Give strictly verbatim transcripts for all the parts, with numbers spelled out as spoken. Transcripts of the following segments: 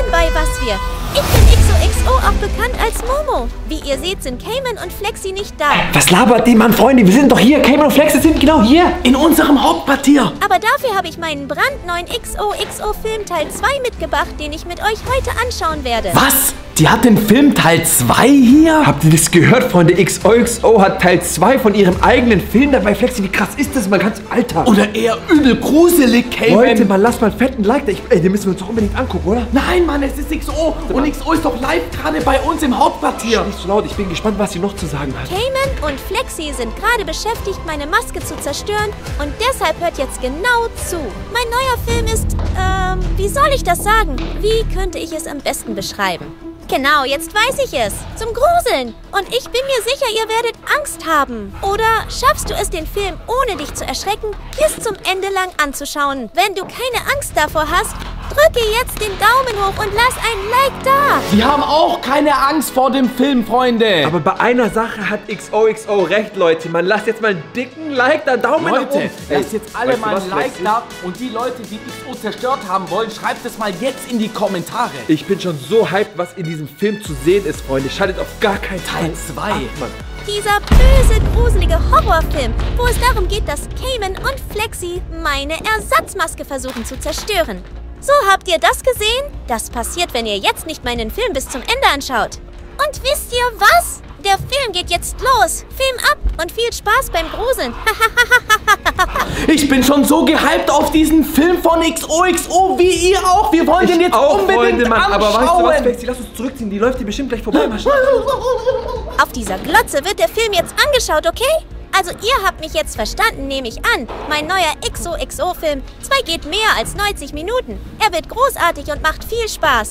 nebenbei was wir. Ich bin X O X O, auch bekannt als Momo. Wie ihr seht, sind Cayman und Flexi nicht da. Was labert die, Mann, Freunde? Wir sind doch hier. Cayman und Flexi sind genau hier. In unserem Hauptquartier. Aber dafür habe ich meinen brandneuen X O X O Film Teil zwei mitgebracht, den ich mit euch heute anschauen werde. Was? Die hat den Film Teil zwei hier? Habt ihr das gehört, Freunde? X O X O hat Teil zwei von ihrem eigenen Film dabei. Flexi, wie krass ist das? Man kann's, Alter. Oder eher übel gruselig, Cayman. Leute, man, lass mal einen fetten Like da. Ich, ey, den müssen wir uns doch unbedingt angucken, oder? Nein, Mann, es ist X O. Und X O ist doch live gerade bei uns im Hauptquartier. Nicht so laut. Ich bin gespannt, was sie noch zu sagen hat. Cayman und Flexi sind gerade beschäftigt, meine Maske zu zerstören. Und deshalb hört jetzt genau zu. Mein neuer Film ist, ähm, wie soll ich das sagen? Wie könnte ich es am besten beschreiben? Genau, jetzt weiß ich es. Zum Gruseln. Und ich bin mir sicher, ihr werdet Angst haben. Oder schaffst du es, den Film, ohne dich zu erschrecken, bis zum Ende lang anzuschauen? Wenn du keine Angst davor hast, drücke jetzt den Daumen hoch und lass ein Like da. Wir haben auch keine Angst vor dem Film, Freunde. Aber bei einer Sache hat X O X O recht, Leute. Man, lasst jetzt mal einen dicken Like da, Daumen nach oben. Leute, lasst jetzt alle weißt du mal was, ein Like Flexi? da. Und die Leute, die X O zerstört haben wollen, schreibt es mal jetzt in die Kommentare. Ich bin schon so hyped, was in diesem Film zu sehen ist, Freunde. Schaltet auf gar keinen Fall Teil zwei. ab, Mann. Dieser böse, gruselige Horrorfilm, wo es darum geht, dass Cayman und Flexi meine Ersatzmaske versuchen zu zerstören. So, habt ihr das gesehen? Das passiert, wenn ihr jetzt nicht meinen Film bis zum Ende anschaut. Und wisst ihr was? Der Film geht jetzt los. Film ab und viel Spaß beim Gruseln. Ich bin schon so gehypt auf diesen Film von X O X O, wie ihr auch. Wir wollen den jetzt auch, unbedingt Freunde, Mann. anschauen. Aber weißt du was, Flexi? Lass uns zurückziehen. Die läuft hier bestimmt gleich vorbei. Mal schnell. Auf dieser Glotze wird der Film jetzt angeschaut, okay? Also ihr habt mich jetzt verstanden, nehme ich an. Mein neuer X O X O-Film zwei geht mehr als neunzig Minuten. Er wird großartig und macht viel Spaß.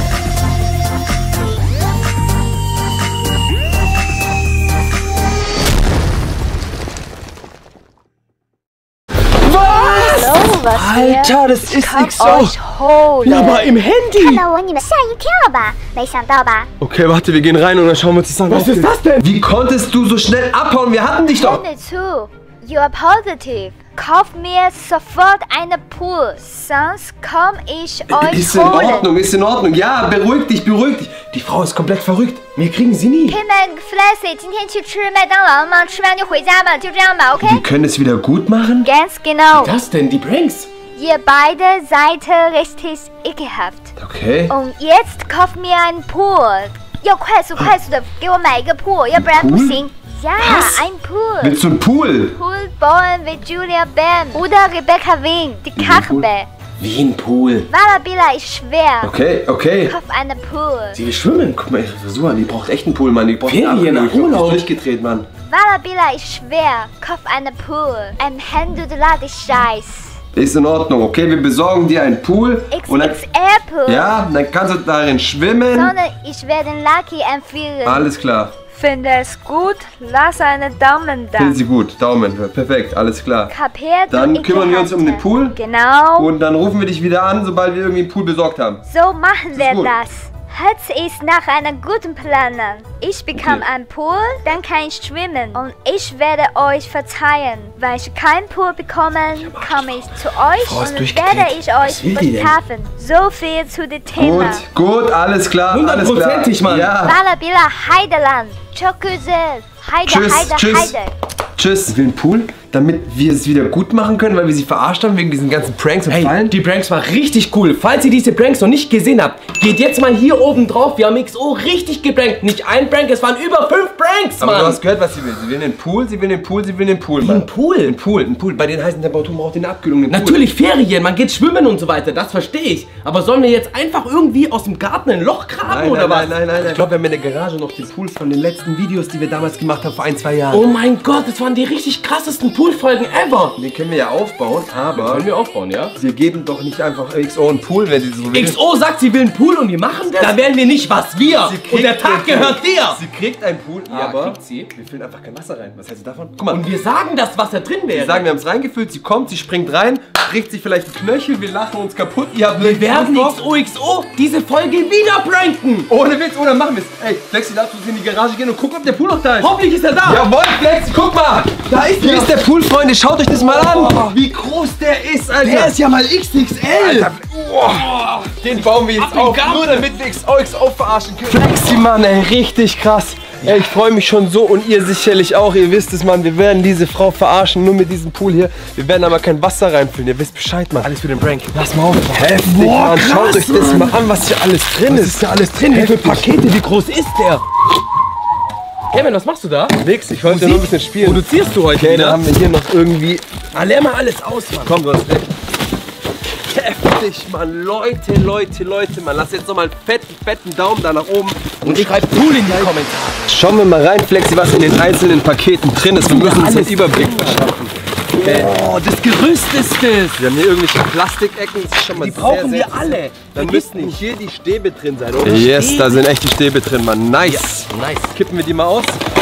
Hallo, was Alter, das ist X O. euch holen. Ja, aber im Handy. 看到我，你们吓一跳吧？没想到吧 Okay, warte, wir gehen rein und dann schauen wir uns das an. Was ist das denn? Wie konntest du so schnell abhauen? Wir hatten dich ？Hör doch. mir zu, you are positive. Kauf mir sofort eine Pool, sonst komm ich euch Ist in holen. Ordnung, ist in Ordnung. Ja, beruhig dich, beruhig dich. Die Frau ist komplett verrückt. Wir kriegen sie nie. Cayman, Flexi, 今天去吃麦当劳吗？吃完就回家吧，就这样吧 ，OK？ Wir können es wieder gut machen? Ganz genau. Das denn, die Pranks? Ihr beide seid richtig ekelhaft. Okay. Und jetzt kauf mir einen Pool. 要快速快速的给我买一个 Pool， 要不然不行。Ja, Was? ein Pool. Willst du einen Pool? Pool bauen wie Julia Bam oder Rebecca Wing, die Kachbe. Wie ein Pool. Wallabilla ist schwer. Okay, okay. Kauf eine Pool. Sie will schwimmen. Guck mal, ihre Frisur an. Die braucht echt einen Pool, Mann. Die braucht Ferien, einen Urlaub. durchgedreht, Mann. Wallabilla ist schwer. Kauf eine Pool. Ein Handudlade Scheiß. Ist in Ordnung, okay? Wir besorgen dir einen Pool. Und dann, X X L Pool. ja, dann kannst du darin schwimmen. Sondern ich werde Lucky empfehlen. Alles klar. Finde es gut, lass einen Daumen da. Finden Sie gut. Daumen. Perfekt, alles klar. Kapiert? Dann du kümmern wir uns um den Ekelhafte? Pool. Genau. Und dann rufen wir dich wieder an, sobald wir irgendwie einen Pool besorgt haben. So machen wir gut. das. Hört sich nach einem guten Plan an. Ich bekomme Okay. einen Pool, dann kann ich schwimmen. Und ich werde euch verzeihen. Weil ich keinen Pool bekomme, komme ich zu euch Frau ist und durchgedreht. werde ich Was will euch die denn? bestrafen. So viel zu dem Thema. Gut, gut, alles klar. Alles klar. Hundertprozentig, Mann. Ja. Wallabilla Heideland. Çok güzel. Heide, Tschüss, Heide, tschüss. Heide. Tschüss. Ich will einen Pool, damit wir es wieder gut machen können, weil wir sie verarscht haben wegen diesen ganzen Pranks und Hey, Fallen. die Pranks war richtig cool. Falls ihr diese Pranks noch nicht gesehen habt, geht jetzt mal hier oben drauf. Wir haben X O richtig geprankt. Nicht ein Prank, es waren über fünf Pranks, Aber Mann. du hast gehört, was sie will. Sie will einen Pool, sie will einen Pool, sie will einen Pool, Mann. Ein Pool? Ein Pool, ein Pool. Bei den heißen Temperaturen braucht ihr eine Abkühlung. Einen Pool. Natürlich Ferien, man geht schwimmen und so weiter, das verstehe ich. Aber sollen wir jetzt einfach irgendwie aus dem Garten ein Loch graben Nein, oder nein, was? nein, nein, nein, nein. Ich glaube, wir haben in der Garage noch den Pool von den letzten Videos, die wir damals gemacht haben, vor ein, zwei Jahren. Oh mein Gott, das waren die richtig krassesten Poolfolgen ever. Den können wir ja aufbauen, aber Können wir aufbauen, ja? wir geben doch nicht einfach X O einen Pool, wenn sie so will. X O sagt, sie will einen Pool und wir machen das. Da wären wir nicht was, wir. Sie kriegt Und der Tag den Pool. gehört dir. Sie kriegt einen Pool, Ja, aber kriegt sie. wir füllen einfach kein Wasser rein. Was hältst du davon? Guck mal, Und wir sagen das, was da drin wäre. wir sagen, wir haben es reingefüllt, sie kommt, sie springt rein bricht sich vielleicht die Knöchel, wir lachen uns kaputt. Ihr habt Wir werden X O X O diese Folge wieder pranken. Ohne Witz, oder machen wir es. Ey, Flexi, lass uns in die Garage gehen und gucken, ob der Pool noch da ist. Hoffentlich ist er da. Jawohl, Flexi, guck mal. Da ist Hier ist der Pool, Freunde. Schaut euch das mal an. Oh. Wie groß der ist, Alter. Der ist ja mal X X L. Alter, oh. Den bauen wir jetzt Ab in auf, Garten. nur damit wir X O X O verarschen können. Flexi, Mann, ey, richtig krass. Ey, ich freue mich schon so und ihr sicherlich auch. Ihr wisst es, Mann, wir werden diese Frau verarschen, nur mit diesem Pool hier. Wir werden aber kein Wasser reinfüllen. Ihr wisst Bescheid, Mann. Alles für den Prank. Lass mal auf. Heftig, Boah, Mann. krass, Schaut euch das mal an, was hier alles drin Was ist. ist da alles drin? Wie viele Pakete? Wie groß ist der? Kevin, was machst du da? Nix, ich wollte nur ein bisschen spielen. Produzierst du heute Okay, wieder? dann haben wir hier noch irgendwie... Ah, leer mal alles aus, Mann. Komm, du hast recht. Heftig, Mann. Leute, Leute, Leute, Mann. Lass jetzt noch mal einen fetten, fetten Daumen da nach oben. Und schreib Pool in die Kommentare. Schauen wir mal rein, Flexi, was in den einzelnen Paketen drin ist. Wir müssen uns einen Überblick verschaffen. Oh, das Gerüst ist es. Wir haben hier irgendwelche Plastikecken. Das ist schon mal Die brauchen sehr, wir sehr alle. Dann Vergiss müssten nicht. hier die Stäbe drin sein, oder? Stäbe. Yes, da sind echt die Stäbe drin, Mann. Nice. Ja, nice. Kippen wir die mal aus.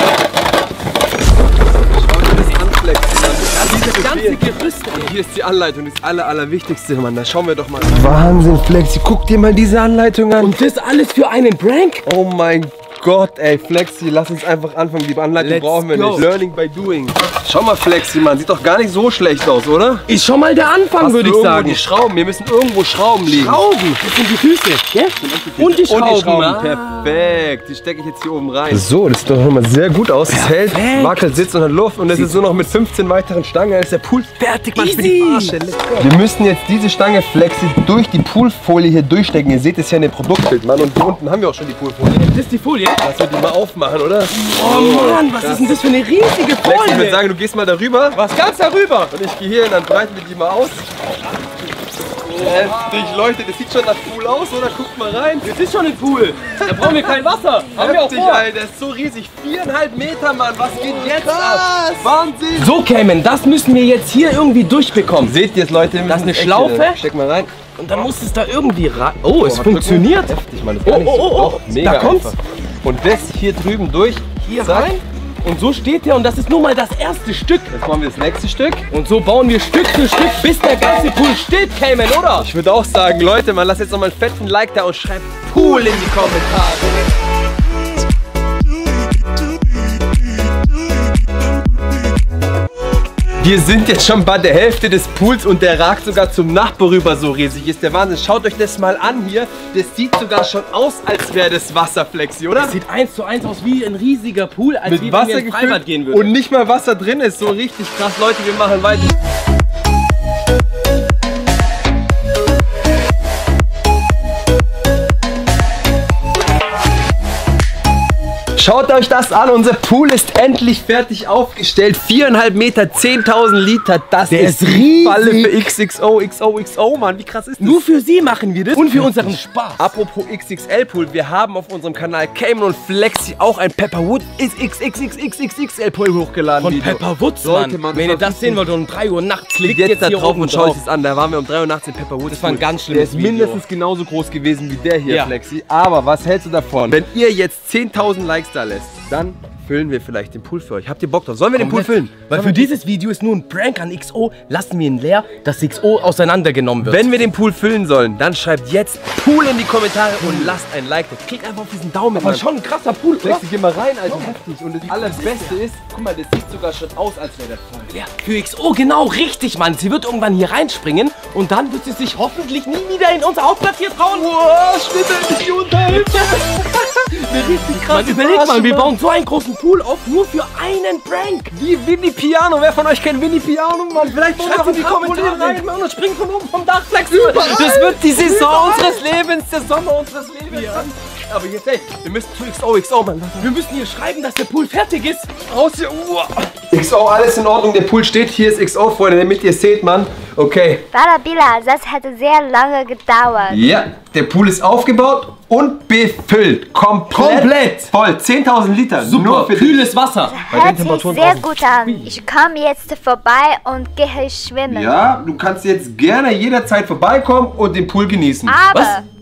Schau dir das an, Flexi. Das ist das ganze Gerüst. Und hier ist die Anleitung, das aller, allerwichtigste, Mann. Da schauen wir doch mal. Wahnsinn, Flexi. Guck dir mal diese Anleitung an. Und das alles für einen Prank? Oh mein Gott, ey, Flexi, lass uns einfach anfangen. Die Anleitung Let's brauchen wir go. nicht. Learning by doing. Schau mal, Flexi, Mann. Sieht doch gar nicht so schlecht aus, oder? Ist schon mal der Anfang, Hast würde du ich irgendwo sagen. die Schrauben. Wir müssen irgendwo Schrauben liegen. Schrauben. Das sind die Füße. Ja? Und die Schrauben. Und die Schrauben. Ah. Perfekt. Die stecke ich jetzt hier oben rein. So, das sieht doch schon mal sehr gut aus. Es hält, wackelt, sitzt und hat Luft. Und das ist nur noch mit fünfzehn weiteren Stangen. Dann ist der Pool fertig, Mann, für die Easy. Verarsche. Wir müssen jetzt diese Stange, Flexi, durch die Poolfolie hier durchstecken. Ihr seht es ja in dem Produktbild, Mann. Und hier unten haben wir auch schon die Poolfolie. Das ist die Folie. Lass uns die mal aufmachen, oder? Oh Mann, was ist denn das für eine riesige Flexi, ich würde Folie? sagen, du gehst mal darüber. Was ganz darüber? Und ich gehe hier und dann breiten wir die mal aus. Heftig, Leute, das sieht schon nach Pool aus, oder? Guckt mal rein. Das ist schon ein Pool. Da brauchen wir kein Wasser. Haben wir auch Heftig, vor. Alter, das ist so riesig. Viereinhalb Meter, Mann. Was geht jetzt ab? Wahnsinn. So, Cayman, das müssen wir jetzt hier irgendwie durchbekommen. Seht ihr es, Leute? Das ist eine Schlaufe. Steck mal rein. Und dann muss es da irgendwie rein. Oh, es Mal funktioniert. drücken. Heftig, Mann. Das ist gar Oh, nicht oh, so oh, oh. doch, mega Da kommt's. einfach. Und das hier drüben durch. Hier Zack. rein. Und so steht der und das ist nur mal das erste Stück. Jetzt machen wir das nächste Stück. Und so bauen wir Stück für Stück, bis der ganze Pool steht, Cayman, oder? Ich würde auch sagen, Leute, man lasst jetzt noch mal einen fetten Like da und schreibt Pool in die Kommentare. Wir sind jetzt schon bei der Hälfte des Pools und der ragt sogar zum Nachbar rüber, so riesig ist der Wahnsinn. Schaut euch das mal an hier. Das sieht sogar schon aus, als wäre das Wasser, Flexi, oder? Das sieht eins zu eins aus wie ein riesiger Pool, als Mit wie wenn Wasser wir ins Freibad gefüllt gehen würden. und nicht mal Wasser drin ist. So richtig krass. Leute, wir machen weiter. Schaut euch das an, unser Pool ist endlich fertig aufgestellt. Viereinhalb Meter, zehntausend Liter, das Der ist ist die riesig. Falle für X X O, X O X O, Mann. Wie krass ist das? Nur für sie machen wir das und für unseren Spaß. Apropos X X L Pool, wir haben auf unserem Kanal Cayman und Flexi auch ein Pepperwood X X X L Pool hochgeladen. Von Video. Pepper Woods, Leute, Mann. Mann, Wenn ihr das war das sehen wollt, um drei Uhr nachts liegt Klickt jetzt da hier drauf oben und schaut drauf. euch das an. Da waren wir um drei Uhr nachts in Pepperwood. Das war ein ganz Der schlimmes ist Video. mindestens genauso groß gewesen wie der hier, Ja. Flexi. Aber was hältst du davon? Wenn ihr jetzt zehntausend Likes da lässt, dann füllen wir vielleicht den Pool für euch. Habt ihr Bock drauf? Sollen wir den Pool füllen? Weil für dieses Video ist nur ein Prank an X O. Lassen wir ihn leer, dass X O auseinandergenommen wird. Wenn wir den Pool füllen sollen, dann schreibt jetzt Pool in die Kommentare und lasst ein Like da. Klickt einfach auf diesen Daumen. Aber Mann. schon ein krasser Pool, oder? Flexi, geh mal rein, Alter. Heftig. Und das Allerbeste ist, guck mal, das sieht sogar schon aus, als wäre der voll. Ja, für X O genau richtig, Mann. Sie wird irgendwann hier reinspringen und dann wird sie sich hoffentlich nie wieder in unser Hauptquartier trauen. Wow, schnitt nicht unterhält. Eine richtig krasse Man überlegt mal, Verarsche, wir Mann. bauen so einen großen Pool auf, nur für einen Prank. Wie Winnie Piano. Wer von euch kennt Winnie Piano, Mann? Vielleicht Schreibt in die Kommentare rein, Mann, und springt von oben vom Dach. Flexi. Das wird die Saison unseres Lebens, der Sommer unseres Lebens. Aber jetzt, ey, wir müssen zu X O X O, Mann. Wir müssen hier schreiben, dass der Pool fertig ist. Raus hier. Uah. X O, alles in Ordnung. Der Pool steht. Hier ist X O, Freunde, damit ihr seht, Mann. Okay. Barabila, das hätte sehr lange gedauert. Ja, der Pool ist aufgebaut und befüllt. Komplett. Komplett. Voll. zehntausend Liter. Nur Super, für kühles Wasser. Hört sich sehr gut an. Ich komme jetzt vorbei und gehe schwimmen. Ja, du kannst jetzt gerne jederzeit vorbeikommen und den Pool genießen. Aber Was?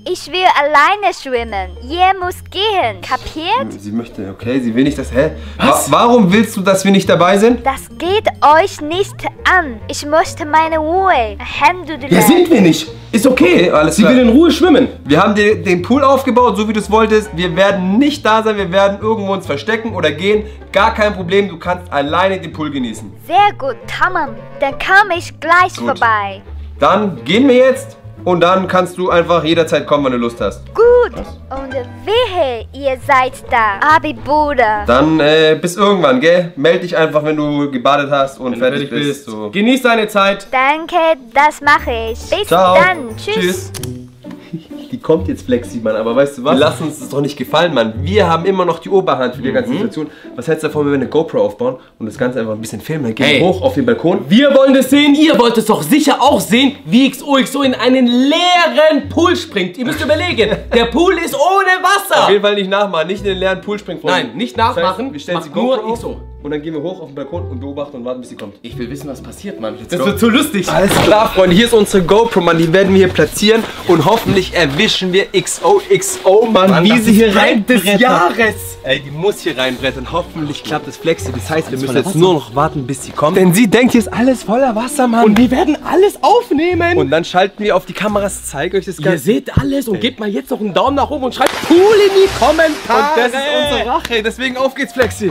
Ich will alleine schwimmen. Ihr müsst gehen. Kapiert? Sie möchte, okay, sie will nicht das, hä? Was? Wa warum willst du, dass wir nicht dabei sind? Das geht euch nicht an. Ich möchte meine Ruhe. Alhamdulillah. Ja, sind wir nicht. Ist okay. Okay, alles Sie klar. will in Ruhe schwimmen. Wir haben den, den Pool aufgebaut, so wie du es wolltest. Wir werden nicht da sein, wir werden irgendwo uns verstecken oder gehen. Gar kein Problem, du kannst alleine den Pool genießen. Sehr gut, tamam. Dann komme ich gleich Gut. vorbei. Dann gehen wir jetzt und dann kannst du einfach jederzeit kommen, wenn du Lust hast. Gut. Und wehe, ihr seid da. Abi Bruder. Dann äh, bis irgendwann, gell? Meld dich einfach, wenn du gebadet hast und fertig, bist. So. Genieß deine Zeit. Danke, das mache ich. Bis Ciao. dann. Tschüss. Tschüss. Die kommt jetzt Flexi, Mann, aber weißt du was? Wir lassen uns das doch nicht gefallen, Mann. Wir haben immer noch die Oberhand für die ganze Situation. Was hältst du davon, wenn wir eine GoPro aufbauen und das Ganze einfach ein bisschen filmen? Dann gehen wir Hey. hoch auf den Balkon. Wir wollen das sehen, ihr wollt es doch sicher auch sehen, wie X O X O in einen leeren Pool springt. Ihr müsst überlegen, der Pool ist ohne Wasser. Auf jeden Fall nicht nachmachen, nicht in den leeren Pool springen. Freunde. Nein, nicht Das heißt, nachmachen, wir stellen macht die GoPro nur auf X O. und dann gehen wir hoch auf den Balkon und beobachten und warten, bis sie kommt. Ich will wissen, was passiert, Mann. go. Das wird so lustig. Alles klar, Freunde, hier ist unsere GoPro, Mann. Die werden wir hier platzieren und hoffentlich erwischen wir X O X O, Mann, Mann, wie das sie ist hier Brand des reinbrettert. Jahres. Ey, die muss hier reinbrettern. Hoffentlich klappt das Flexi. Das heißt, wir müssen voller jetzt Wasser. nur noch warten, bis sie kommt. Denn sie denkt, hier ist alles voller Wasser, Mann. Und wir werden alles aufnehmen. Und dann schalten wir auf die Kameras, zeige euch das ihr Ganze. seht alles und gebt mal jetzt noch einen Daumen nach oben und schreibt Pool in die Kommentare. Und das ist unsere Rache. Deswegen auf geht's, Flexi.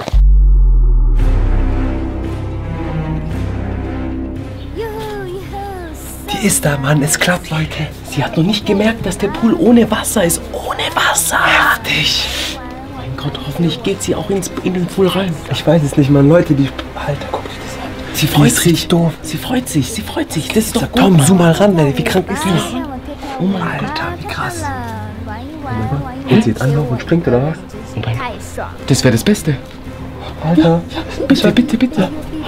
Juhu, juhu. Die ist da, Mann. Es klappt, Leute. Sie hat noch nicht gemerkt, dass der Pool ohne Wasser ist. Ohne Wasser. Heftig. Mein Gott, hoffentlich geht sie auch ins, in den Pool rein. Ich weiß es nicht, Mann. Leute, die... Alter, guck dir das an. Sie Die freut ist sich. richtig doof. Sie freut sich, sie freut sich. Das ist doch Sag, gut. komm, zoom mal ran, ey. Wie krank ist das? Oh mein Alter, wie krass. Und sie jetzt anlaufen und springt, oder was? Das wäre das Beste. Alter. Bitte, bitte, bitte.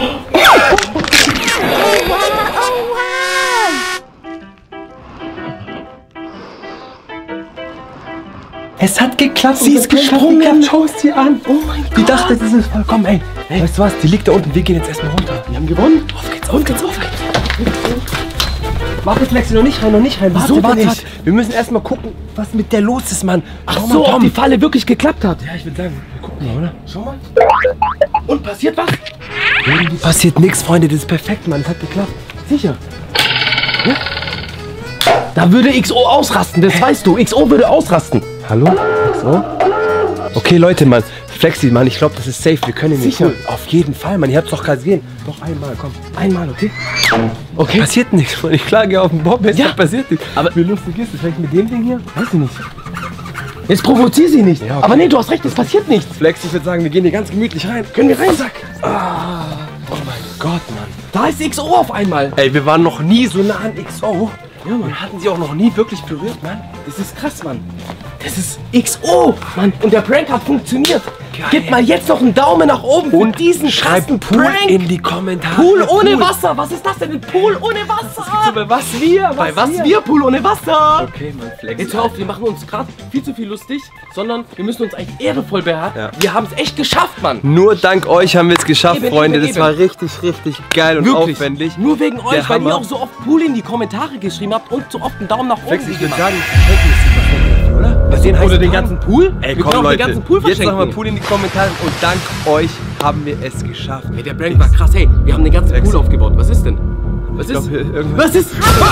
Es hat geklappt. Sie ist Unser Prank hat gesprungen. geklappt. Schau es dir an. Oh mein Die dachte, das ist vollkommen, ey. Weißt du was? Die liegt da unten. Wir gehen jetzt erstmal runter. Wir haben gewonnen. Auf geht's, auf geht's, auf geht's. Warte, Flexi, noch nicht rein, noch nicht rein. Warte, Wieso warte, denn warte. nicht? Wir müssen erstmal gucken, was mit der los ist, Mann. Ach Schau so, mal, ob komm. die Falle wirklich geklappt hat. Ja, ich würde sagen, wir gucken mal, oder? Schau mal. Und passiert was? Irgendwie passiert nichts, Freunde. Das ist perfekt, Mann. Das hat geklappt. Sicher. Ja? Da würde X O ausrasten, das weißt du. X O würde ausrasten. Hallo? So? Okay, Leute, Mann. Flexi, Mann, ich glaube, das ist safe. Wir können ihn nicht Sicher? holen. Auf jeden Fall, Mann. Ihr habt es doch gerade gesehen. Doch einmal, komm. Einmal, okay? Okay. Passiert nichts, Mann. Ich klage auf den Bob. Es Ja. passiert nichts. Aber- wie lustig ist das? Vielleicht mit dem Ding hier? Weiß ich nicht. Jetzt provozier sie nicht. Ja, okay. Aber nee, du hast recht, es passiert nichts. Flex, ich würde sagen, wir gehen hier ganz gemütlich rein. Können wir rein? Zack. Oh mein Gott, Mann. Da ist X O auf einmal. Ey, wir waren noch nie so nah an X O. Ja, Mann. Wir hatten sie auch noch nie wirklich berührt, Mann. Das ist krass, Mann. Das ist X O, Mann. Und der Prank hat funktioniert. Geil. Gib mal jetzt noch einen Daumen nach oben für Und diesen schreibt krassen Pool Prank. in die Kommentare. Pool ohne Wasser. Was ist das denn? Ein Pool ohne Wasser. Bei was wir? Was Bei was wir? Pool ohne Wasser. Okay, Mann, Flex. Jetzt hör auf, wir machen uns gerade viel zu viel lustig, sondern wir müssen uns eigentlich ehrenvoll behalten. Ja. Wir haben es echt geschafft, Mann. Nur dank euch haben wir es geschafft, Eben, Freunde. eben, Das eben. war richtig, richtig geil und Wirklich. aufwendig. Nur wegen euch, Der weil ihr Hammer. auch so oft Pool in die Kommentare geschrieben habt und so oft einen Daumen nach oben Flex, ich würde gegeben sagen, wir schenken es lieber, oder? Was den habt. Oder heißen den Tag? ganzen Pool? Ey, wir komm, können auch Leute. den ganzen Pool Jetzt verschenken. machen wir Pool in die Kommentare und dank euch haben wir es geschafft. Hey, der Prank war krass. Hey, wir haben den ganzen Flex. Pool aufgebaut. Was ist denn? Was Ich ist? glaub, irgendwas. Was ist?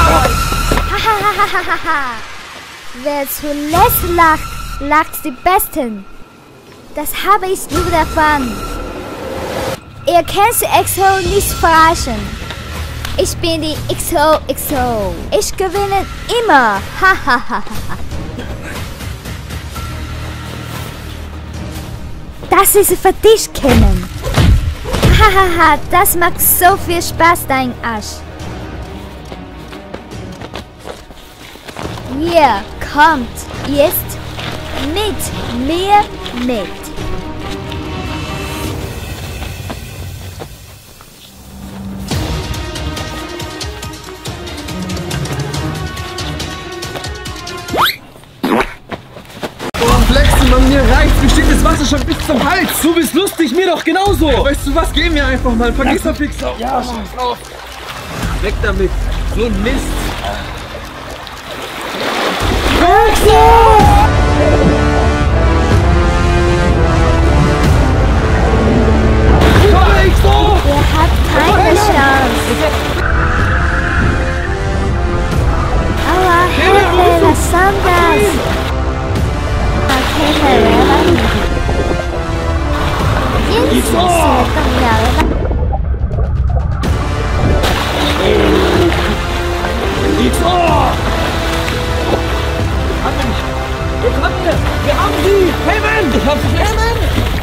Wer zuletzt lacht, lacht die Besten. Das habe ich nur erfahren. Ihr könnt X O nicht verarschen. Ich bin die X O X O. Ich gewinne immer. Hahaha. Das ist für dich, Kennen. Hahaha, das macht so viel Spaß, dein Arsch. Ihr kommt jetzt mit mir mit. Flexi, Mann, mir reicht's. Mir steht das Wasser schon bis zum Hals. Du bist lustig, mir doch genauso. Weißt du was? Gehen wir einfach mal. Vergiss doch nichts. Ja, scheiß drauf. Weg damit. So ein Mist. Ihr habt keine Chance. Aber Hilfe, was soll das? Okay, Herrera. Jetzt ist es dann Wir haben sie! Heyman! Ich hab sie! Heyman!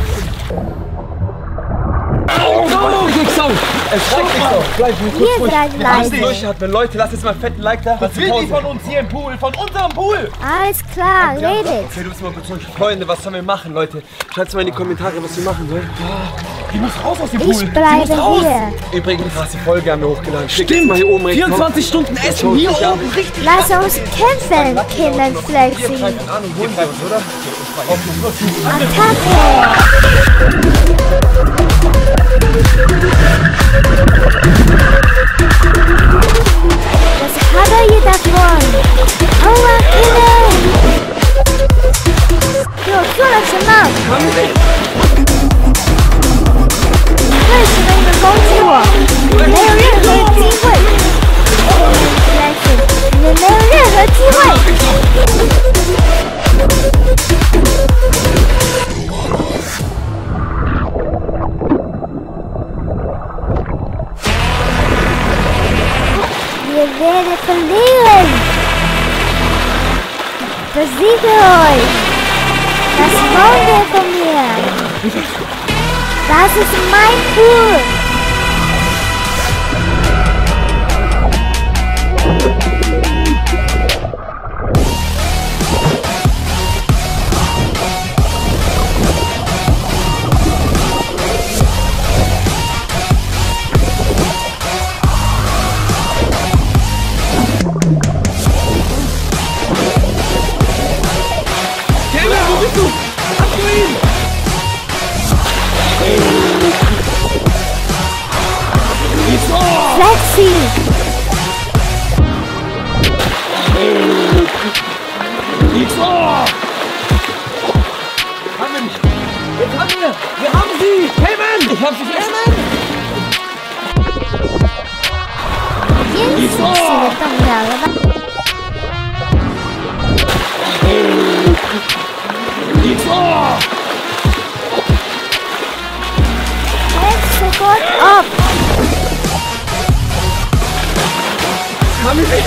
Oh, no! Gixon! Es schreckt mich doch. Bleib mir kurz Ihr ruhig. seid Wir müssen leise. durchatmen. Leute, lasst jetzt mal einen fetten Like da. Was will die von uns hier im Pool? Von unserem Pool! Alles klar, redet. Okay, du bist mal kurz ruhig. Freunde, was sollen wir machen, Leute? Schreibt mal in die Kommentare, was wir machen sollen. Die muss raus aus dem Pool! Ich bleibe hier. Übrigens, krasse Folge haben wir hochgeladen. Klickt jetzt mal hier oben rechts. vierundzwanzig Stunden Essen hier oben! Richtig! Lass uns kämpfen, Kinderflexi. Greifen an und holen sie uns, oder? Attacke. Das hat er hier davon. Aua, Kinder. Jo, 做了什么？为什么你们攻击我？你们没有任何机会。Flexi，你们没有任何机会。 Ihr werdet verlieren. Versiege euch. Das wollen wir von mir. Das ist mein Pool. Flexi! Haben wir nicht! Jetzt haben wir! Wir haben sie! Heyman! Ich hab sie! Heyman! 因此是个动摇了吧？ Let's sofort ab! Haben wir sie?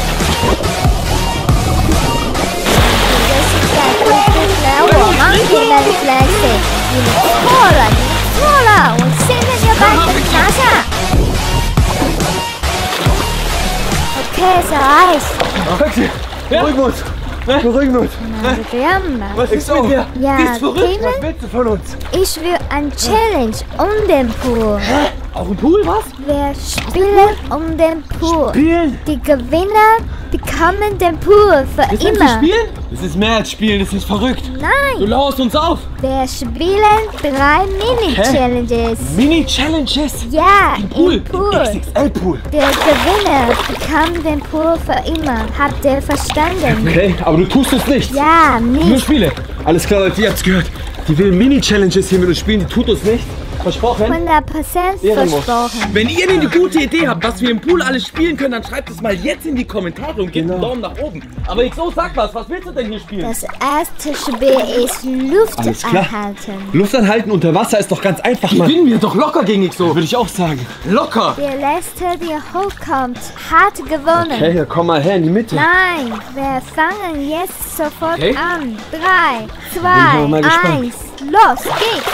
这是在控制了我吗 ？Kinderflexi， 你们错了，你们错了！我现在就要把你们拿下。Okay, so Eis. Flexi, beruhigen wir uns. Beruhigen wir uns. Was ist mit dir? Ja, Die ist verrückt! Was Cayman, willst du von uns? ich will ein Challenge um den Pool. Auf dem Pool, was? Wir spielen um den Pool. Spielen? Die Gewinner bekommen den Pool für Willst du immer. spielen? Das ist mehr als Spielen, das ist verrückt. Du Nein, lauerst uns auf. wir spielen drei Mini-Challenges. Mini-Challenges. Ja, Im Pool. im Pool. X X L-Pool. Der Gewinner bekommt den Pool für immer. Habt ihr verstanden? Okay, aber du tust es nicht. Ja, Nur nicht. Spiele. Alles klar, Leute, ihr habt's gehört. Die will Mini-Challenges hier mit uns spielen, die tut uns nicht. Versprochen? hundert Prozent Ehrenlos. versprochen. Wenn ihr eine gute Idee habt, was wir im Pool alles spielen können, dann schreibt es mal jetzt in die Kommentare und gebt einen Daumen nach oben. Aber ich so sag was, was willst du denn hier spielen? Das erste Spiel ist Luft Alles klar. anhalten. Luft anhalten unter Wasser ist doch ganz einfach, Mann. Gewinnen wir doch locker gegen X O. Würde ich auch sagen. Locker. Der Letzte, der hochkommt, hat gewonnen. Okay, dann komm mal her in die Mitte. Nein, wir fangen jetzt sofort Okay. an. Drei, Bin ich aber mal zwei, gespannt. eins, los geht's!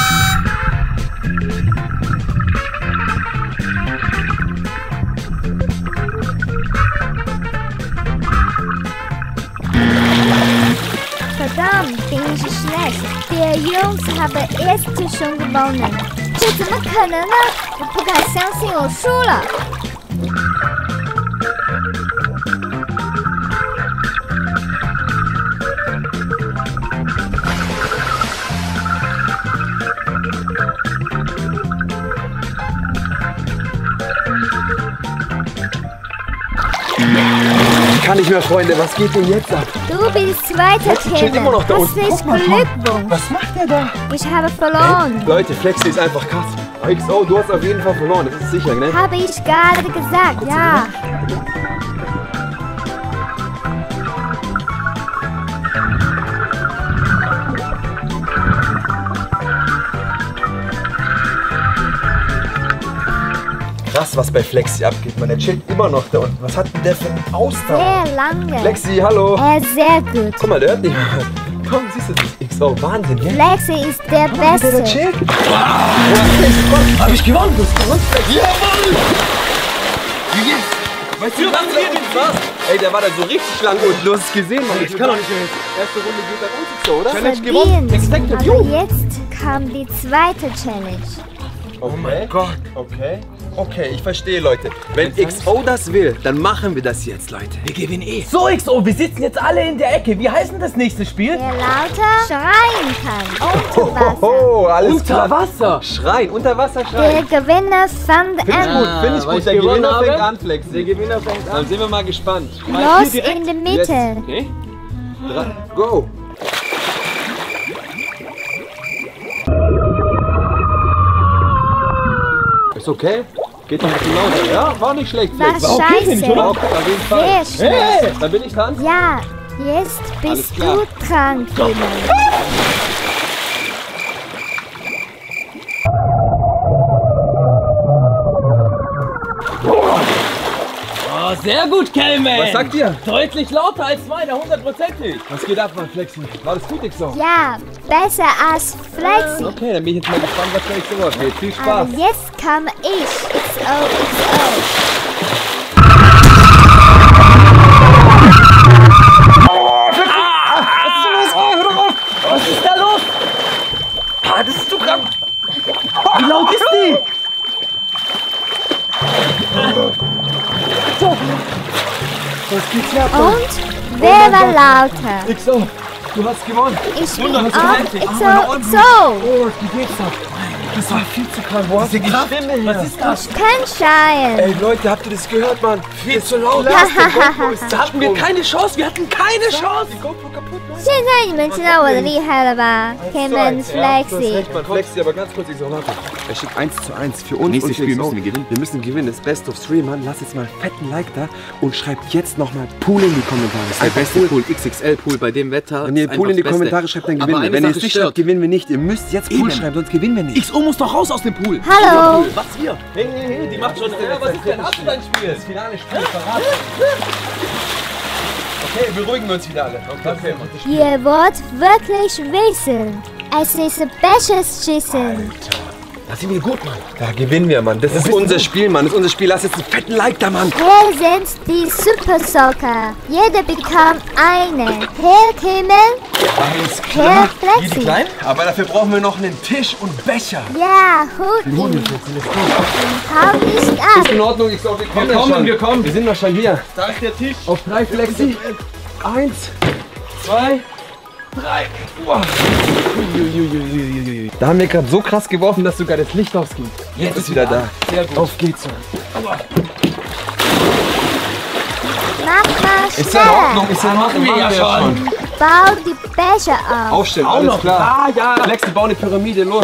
Verdammt, bin ich schlecht. Die Jungs haben erst schon gewonnen. 这怎么可能呢？我不敢相信我输了。 Ich kann gar nicht mehr, Freunde. Was geht denn jetzt ab? Du bist zweiter steht Kevin. immer noch da Das unten. ist Guck mal, Glückwunsch. Was macht er da? Ich habe verloren. Leute, Flexi ist einfach krass. X O, du hast auf jeden Fall verloren. Das ist sicher, ne? Habe ich gerade gesagt, ja. Krass, was bei Flexi abgeht. Man, der chillt immer noch da unten. Was hat denn der für einen Ausdauer? Sehr lange. Flexi, hallo. Er ist sehr gut. Guck mal, der hört nicht mehr. Komm, siehst du das? X O, Wahnsinn, ja? Flexi ist der Der da Beste. chillt. Hab ich gewonnen? Du hast gewonnen, Flexi. Jawohl! Yes! Weißt du, was das war? Ey, der war da so richtig lang und du hast es gesehen, Mann. Ich kann doch nicht mehr. Erste Runde geht dann uns so, oder? Challenge gewonnen. Verdient. Expected Aber you. jetzt kam die zweite Challenge. Oh mein Gott. Okay. Okay, ich verstehe, Leute. Wenn X O das will, dann machen wir das jetzt, Leute. Wir gewinnen eh. So, X O, wir sitzen jetzt alle in der Ecke. Wie heißt denn das nächste Spiel? Der lauter schreien kann. Unter Wasser. Oh, alles Unter klar. Wasser. Schreien, unter Wasser Der schreien. Gewinner fand Finde ich an. gut, finde ich weil gut. ich Der gewonnen Gewinner fängt habe. an, Flex. Der Gewinner fängt an. Dann sind wir mal gespannt. Los in die Mitte. Okay. Drei, go. Ist okay? Geht noch ein bisschen lauter. Ja, war nicht schlecht, Flex. War okay, finde ich, scheiße. oder? Auf jeden Fall. Sehr schlecht. Hey, dann bin ich dran. Ja, jetzt Alles bist klar. du dran, Kevin. Oh, sehr gut, Kelman. Was sagt ihr? Deutlich lauter als meiner, hundertprozentig. Was geht ab, Mann, Flexi? War das gut, X O? Ja, besser als Flexi. Okay, dann bin ich jetzt mal gespannt, was Flexi macht. Geht. Viel Spaß. Aber jetzt kam ich. X O, X O. Was ist da los? Ah, das ist zu krank. Wie laut ist die? Was geht's hier ab? Und wer war lauter? X O, du hast gewonnen. Ich bin auch hundertprozentig. X O, X O. Oh, wie geht's da? Das war viel zu krank. Wo hast du die Stimme her? Was ist das? Ich kann schreien. Ey, Leute, habt ihr das gehört, Mann? Viel zu laut. Da hatten wir keine Chance. Wir hatten keine Chance. Die GoPro kaputt, Mann. 现在你们知道我的厉害了吧 ？Kevin Ja, du hast Flexi. recht, Mann. Flexi, aber ganz kurz, ich so, warte. Er steht eins zu eins für uns. Nächstes und Spiel X O. müssen wir gewinnen. Wir müssen gewinnen. Das Best of Three, Mann. Lass jetzt mal einen fetten Like da und schreibt jetzt nochmal Pool in die Kommentare. Das ist der beste Pool, X X L-Pool bei dem Wetter. Wenn ihr Ist Pool in die einfach das Kommentare Beste. schreibt, dann Aber gewinnen wir. eine Wenn ihr es Sache nicht stört. schreibt, gewinnen wir nicht. Ihr müsst jetzt Pool Eben. schreiben, sonst gewinnen wir nicht. X O muss doch raus aus dem Pool. Hallo. Was hier? Hey, hey, hey, die macht schon. Ja, was ist denn? Hast du dein Spiel? Das finale Spiel verraten. Okay, beruhigen wir uns wieder alle. Okay, okay. Ihr wollt wirklich wissen. Es ist bestes Schießen. Da sind wir gut, Mann. Da gewinnen wir, Mann. Das ist unser Spiel, Mann. Das ist unser Spiel. Lass jetzt einen fetten Like da, Mann. Hier sind die Super Socker. Jeder bekommt eine. Herr Kevin, Alles Herr Flexi. Aber dafür brauchen wir noch einen Tisch und Becher. Ja, hut ihn. Hau nicht ab. In Ordnung, ich glaube, wir kommen, Wir ja kommen, schon. wir kommen. Wir sind doch schon hier. Da ist der Tisch. Auf drei, Flexi. Eins, zwei, drei. Wow. Da haben wir gerade so krass geworfen, dass sogar das Licht ausging. Jetzt ist wieder da. Sehr gut. Auf geht's. Mach mal Ist ja in Ordnung, schneller. ist ja in Ordnung. wir ja Machen schon. Bau die Becher auf. Aufstellen, Auch alles noch. klar. Ah, ja. Flexi, bau eine Pyramide, los.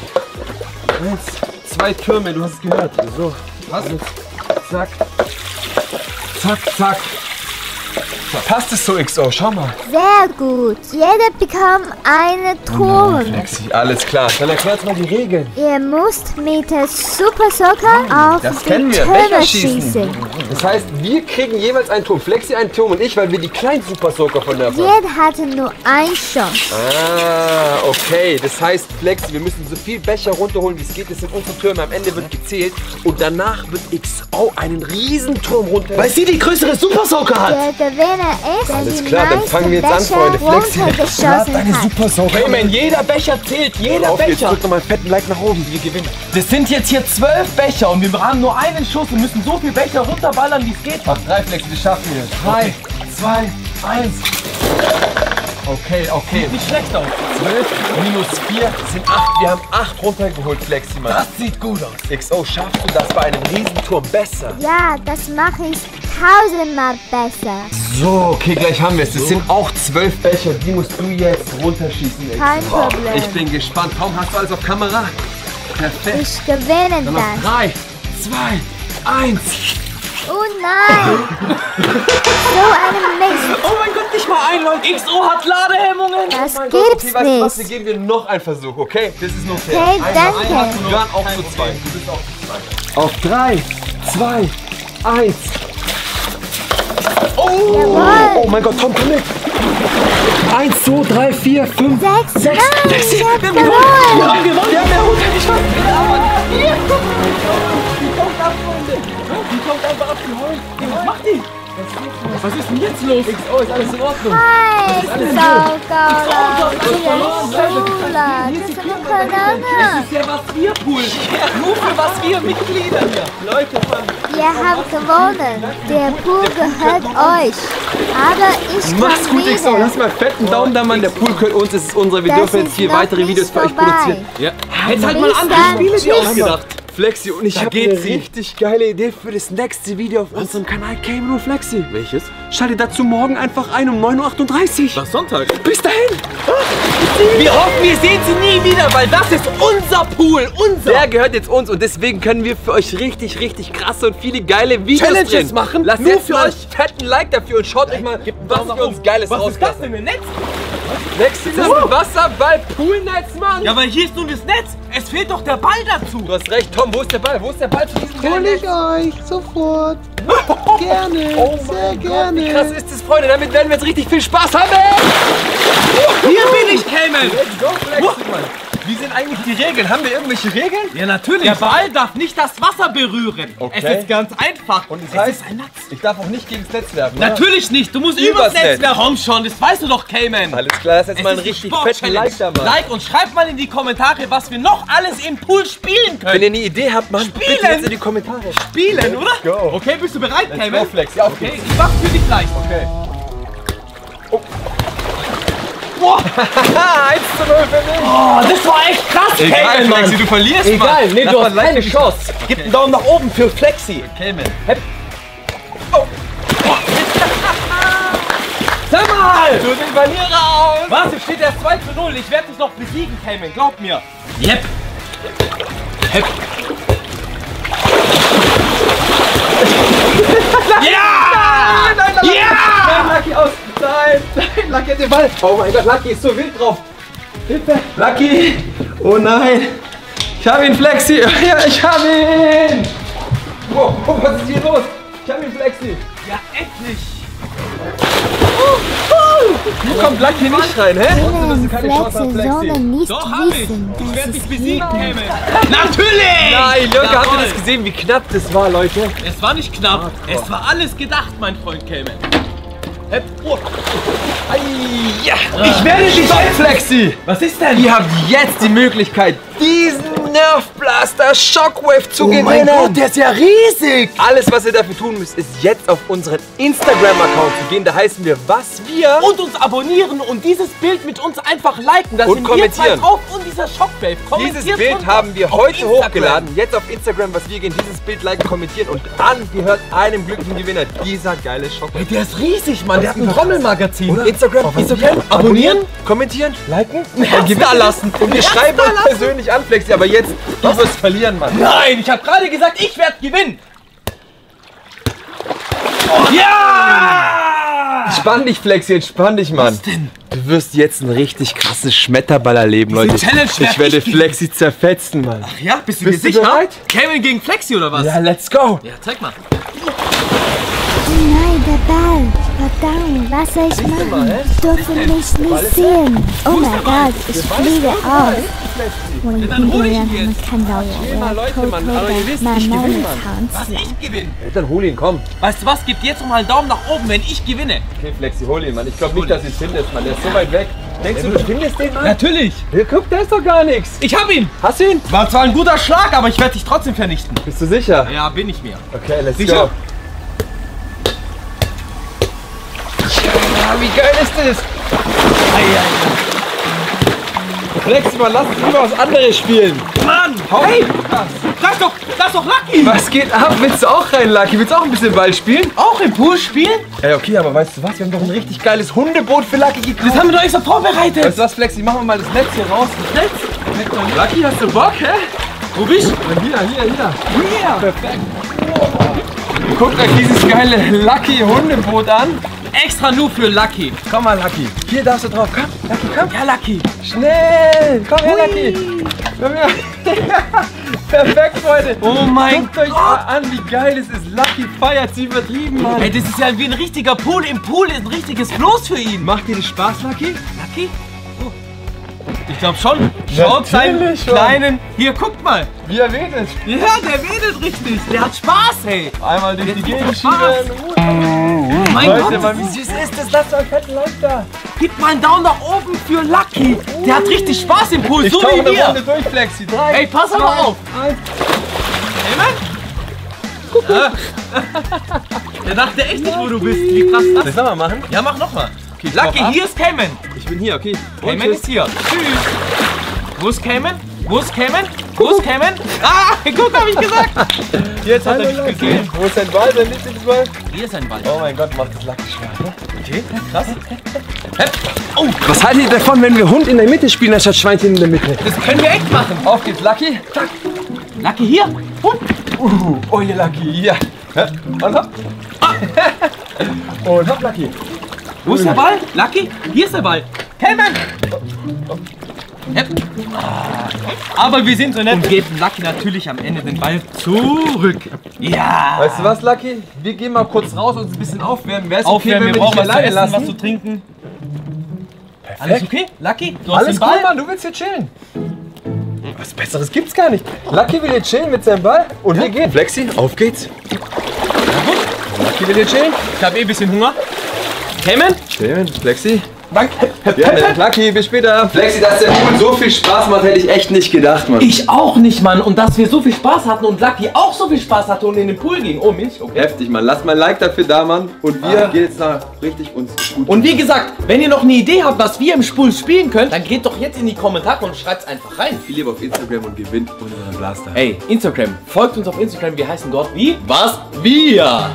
Eins, zwei Türme, du hast es gehört. So, was? Zack. Zack, zack. Passt es so, X O? Schau mal. Sehr gut. Jeder bekommt eine Turm. Flexi, alles klar. Dann erklärst mal die Regeln. Ihr müsst mit der Super Socker auf Das die kennen wir. Türme Becher schießen. schießen. Das heißt, wir kriegen jeweils einen Turm. Flexi einen Turm und ich, weil wir die kleinen Super Soaker von der haben. Jeder hatte nur eine Chance. Ah, okay. Das heißt, Flexi, wir müssen so viel Becher runterholen, wie es geht. Das sind unsere Türme. Am Ende wird gezählt. Und danach wird X O einen Riesenturm runter. Weil sie die größere Super Soaker hat. Der Gewinner ist, der Alles die klar, dann meisten fangen wir jetzt an, Becher Freunde. Flexi, runtergeschossen hat. Super Soaker. Hey, man, jeder Becher zählt. Jeder Auf geht's, Becher. drück nochmal einen fetten Like nach oben. Wir gewinnen. Das sind jetzt hier zwölf Becher und wir haben nur einen Schuss und müssen so viele Becher runterballern, wie es geht. Auf drei, Flexi, das schaffen wir. Drei, zwei, eins. Okay, okay. Sieht nicht schlecht aus. zwölf minus vier sind acht. Wir haben acht runtergeholt, Flexi, Mann. Das sieht gut aus. X O, schaffst du das bei einem Riesenturm besser? Ja, das mache ich tausendmal besser. So, okay, gleich haben wir es. Das sind auch zwölf Becher, die musst du jetzt runterschießen. Kein Problem. Ich bin gespannt. Tom, hast du alles auf Kamera? Perfekt. Ich gewinne Dann noch das. drei, zwei, eins. Oh nein! So eine Mist. Oh mein Gott, nicht mal ein, Leute. X O hat Ladehemmungen. Das Mein Gott, gibt's okay, weißt du was, wir nicht. geben dir noch einen Versuch, okay? Das ist nur fair. Okay, danke. Wir waren auch zu zweit. Du bist auch zu zweit. Auf drei, zwei, eins. Oh! Jawohl. Oh mein Gott, Tom, komm mit! Eins, zwei, drei, vier, fünf, Sechs. sechs. Nein, ich hab Wir gewonnen. haben gewonnen! Wir haben mehr runtergeschafft! Die kommt ab, Freunde. Die kommt einfach abgeholt. Was macht die? Was ist denn jetzt los? X O, ist alles in Ordnung? Hi, Saugaula. Das ist verloren, Leute. Schula. Das ist eine Banane. Das ist ja was wir Pool. Nur für was wir Mitglieder hier. Leute, Mann. Ihr habt gewonnen. Der Pool gehört euch. Aber ich Mach's komm gut, X O. wieder. Lass mal einen fetten Daumen da, Mann. Der Pool gehört uns. Es ist unser. Wir Das dürfen jetzt ist vier noch weitere nicht Videos für euch vorbei. produzieren. Ja. Jetzt halt mal Bis andere dann. Spiele dir Tschüss. ausgedacht. Flexi, und ich Da habe geht eine sie. richtig geile Idee für das nächste Video auf unserem Kanal Cayman und Flexi. Welches? Schalte dazu morgen einfach ein um neun Uhr achtunddreißig. Das ist Sonntag. Bis dahin. Wir hoffen, wir sehen sie nie wieder, weil das ist unser Pool. Unser. Der gehört jetzt uns und deswegen können wir für euch richtig, richtig krasse und viele geile Videos Challenges drehen. machen, Lasst nur jetzt für mal euch. einen fetten Like dafür und schaut euch mal, was wir uns Geiles Was ist das rauslassen. denn, ein Netz? Flexi, das ist ein Wasserball Poolnetz, Mann. Ja, aber hier ist nur das Netz. Es fehlt doch der Ball dazu. Du hast recht, Tom, wo ist der Ball? Wo ist der Ball zu diesem Hol geilen ich Netz? euch sofort. Gerne. Oh Sehr mein Gott, gerne. wie krass ist das, Freunde? Damit werden wir jetzt richtig viel Spaß haben. Hier bin ich, Cayman. Let's go, Flexi, Mann. Wie sind eigentlich die Regeln? Haben wir irgendwelche Regeln? Ja, natürlich. Der Ball darf nicht das Wasser berühren. Okay. Es ist ganz einfach. Und das es heißt, ist ein Netz. ich darf auch nicht gegen das Netz werfen, oder? Natürlich nicht. Du musst Übers übers Netz Netz. werfen. Komm schon, das weißt du doch, Cayman. Alles klar, lass jetzt Es mal einen ist die richtig Sport-Challenge. fetten Like da, Mann. Like und schreibt mal in die Kommentare, was wir noch alles im Pool spielen Wenn können. ihr eine Idee habt, Mann, bitte Spielen. jetzt in die Kommentare. Spielen, oder? go. Okay, bist du bereit, Let's Cayman? go, Flex. Ja, auf Okay, geht's. ich mach's für dich leicht. Okay. Boah, eins zu null für mich. oh, das war echt krass, Cayman, Mann. du verlierst, Egal, nee, Lass du mal hast Like keine für- Chance. Gib einen Daumen nach oben für Flexi. Cayman. Sag mal! Du den Verlierer aus. Was? Es steht erst zwei zu null. Ich werde dich noch besiegen, Cayman. Glaub mir. Yep. Hep. Ja! Nein, nein, Ja! Nein, Lucky aus. Nein, nein, Lucky hat den Ball. Oh mein Gott, Lucky ist so wild drauf. Hilfe. Lucky. Oh nein. Ich habe ihn, Flexi. Ja, ich habe ihn. Wow, was ist hier los? Ich habe ihn, Flexi. Ja, endlich. Hier kommt Lucky nicht rein, hä? Vielen keine Chance haben, Flexe Flexi. sollen nicht Doch, hab ich. wissen, Ich dass werde es dich besiegen, hier Cayman. Natürlich! Nein, Leute, habt Jawohl. ihr das gesehen, wie knapp das war, Leute? Es war nicht knapp. Es war alles gedacht, mein Freund Cayman. Hep. Oh. Ja, ich werde dich sein, Flexi. Was ist denn? Ihr habt jetzt die Möglichkeit, diesen Nerf Blaster Shockwave zu Oh gewinnen. der ist ja riesig. Alles, was ihr dafür tun müsst, ist jetzt auf unseren Instagram-Account zu gehen. Da heißen wir Was Wir. Und uns abonnieren und dieses Bild mit uns einfach liken. Da Und sind kommentieren. wir zwei drauf und dieser Shockwave. Kommentiert Dieses Bild uns haben wir auf heute Instagram. hochgeladen. Jetzt auf Instagram, was wir gehen, dieses Bild liken, kommentieren und dann gehört einem glücklichen Gewinner dieser geile Shockwave. Ey, der ist riesig, Mann. Der hat ein Trommelmagazin. Oder? Instagram, Instagram, Abonnieren? kommentieren, Liken? und Gewinn da lassen. Und wir schreiben uns persönlich an, Flexi. Aber jetzt, du wirst verlieren, Mann. Nein, ich habe gerade gesagt, ich werde gewinnen. Ja! Entspann dich, Flexi, entspann dich, Mann. Was denn? Du wirst jetzt ein richtig krasses Schmetterball erleben, Leute. Challenge werd Ich werde ich Flexi zerfetzen, Mann. Ja, bist du Bist dir du sicher? bereit? Kevin gegen Flexi oder was? Ja, let's go. Ja, zeig mal. Nein, der Ball. Verdammt, was soll ich machen? Ich durfte mich nicht sehen. Oh mein Gott, ich fliege aus. Und ich dann hol ich ihn bin jetzt. kann mal, Leute, Mann. Aber ihr wisst, ich gewinne, Mann. Was, ich gewinne? Ja, dann hol ihn, komm. Weißt du was, gebt jetzt mal einen Daumen nach oben, wenn ich gewinne. Okay, Flexi, hol ihn, Mann. Ich glaube nicht, dass du ihn findest, Mann. Der ist so weit weg. Denkst du, du findest den, Mann? Natürlich. Ja, guck, der ist doch gar nichts. Ich hab ihn. Hast du ihn? War zwar ein guter Schlag, aber ich werde dich trotzdem vernichten. Bist du sicher? Ja, bin ich mir. Okay, let's Sicher? go. Ja, wie geil ist das? Flexi, Mann, lass uns lieber was anderes spielen. Mann! Hey, das ist doch, das ist doch Lucky. Was geht ab? Willst du auch rein, Lucky? Willst du auch ein bisschen Ball spielen? Auch im Pool spielen? Ey, okay, aber weißt du was? Wir haben doch ein richtig geiles Hundeboot für Lucky gekauft. Das haben wir doch extra vorbereitet. Weißt du was, Flexi? Machen wir mal das Netz hier raus. Das Netz? Lucky, hast du Bock, hä? Wo bist du? Hier, hier, hier. Hier. Perfekt. Guckt euch dieses geile Lucky Hundeboot an. Extra nur für Lucky. Komm mal, Lucky. Hier darfst du drauf. Komm, Lucky, komm. Ja, Lucky. Schnell. Komm her, Lucky. Komm her. Perfekt, Freunde. Oh mein Guckt euch mal an, wie geil es ist. Lucky feiert sie übertrieben, Mann. Ey, das ist ja wie ein richtiger Pool. Im Pool ist ein richtiges Floß für ihn. Macht dir das Spaß, Lucky? Lucky? Oh. Ich glaube schon. Schaut seinen Natürlich schon. kleinen... Hier, guckt mal. Wie er wedelt. Ja, der wedelt richtig. Der hat Spaß, hey. Einmal durch die Gegend Spaß. schieben. Mein Leute, Gott. mal, wie süß ist das? Lasst euch fetten Like da. Gib mal einen Daumen nach oben für Lucky. Der hat richtig Spaß im Pool, Ich so tauche wie eine wir. Runde durch, Flexi. Drei, Ey, pass aber zwei, auf. eins. Ah. Der dachte echt nicht, wo du bist. Wie krass Soll das? ich nochmal machen? Ja, mach nochmal. Okay, Lucky, hier ist Cayman. Ich bin hier, okay. Cayman ist hier. Tschüss. Wo ist Cayman? Wo ist Cayman? Wo ist Cayman? Ah, guck, hab ich gesagt. Jetzt hat er mich gesehen. Wo ist sein Ball, sein Lieblingsball? Hier ist ein Ball. Oh mein Gott, macht das Lucky schwer, ne? Okay, krass. Oh, was haltet ihr davon, wenn wir Hund in der Mitte spielen, anstatt Schweinchen in der Mitte? Das können wir echt machen. Auf geht's, Lucky. Zack. Lucky, hier. Und Uh, oh, hier, Lucky, hier. Und hopp. Und hopp, Lucky. wo ist der Ball? Lucky, hier ist der Ball. Cayman. Yep. Aber wir sind so nett und geben Lucky natürlich am Ende den Ball zurück. Ja. Weißt du was, Lucky? Wir gehen mal kurz raus und uns ein bisschen aufwärmen. Wäre es okay, Aufwärmen, wenn wir wir dich brauchen was zu alleine essen, lassen? was zu trinken. Alles okay? Lucky, du hast Alles den Ball. cool, Mann, du willst hier chillen. Was Besseres gibt's gar nicht. Lucky will hier chillen mit seinem Ball und wir gehen. Flexi, auf geht's. Lucky will hier chillen. Ich habe eh ein bisschen Hunger. Cayman? Chillen, Flexi. Danke. Gerne. Lucky, bis später. Flexi, dass der Pool so viel Spaß macht, hätte ich echt nicht gedacht, Mann. Ich auch nicht, Mann. Und dass wir so viel Spaß hatten und Lucky auch so viel Spaß hatte und in den Pool ging. Oh, Milch, okay. Heftig, Mann. Lasst mal ein Like dafür da, Mann. Und wir gehen jetzt nach richtig uns gut. Und wie gesagt, wenn ihr noch eine Idee habt, was wir im Pool spielen können, dann geht doch jetzt in die Kommentare und schreibt es einfach rein. viel lieber auf Instagram und gewinnt unseren Blaster. Ey, Instagram. Folgt uns auf Instagram. Wir heißen dort wie? Was? Wir.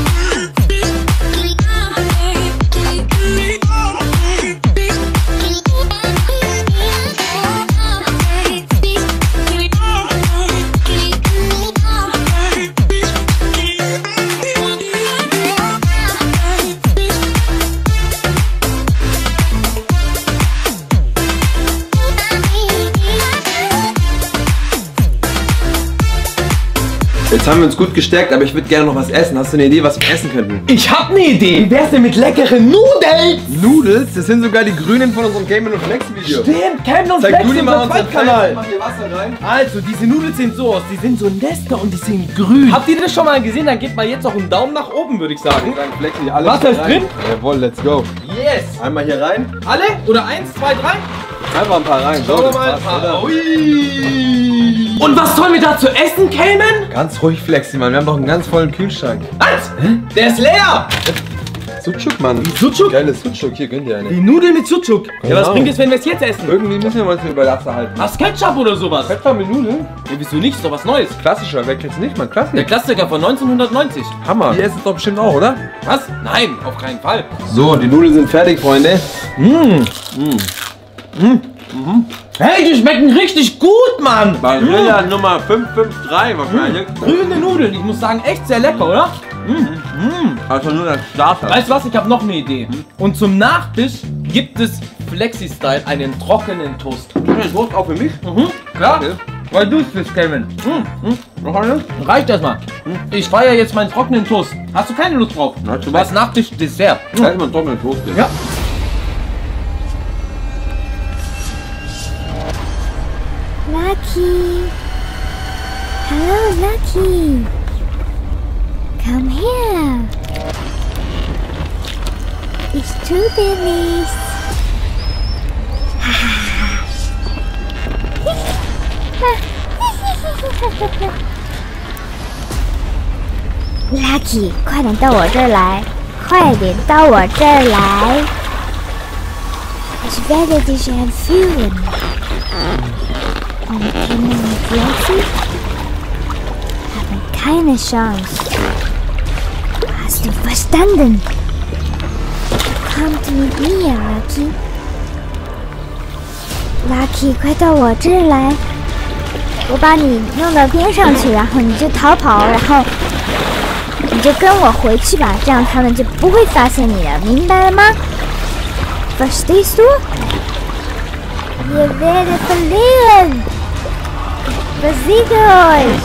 Jetzt haben wir uns gut gestärkt, aber ich würde gerne noch was essen. Hast du eine Idee, was wir essen könnten? Ich hab eine Idee. Wie wär's denn mit leckeren Nudeln? Nudels? Das sind sogar die grünen von unserem Cayman und Flex Video. Stimmt, Cayman und Zeig Flex du die in mal unserem unseren Zweitkanal. Mach hier Wasser rein. Also, diese Nudeln sehen so aus. Die sind so Nester und die sind grün. Habt ihr das schon mal gesehen? Dann gebt mal jetzt auch einen Daumen nach oben, würde ich sagen. Dann flecken die alle Wasser ist rein. drin? Jawohl, let's go. Yes. Einmal hier rein. Alle? Oder eins, zwei, drei? Einfach ein paar rein. So, Schauen wir das mal. passt, oder? Ui. Und was sollen wir da zu essen, Cayman? Ganz ruhig, Flexi, Mann. Wir haben doch einen ganz vollen Kühlschrank. Was? Der ist leer. Sucuk, Mann. Sucuk? Geiles Sucuk. Hier, gönnt ihr eine. Die Nudeln mit Sucuk. Ja, was Genau. bringt es, wenn wir es jetzt essen? Irgendwie müssen wir uns über Wasser halten. Hast Ketchup oder sowas? Pfeffer mit Nudeln? Ja, wieso nicht? Ist doch was Neues. Klassischer, wer kennt's nicht, Mann? Der Klassiker. Klassiker von neunzehnhundertneunzig. Hammer. Die essen es doch bestimmt auch, oder? Was? Nein, auf keinen Fall. So, die Nudeln sind fertig, Freunde. Hey, die schmecken richtig gut, Mann. Barilla Nummer fünf fünf drei wahrscheinlich. Grüne Nudeln, ich muss sagen, echt sehr lecker, oder? Also nur das Starter. Weißt du was, ich habe noch eine Idee. Und zum Nachtisch gibt es Flexi-Style einen trockenen Toast. Das Wurst auch für mich? Mhm, klar. Weil du es bist, Cayman. Mhm. Noch eine? Reicht erstmal. Ich feiere jetzt meinen trockenen Toast. Hast du keine Lust drauf? Na, Du hast Nachtisch Dessert. Erstmal einen trockenen Toast. bitte. Ja. Lucky. Hello, Lucky. Come here. Ich tu dir nichts. Lucky，快点到我这儿来！快点到我这儿来！ It's better to have feeling. Und Cayman und Flexi haben keine Chance. Hast du verstanden? Kommt mit mir, Lucky. Lucky, 快到我这儿来，我把你弄到边上去，然后你就逃跑，然后你就跟我回去吧，这样他们就不会发现你了，明白了吗 ？Verstehst du? Ihr werdet verlieren. Besiege euch.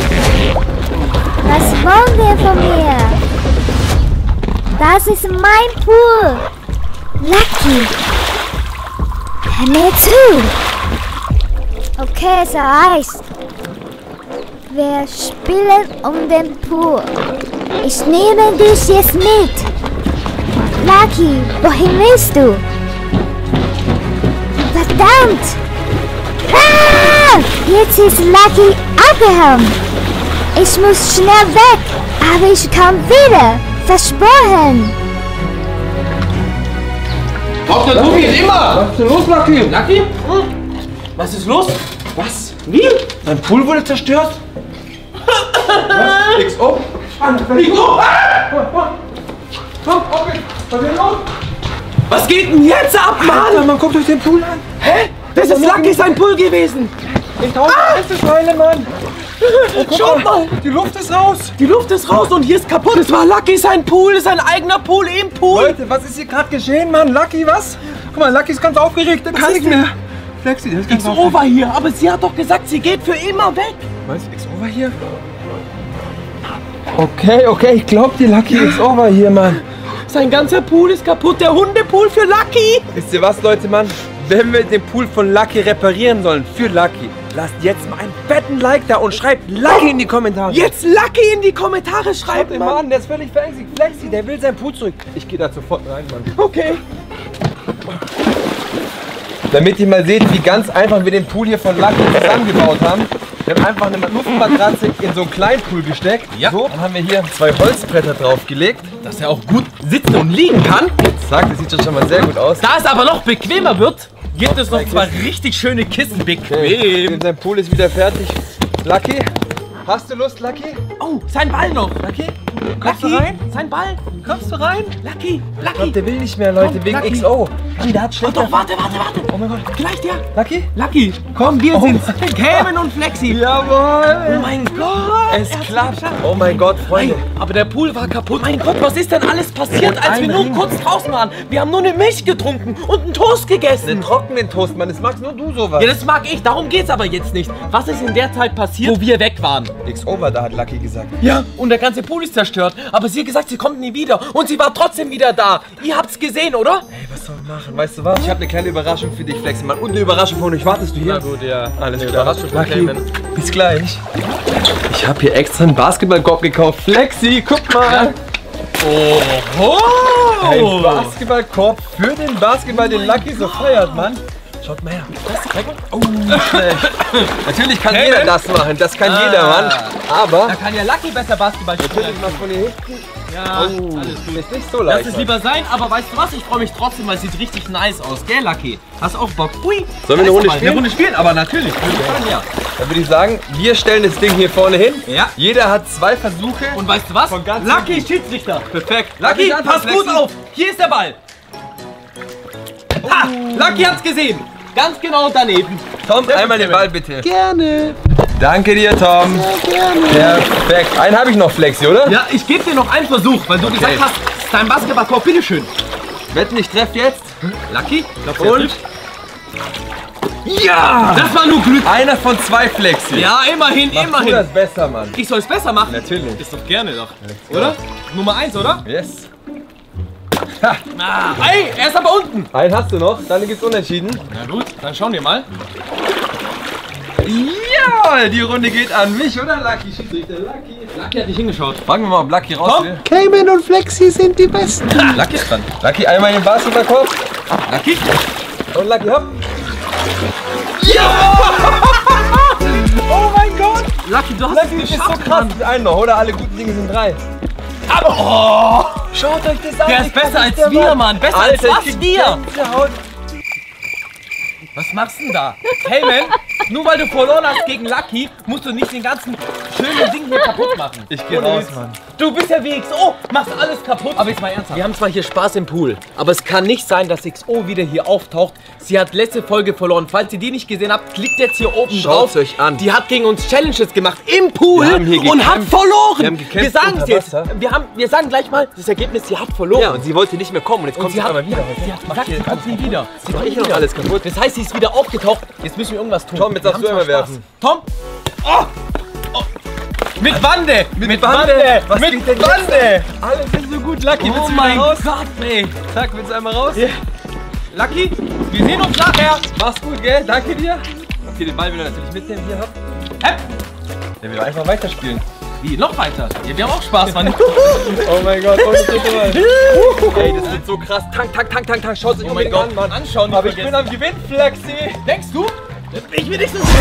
Was wollt ihr von mir? Das ist mein Pool. Lucky. Hör mir zu. Okay, es reicht. Wir spielen um den Pool. Ich nehme dich jetzt mit. Lucky, wohin willst du? Verdammt! Ah! Jetzt ist Lucky abgehauen. Ich muss schnell weg, aber ich komme wieder. Versprochen. Doktor Tobi ist immer! Was ist denn los, Lucky? Lucky? Hm? Was ist los? Was? Wie? Dein Pool wurde zerstört? Was? X O? X O! Komm, okay. Was ist denn los? Was geht denn jetzt ab, Mann? Alter, man guckt euch den Pool an. Hä? Das ist Lucky sein Pool gewesen. In tausend Einzelteile, Mann. Oh, Schaut mal. Die Luft ist raus. Die Luft ist raus und hier ist kaputt. Es war Lucky sein Pool, sein eigener Pool im Pool. Leute, was ist hier gerade geschehen, Mann? Lucky, was? Guck mal, Lucky ist ganz aufgeregt. Der kann ist nicht mehr. Flexi, der ist ganz X O war hier, aber sie hat doch gesagt, sie geht für immer weg. Meinst du, X O war hier? Okay, okay, ich glaub dir, Lucky. X O war hier, Mann. Sein ganzer Pool ist kaputt, der Hundepool für Lucky. Wisst ihr was, Leute, Mann? Wenn wir den Pool von Lucky reparieren sollen, für Lucky, lasst jetzt mal einen fetten Like da und schreibt Lucky in die Kommentare. Jetzt Lucky in die Kommentare Schaut schreiben, den Mann. Mann, der ist völlig verängstigt. Flexi, der will sein Pool zurück. Ich gehe da sofort rein, Mann. Okay. Damit ihr mal seht, wie ganz einfach wir den Pool hier von Lucky zusammengebaut haben. Wir haben einfach eine Luftmatratze in so einen kleinen Pool gesteckt. Ja. So, dann haben wir hier zwei Holzbretter draufgelegt. Dass er auch gut sitzen und liegen kann. Zack, das sieht schon mal sehr gut aus. Da es aber noch bequemer wird, gibt es noch zwei richtig schöne Kissen. Bequem. Sein Pool ist wieder fertig. Lucky, hast du Lust, Lucky? Oh, sein Ball noch. Lucky? Kommst Lucky, du rein? sein Ball. Kommst du rein? Lucky, Ich Lucky. glaub, der will nicht mehr, Leute, Komm, wegen Lucky. X O. Mann, der hat Oh, schlecht. doch, warte, warte, warte. Oh mein Gott. Gleich der. Lucky? Lucky, komm, wir sind's. Cayman und Flexi. Jawohl. Oh mein Gott. Es er hat's klappt. geschafft. Oh mein Gott, Freunde. Nein, aber der Pool war kaputt. Mein Gott, was ist denn alles passiert, Und als wir ein nur Ring. kurz draußen waren? Wir haben nur eine Milch getrunken und einen Toast gegessen. Den trockenen Toast, Mann, das magst nur du sowas. Ja, das mag ich, darum geht's aber jetzt nicht. Was ist in der Zeit passiert, wo wir weg waren? X O war da, hat Lucky gesagt. Ja, und der ganze Pool ist zerstört. Aber sie hat gesagt, sie kommt nie wieder. Und sie war trotzdem wieder da. Ihr habt's gesehen, oder? Hey, was soll man machen? Weißt du was? Ich habe eine kleine Überraschung für dich, Flexi, Mann. Und eine Überraschung von euch. Wartest du hier? Na gut, ja. Alles Eine klar. Überraschung von Lucky, Cayman. bis gleich. Ich habe hier extra einen Basketballkorb gekauft. Flexi, guck mal. Oh! Ein Basketballkorb für den Basketball, den Lucky so feiert, Mann. Schaut mal her. Oh, schlecht. Natürlich kann Hey, jeder man. das machen. Das kann Ah. jeder, Mann. Aber Da kann ja Lucky besser Basketball spielen. natürlich mal von hier hinten. Ja, Oh, alles gut. ist nicht so Lass leicht. es lieber sein, aber weißt du was? Ich freue mich trotzdem, weil es sieht richtig nice aus. Gell, Lucky? Hast du auch Bock? Ui. Sollen wir eine Da ist Runde er mal. spielen? Eine Runde spielen, aber natürlich. Würde ich sagen, ja. Dann würde ich sagen, wir stellen das Ding hier vorne hin. Ja. Jeder hat zwei Versuche. Und weißt du was? Von ganz Lucky hinten. Schiedsrichter. Perfekt. Lucky, Darf ich pass anfangen, gut Flexi? auf. Hier ist der Ball. Ha, Lucky hat's gesehen. Ganz genau daneben. Tom, Sehr gut, einmal den Kevin. Ball bitte. Gerne. Danke dir, Tom. Perfekt. Einen habe ich noch, Flexi, oder? Ja, ich gebe dir noch einen Versuch, weil du gesagt hast, es ist dein Basketballkorb, bitteschön. Wetten, ich treffe jetzt. Lucky, Und? ja! Das war nur Glück. Einer von zwei, Flexi. Ja, immerhin, Mach du immerhin. das besser, Mann. Ich soll es besser machen? Natürlich. Ist doch gerne doch. Oder? Nummer eins, oder? Yes. Ah, ey, er ist aber unten. Einen hast du noch, dann gibt's unentschieden. Na gut, dann schauen wir mal. Ja, die Runde geht an mich, oder Lucky? Schiedsrichter Lucky. Lucky hat nicht hingeschaut. Fragen wir mal, ob Lucky raus Tom? will. Cayman und Flexi sind die Besten. Lucky ist dran. Lucky, einmal in den Basketballkorb. Lucky? Und Lucky, hopp. Oh mein Gott! Lucky, du hast Lucky es ist so geschafft, krass. Mann. Einen noch, oder? Alle guten Dinge sind drei. Aber, oh, Schaut euch das an. der wie ist besser krass als der wir, war. Mann. Besser Alter, als ich was krieg wir. Gänsehaut. Was machst du denn da? Cayman, Nur weil du verloren hast gegen Lucky, musst du nicht den ganzen schönen Ding hier kaputt machen. Ich geh raus, Mann. Du bist ja wie X O, machst alles kaputt. Aber jetzt mal ernsthaft. Wir haben zwar hier Spaß im Pool, aber es kann nicht sein, dass X O wieder hier auftaucht. Sie hat letzte Folge verloren. Falls ihr die nicht gesehen habt, klickt jetzt hier oben drauf. Schaut's euch an. Die hat gegen uns Challenges gemacht im Pool Wir haben hier und hat gekämpft. verloren. Wir haben gekämpft wir sagen es unter jetzt. Wasser. Wir, haben, wir sagen gleich mal das Ergebnis, sie hat verloren. Ja, und sie wollte nicht mehr kommen und jetzt Und kommt sie sie hat, aber wieder. sie hat gesagt, sie kommt nie wieder. Sie mach kommt ich nie noch wieder. alles kaputt. Das heißt, sie ist wieder aufgetaucht. Jetzt müssen wir irgendwas tun. Tom, jetzt Wir darfst du haben einmal zwar Spaß. werfen. Tom! Oh! Oh! Mit Wande! Mit, Wande. Was Mit geht denn Wande! Alles ist so gut, Lucky. Oh willst du mein mal raus? Gott, ey! Zack, willst du einmal raus? Ja. Lucky, wir sehen uns nachher! Mach's gut, gell? Danke dir. Okay, den Ball will er natürlich mitnehmen hier. Hab. Hepp! Der will einfach weiterspielen. Wie? Noch weiter? Ja, wir haben auch Spaß, Mann. Oh mein Gott, oh, das ist mal. Ey, das wird so krass. Tank, tank, tank, tank, tank. Schaut euch Oh mein unbedingt Gott, an, Mann. anschauen. Aber ich bin am Gewinn, Flexi. Denkst du? Ich will nicht so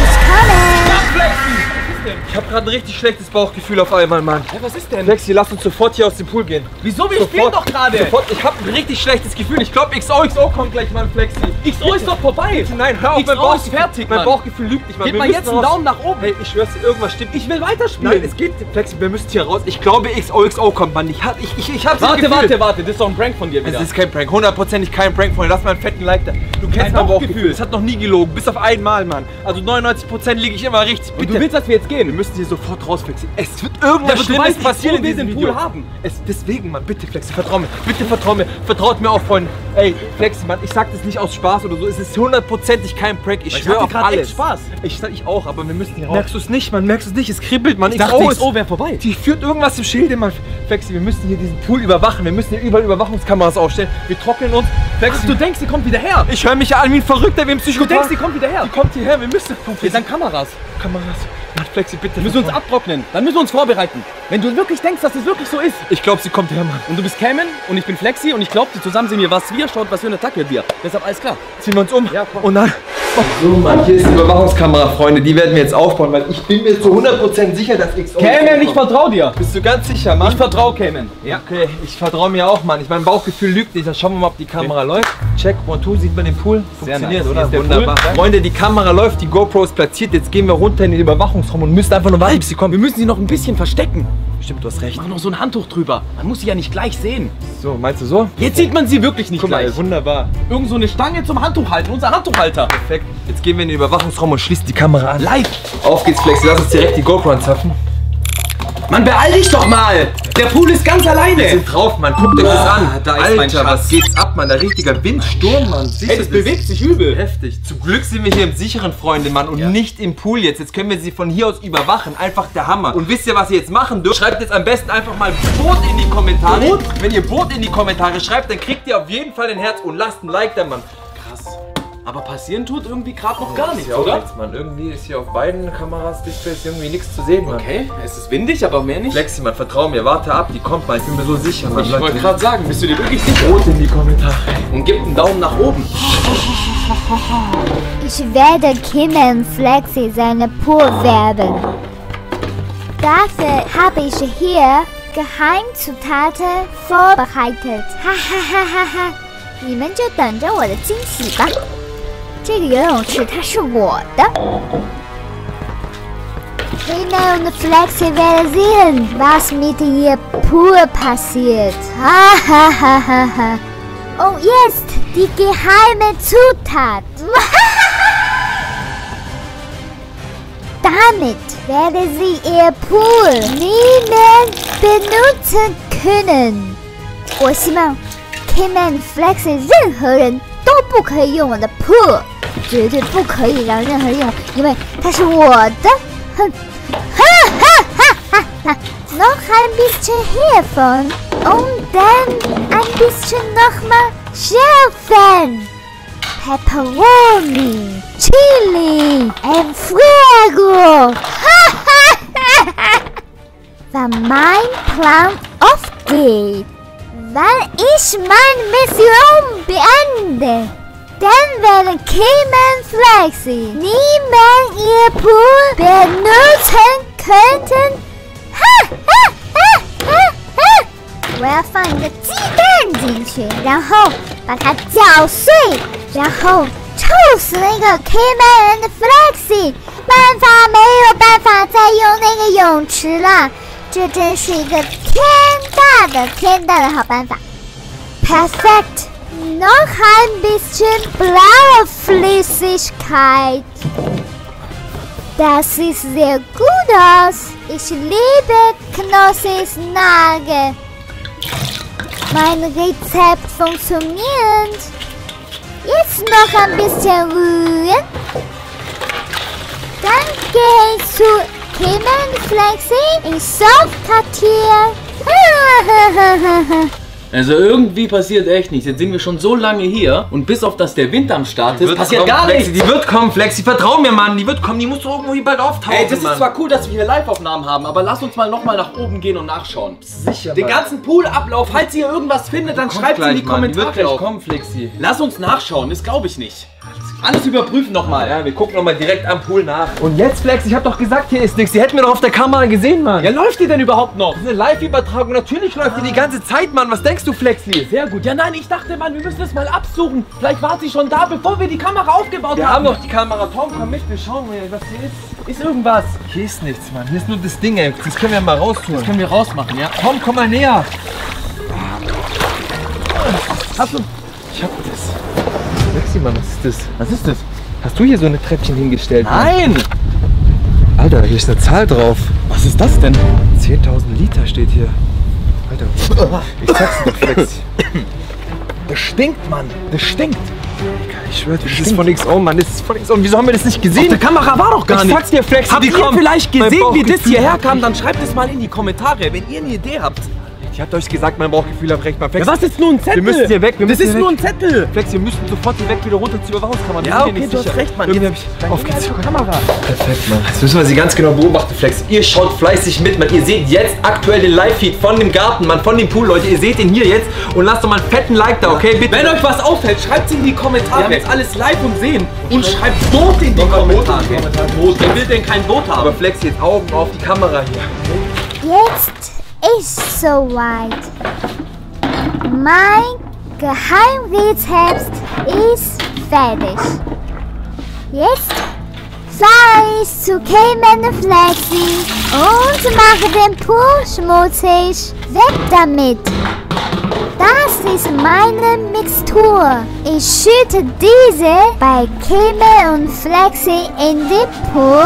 Ich habe gerade ein richtig schlechtes Bauchgefühl auf einmal, Mann. Hey, was ist denn? Flexi, lass uns sofort hier aus dem Pool gehen. Wieso? Wir Sofort, spielen doch gerade! Sofort, ich habe ein richtig schlechtes Gefühl. Ich glaube, X O X O kommt gleich, Mann, Flexi. X O ist doch vorbei! Nein, hör auf, X O mein Bauch ist fertig, Mein Mann. Bauchgefühl lügt nicht, Mann. Gib Wir mal müssen jetzt einen raus. Daumen nach oben! Hey, ich schwör's dir, irgendwas stimmt. Ich will weiterspielen! Nein, es geht, Flexi, wir müssen hier raus. Ich glaube, X O X O kommt, Mann. Ich, hab- ich, ich, ich hab's im Warte, Gefühl. warte, warte, das ist doch ein Prank von dir wieder. Es ist kein Prank, hundertprozentig kein Prank, Freunde. Lass mal einen fetten Like da. Du kennst Kein mein Bauchgefühl. Bauchgefühl. Es hat noch nie gelogen, bis auf einmal, Mann. Also neunundneunzig Prozent liege ich immer richtig. Und du willst, dass wir jetzt gehen? Wir müssen hier sofort raus, Flexi. Es wird Ja, irgendwas aber du Schlimmes weißt, passieren X O in will diesem den Video. Pool haben. Es, deswegen, Mann, bitte, Flexi, vertrau mir. Bitte vertrau mir. Vertraut mir auch, Freunde. Ey, Flexi, Mann, ich sag das nicht aus Spaß oder so. Es ist hundertprozentig kein Prank. Ich Ich schwöre hatte auf grad alles. echt Spaß. Ich, ich auch, aber wir müssen hier raus. Merkst Merkst du es nicht, Mann? Merkst du es nicht? Es kribbelt, Mann. Ich dachte, X X O wäre vorbei. Die führt irgendwas im Schilde, Mann. Flexi, wir müssen hier diesen Pool überwachen. Wir müssen hier überall Überwachungskameras aufstellen. Wir trocknen uns. Flexi, Ach, du denkst, sie kommt wieder her? ich höre mich ja an wie ein Verrückter, wie ein Du Psychopath. denkst, sie kommt wieder her? die kommt hierher. Wir müssen. Wir sind Kameras. Kameras. Mann, Flexi, bitte. Wir müssen uns abtrocknen. Dann müssen wir uns vorbereiten. Wenn du wirklich denkst, dass es wirklich so ist. Ich glaube, sie kommt her, Mann. Und du bist Cameron und ich bin Flexi und ich glaube, die zusammen sehen wir, was wir, schaut, was für eine Attacke wir. Deshalb alles klar. Ziehen wir uns um. Ja, komm. Und dann. So, Mann, hier ist die Überwachungskamera, Freunde. Die werden wir jetzt aufbauen, weil ich bin mir zu hundert Prozent sicher, dass X O. Cameron, ich vertraue dir. Bist du ganz sicher, Mann? Ich vertraue Cameron. Ja. Okay, ich vertraue mir auch, Mann. Ich mein Bauchgefühl lügt nicht. Dann schauen wir mal, ob die Kamera läuft. Check, one, two, sieht man den Pool? Funktioniert, nice. oder? Hier ist der Wunderbar. Pool. Freunde, die Kamera läuft, die GoPro ist platziert. Jetzt gehen wir runter in den Überwachungsraum und müssen einfach nur warten, bis sie kommt. Wir müssen sie noch ein bisschen verstecken. Stimmt, du hast recht. Mach noch so ein Handtuch drüber. Man muss sie ja nicht gleich sehen. So, meinst du so? Jetzt sieht man sie wirklich nicht Guck mal, gleich. wunderbar. Irgend so eine Stange zum Handtuch halten. Unser Handtuchhalter. Perfekt. Jetzt gehen wir in den Überwachungsraum und schließen die Kamera an. Live. Auf geht's, Flexi. Lass uns direkt die GoPro anzapfen. Mann, beeil dich doch mal. Der Pool ist ganz Wir alleine. sind drauf, Mann. Guckt euch das an. da ist Alter, mein Schatz. was geht's ab, Mann? Der richtiger Windsturm, Mann. Siehst Ey, du das bewegt sich übel. Heftig. Zum Glück sind wir hier im sicheren, Freunde, Mann, und Ja. nicht im Pool jetzt. Jetzt können wir sie von hier aus überwachen. Einfach der Hammer. Und wisst ihr, was ihr jetzt machen dürft? Schreibt jetzt am besten einfach mal Boot in die Kommentare. Boot? Wenn ihr Boot in die Kommentare schreibt, dann kriegt ihr auf jeden Fall ein Herz und lasst ein Like da, Mann. Krass. Aber passieren tut irgendwie gerade noch gar nichts, Ist ja auch oder? nichts, Mann. Irgendwie ist hier auf beiden Kameras, Displays irgendwie nichts zu sehen, Mann. Okay, es ist windig, aber mehr nicht. Flexi, Mann, vertrau mir. Warte ab, die kommt mal. Ich bin mir so sicher, Mann. Ich Leute, wollte gerade sagen, bist du dir wirklich sicher? Boot in die Kommentare. Und gib einen Daumen nach oben. Ich werde Cameron Flexi seine Pool werben. Dafür habe ich hier Geheimzutaten vorbereitet. Ha ha ha ha ha！你们就等着我的惊喜吧。这个游泳池它是我的。Cameron und Flexi werden sehen, was mit ihr Pool passiert. Ha ha ha ha ha! Und jetzt die geheime Zutat. Damit werde sie ihr Pool nie mehr benutzen können. 我希望 Cameron Flexi 任何人都不可以用我的 Pool， 绝对不可以让任何人用，因为它是我的。哼，哈哈哈哈哈！ Noch ein bisschen hiervon und dann ein bisschen nochmal schärfen. Pepperoni, Chili and Fuego. Wenn mein Plan aufgeht, wenn ich meine Mission beende, dann werden Cameron Flexi nie mehr ihr Pool benutzen könnten. Ha, ha, ha, ha, ha. 我要放一个鸡蛋进去，然后把它搅碎，然后臭死那个 K-Man and Flexi， 办法没有办法再用那个泳池了，这真是一个天大的天大的好办法。Perfekt. Noch ein bisschen blaue Flüssigkeit. Das sieht sehr gut aus. Ich liebe Knossis Nagel. Mein Rezept funktioniert. Jetzt noch ein bisschen rühren. Dann gehe ich zu K-Man Flexi ins Softquartier. Also irgendwie passiert echt nichts. Jetzt sind wir schon so lange hier und bis auf das der Winter am Start ist, passiert kommen, gar Flexi, nichts. Die wird kommen, Flexi. Vertrau mir, Mann. Die wird kommen. Die muss doch irgendwo hier bald auftauchen, Ey, das Mann. ist zwar cool, dass wir hier Live-Aufnahmen haben, aber lass uns mal nochmal nach oben gehen und nachschauen. Sicher, Den Mann. ganzen Poolablauf, falls ihr irgendwas findet, dann Kommt schreibt es in die gleich, Mann. Die wird Kommentare. gleich Auch. kommen, Flexi. Lass uns nachschauen, das glaube ich nicht. Alles überprüfen nochmal. Ja, wir gucken nochmal direkt am Pool nach. Und jetzt, Flex, ich hab doch gesagt, hier ist nichts. Die hätten wir doch auf der Kamera gesehen, Mann. Ja, läuft die denn überhaupt noch? Das ist eine Live-Übertragung. Natürlich läuft die die ganze Zeit, Mann. Was denkst du, Flexi? Sehr gut. Ja, nein, ich dachte, Mann, wir müssen das mal absuchen. Vielleicht war sie schon da, bevor wir die Kamera aufgebaut Wir haben. haben doch die Kamera. Tom, komm mit. Wir schauen mal, was hier ist. Ist irgendwas. Hier ist nichts, Mann. Hier ist nur das Ding, ey. Das können wir mal rausholen. Das können wir rausmachen, ja? Tom, komm mal näher. Hast du... Ich hab das. Flexi, Mann, was ist das? Was ist das? Hast du hier so eine Treppchen hingestellt? Mann? Nein! Alter, hier ist eine Zahl drauf. Was ist das denn? zehntausend Liter steht hier. Alter, ich sag's dir, Flex. Das stinkt, Mann. Das stinkt. Ich schwör, das ist von X O, Mann. Das ist von X O. Und wieso haben wir das nicht gesehen? Auf der Kamera war doch gar ich nicht. sag's dir, Flex. Habt die ihr kommen. vielleicht Mein gesehen, wie das Bauchgefühl hierher hat kam? mich- Dann schreibt es mal in die Kommentare, wenn ihr eine Idee habt. Ich hab euch gesagt, mein Bauchgefühl hat recht, mal Flex. Ja, was ist nur ein Zettel? Wir müssen hier weg. Wir das müssen ist hier nur weg. ein Zettel. Flex, wir müssen sofort hier weg, wieder runter zur Überwachungskamera. Wir Ja, sind hier okay, nicht du hast sicher. recht, Mann. Irgendwie Jetzt- hab ich Dann aufgezogen. geh zur Kamera. Perfekt, Mann. Jetzt müssen wir sie ganz genau beobachten, Flex. Ihr schaut fleißig mit, Mann. Ihr seht jetzt aktuell den Live-Feed von dem Garten, Mann, von dem Pool, Leute. Ihr seht ihn hier jetzt und lasst doch mal einen fetten Like da, okay? Bitte. Wenn euch was auffällt, schreibt es in die Kommentare. Wir haben jetzt alles live und sehen. Und schreibt Boot in die Nochmal Boot in die Kommentare. Kommentare. Boot. Wer will denn kein Boot haben? Aber Flex, jetzt Augen auf die Kamera hier. Jetzt ist soweit. Mein Geheimrezept ist fertig. Jetzt fahre ich zu K-Man Flexi und mache den Pool schmutzig. Weg damit! Das ist meine Mixtur. Ich schütte diese bei K-Man und Flexi in den Pool.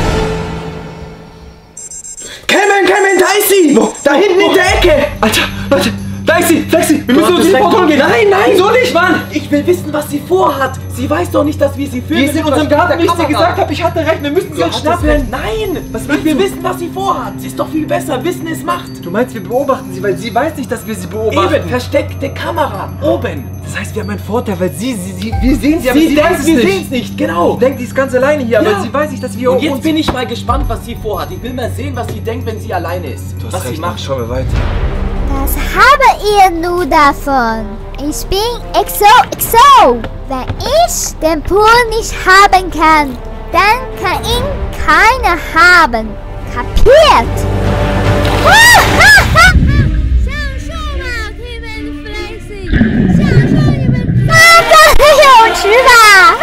K-Man, K-Man, da ist sie! Da hinten in der Ecke! Alter, Leute, da ist sie, Flexi. Wir müssen hast uns es sofort weg. holen gehen. Nein, nein. Wieso nicht, Mann? Ich will wissen, was sie vorhat. Sie weiß doch nicht, dass wir sie filmen. Die ist in mit unserem der Garten, wie ich dir Kamera. gesagt habe. Ich hatte recht, wir müssen sie Du uns hattest recht. schnappen. Nein! Was ich willst will du? wissen, was sie vorhat. Sie ist doch viel besser. Wissen ist Macht. Du meinst, wir beobachten sie, weil sie weiß nicht, dass wir sie beobachten. Eben, versteckte Kamera. Oben. Das heißt, wir haben einen Vorteil, weil sie, sie, sie wir sehen sie, aber Sie sie, denkt, weiß es wir nicht. sehen es nicht. Genau. Sie denkt, die ist ganz alleine hier, Ja. aber sie weiß nicht, dass wir Und jetzt uns... bin ich mal gespannt, was sie vorhat. Ich will mal sehen, was sie denkt, wenn sie alleine ist. Du hast was recht, sie Mann. macht. Schauen wir weiter. Das habe ihr nur davon. Ich bin X O X O. Wenn ich den Pool nicht haben kann, dann kann ihn keiner haben. Kapiert? 享受吧 K-Man Flexi， 享受你们八个的泳池吧！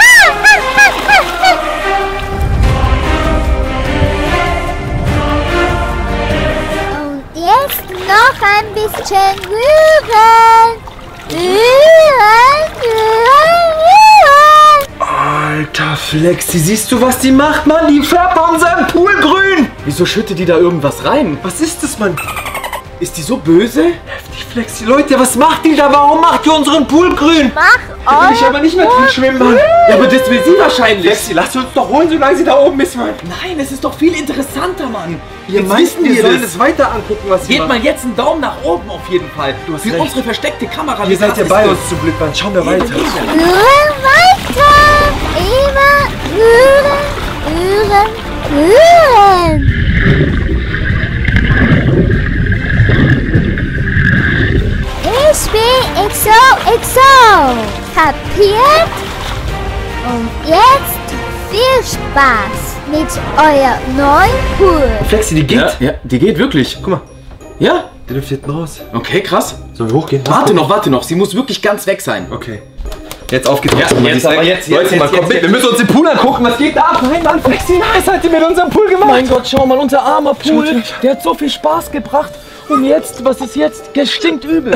Und jetzt noch ein bisschen rühren. Rühren, rühren, rühren. Alter, Flexi, siehst du, was die macht, Mann? Die färbt unseren Pool grün. Wieso schüttet die da irgendwas rein? Was ist das, Mann? Ist die so böse? Heftig, Flexi. Leute, was macht die da? Warum macht die unseren Pool grün? Mach Da will ich aber nicht mehr drin schwimmen, Mann. Ja, aber das will sie wahrscheinlich. Flexi, lass uns doch holen, solange sie da oben ist, Mann. Nein, es ist doch viel interessanter, Mann. Ihr Jetzt meint, wissen wir wir sollen das. es weiter angucken, was sie Gebt macht. mal jetzt einen Daumen nach oben auf jeden Fall. Du hast Für recht. unsere versteckte Kamera. Ihr Wie seid krass ja ist bei das? uns zum Glück, Mann. Schauen wir weiter. Rühren weiter. Immer rühren, rühren, rühren. Ich bin X O X O. Kapiert? Und jetzt viel Spaß mit euer neuen Pool. Flexi, die geht. Ja, ja, die geht wirklich. Guck mal, Ja? der dürfte hinten raus. Okay, krass. Sollen wir hochgehen? Warte noch, warte noch. Sie muss wirklich ganz weg sein. Okay. Jetzt auf geht's. Ja, jetzt, aber jetzt, jetzt, Leute, jetzt, mal, jetzt, kommt mit. jetzt. Wir müssen uns den Pool angucken. Was geht da ab? Nein, Mann, Flexi, was hat ihr mit unserem Pool gemacht? Mein Gott, schau mal, unser armer Pool. Der hat so viel Spaß gebracht. Und jetzt, was ist jetzt? Der stinkt übel.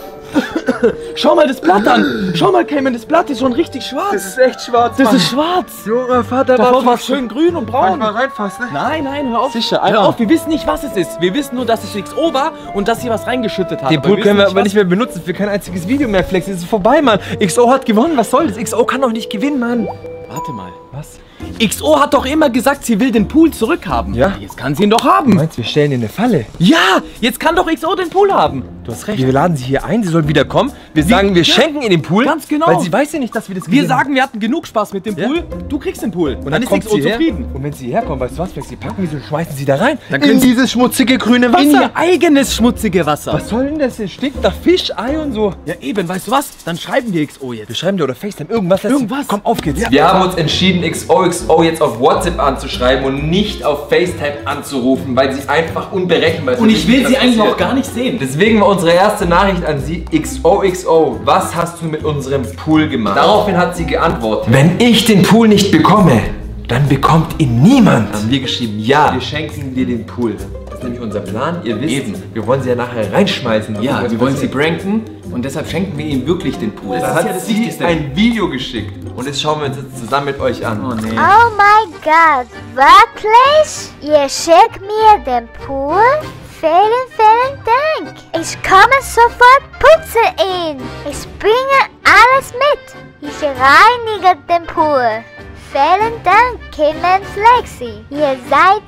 Schau mal das Blatt an. Schau mal, Cayman, das Blatt ist schon richtig schwarz. Das ist echt schwarz, Das Mann. ist schwarz. Junge Vater, Davor war es schön grün und braun. mal reinfassen, ne? Nein, nein, hör auf. Sicher, hör einfach. auf, wir wissen nicht, was es ist. Wir wissen nur, dass es X O war und dass sie was reingeschüttet hat. Den Aber Pool können wir wissen aber was- nicht mehr benutzen für kein einziges Video mehr, Flexi. Es ist vorbei, Mann. X O hat gewonnen. Was soll das? X O kann doch nicht gewinnen, Mann. Warte mal. Was? X O hat doch immer gesagt, sie will den Pool zurückhaben. Ja. Jetzt kann sie ihn doch haben. Meinst du, wir stellen dir eine Falle? Ja, jetzt kann doch X O den Pool haben. Du hast recht. Wir laden sie hier ein, sie soll wieder kommen. Wir sagen, wir ja, schenken ihr den Pool. ganz genau. Weil sie weiß ja nicht, dass wir das Wir gewinnen. sagen, wir hatten genug Spaß mit dem Ja. Pool. Du kriegst den Pool. Und dann, ist kommt X O sie her. zufrieden. Und wenn sie hierher kommt, weißt du was, Flexi, packen wir sie und schmeißen sie da rein. Dann in können sie- dieses schmutzige grüne Wasser. In ihr eigenes schmutzige Wasser. Was soll denn das? Das stinkt nach Fisch, Ei und so. Ja eben, weißt du was? Dann schreiben wir X O jetzt. Wir schreiben dir oder FaceTime irgendwas. lass- Irgendwas. Komm, auf geht's. Ja. Wir haben uns entschieden, X O X O jetzt auf WhatsApp anzuschreiben und nicht auf FaceTime anzurufen, weil sie einfach unberechenbar ist. Und ich will Was sie eigentlich passiert. auch gar nicht sehen. Deswegen war unsere erste Nachricht an sie, X O X O, was hast du mit unserem Pool gemacht? Daraufhin hat sie geantwortet. Wenn ich den Pool nicht bekomme, dann bekommt ihn niemand. Haben wir geschrieben, ja, wir schenken dir den Pool. Das ist nämlich unser Plan, ihr wisst, Eben. wir wollen sie ja nachher reinschmeißen. Ja, Was wir wollen sie passiert? pranken und deshalb schenken wir ihm wirklich den Pool. Das hat sie ein Video geschickt und das schauen wir uns jetzt zusammen mit euch an. Oh nee. Oh mein Gott, wirklich? Ihr schickt mir den Pool? Vielen, vielen Dank. Ich komme sofort, putze ihn. Ich bringe alles mit. Ich reinige den Pool. Vielen Dank, Kim und Flexi. Ihr seid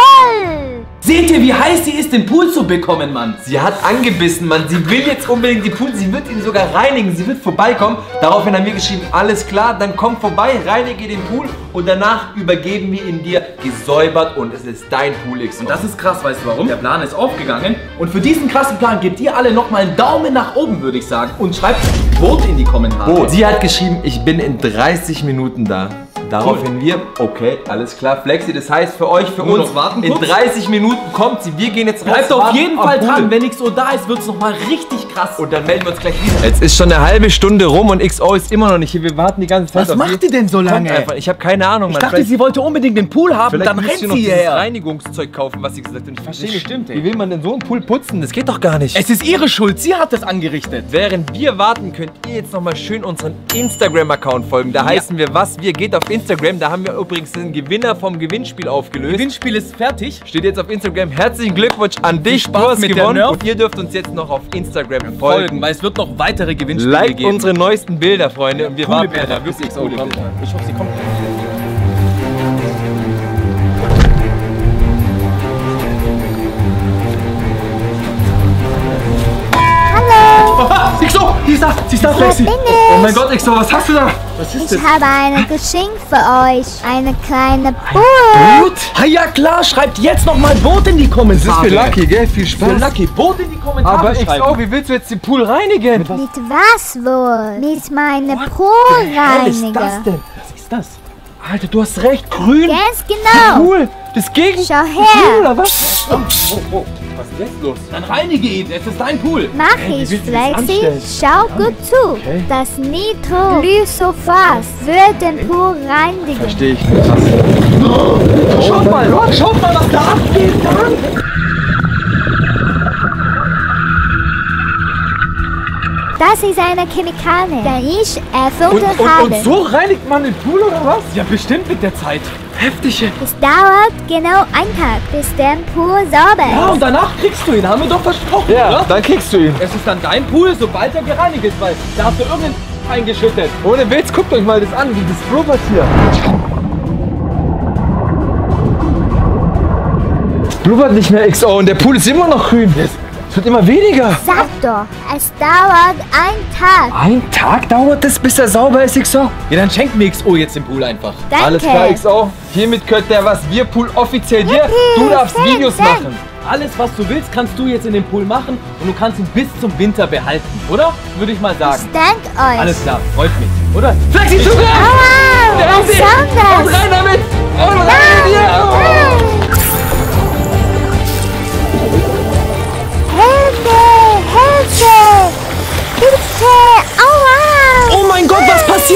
toll. Seht ihr, wie heiß sie ist, den Pool zu bekommen, Mann? Sie hat angebissen, Mann. Sie will jetzt unbedingt die Pool. Sie wird ihn sogar reinigen. Sie wird vorbeikommen. Daraufhin haben wir geschrieben, alles klar, dann komm vorbei, reinige den Pool und danach übergeben wir ihn dir gesäubert und es ist dein Pool, X O. Und das ist krass, weißt du warum? Der Plan ist aufgegangen und für diesen krassen Plan gebt ihr alle nochmal einen Daumen nach oben, würde ich sagen. Und schreibt Vote in die Kommentare. Sie hat geschrieben, ich bin in dreißig Minuten da. Daraufhin wir, okay, alles klar, Flexi, das heißt für euch, für Nur uns, noch warten in kurz. dreißig Minuten kommt sie, wir gehen jetzt raus. Bleibt auf warten jeden am Fall Pool. dran, wenn X O da ist, wird es nochmal richtig krass. Und dann melden wir uns gleich wieder. Jetzt ist schon eine halbe Stunde rum und X O ist immer noch nicht hier. Wir warten die ganze Zeit Was auf macht sie. die denn so Kommt lange? einfach. Ich habe keine Ahnung, Ich Mann. dachte, Vielleicht- sie wollte unbedingt den Pool haben, Vielleicht dann müsst rennt ihr noch sie dieses hierher. Reinigungszeug kaufen, was sie gesagt hat. Ich verstehe Das nicht. stimmt, ey. Wie will man denn so einen Pool putzen? Das geht doch gar nicht. Es ist ihre Schuld, sie hat das angerichtet. Während wir warten, könnt ihr jetzt nochmal schön unseren Instagram-Account folgen. Da heißen wir Was Wir geht auf Instagram. Da haben wir übrigens den Gewinner vom Gewinnspiel aufgelöst. Gewinnspiel ist fertig. Steht jetzt auf Instagram. Herzlichen Glückwunsch an dich. Spaß Du hast mit der gewonnen. Nerf. Und ihr dürft uns jetzt noch auf Instagram folgen. Folgen, weil es wird noch weitere Gewinnspiele Liked geben. unsere neuesten Bilder, Freunde. Und wir Coole warten Bilder, einfach, bis wirklich X O coole kommt. Bilder. Ich hoffe, sie kommt. X O, sie ist da, sie ist da, Flexi. bin ich. Oh mein Gott, X O, was hast du da? Was ist Ich habe ein Geschenk für euch. Eine kleine Pool. Gut. Ah ja klar, schreibt jetzt nochmal Vote in die Kommentare. Das ist für Lucky, gell? Viel Spaß. Für Lucky. Vote in die Kommentare Aber X schreiben. O, wie willst du jetzt den Pool reinigen? Mit was wohl? Mit meinem Was ist Poolreiniger. das denn? Was ist das? Alter, du hast recht, grün. Ganz genau. Cool. Das Gegenteil. Schau her. Oder was? Oh, oh, oh. Was ist jetzt los? Dann reinige ihn, es ist dein Pool. Mach wie ich, willst du das Flexi. anstellen? Schau gut zu. Okay. Das Nitroglyphosat wird den Pool reinigen. Verstehe ich. Krass. Schaut mal, schaut mal, was da abgeht. Das ist eine Chemikalie, die ich erfunden Und, und, habe. und so reinigt man den Pool oder was? Ja, bestimmt mit der Zeit. Heftig. Es dauert genau einen Tag, bis der Pool sauber Ja, ist. und danach kriegst du ihn, haben wir doch versprochen, Ja, oder? dann kriegst du ihn. Es ist dann dein Pool, sobald er gereinigt ist, weil da hast du irgendeinen eingeschüttet. Ohne Witz, guckt euch mal das an, wie das blubbert hier. Es blubbert nicht mehr, X O, und der Pool ist immer noch grün. Es wird immer weniger. Sag doch, es dauert einen Tag. Ein Tag dauert es, bis er sauber ist, X O. Ja, dann schenken wir X O jetzt den Pool einfach. Danke. Alles klar, X O. Hiermit gehört der Was Wir Pool offiziell dir. Yippie, Du darfst vielen Videos Dank. machen. Alles, was du willst, kannst du jetzt in den Pool machen und du kannst ihn bis zum Winter behalten, oder? Würde ich mal Ich sagen. danke euch. Alles klar, freut mich, oder? Flexi, Zucker! Wow, was soll das? Und rein damit! Und rein mit dir! Nein. Hilfe, Hilfe! Bitte! Aua! Oh mein Gott, was passiert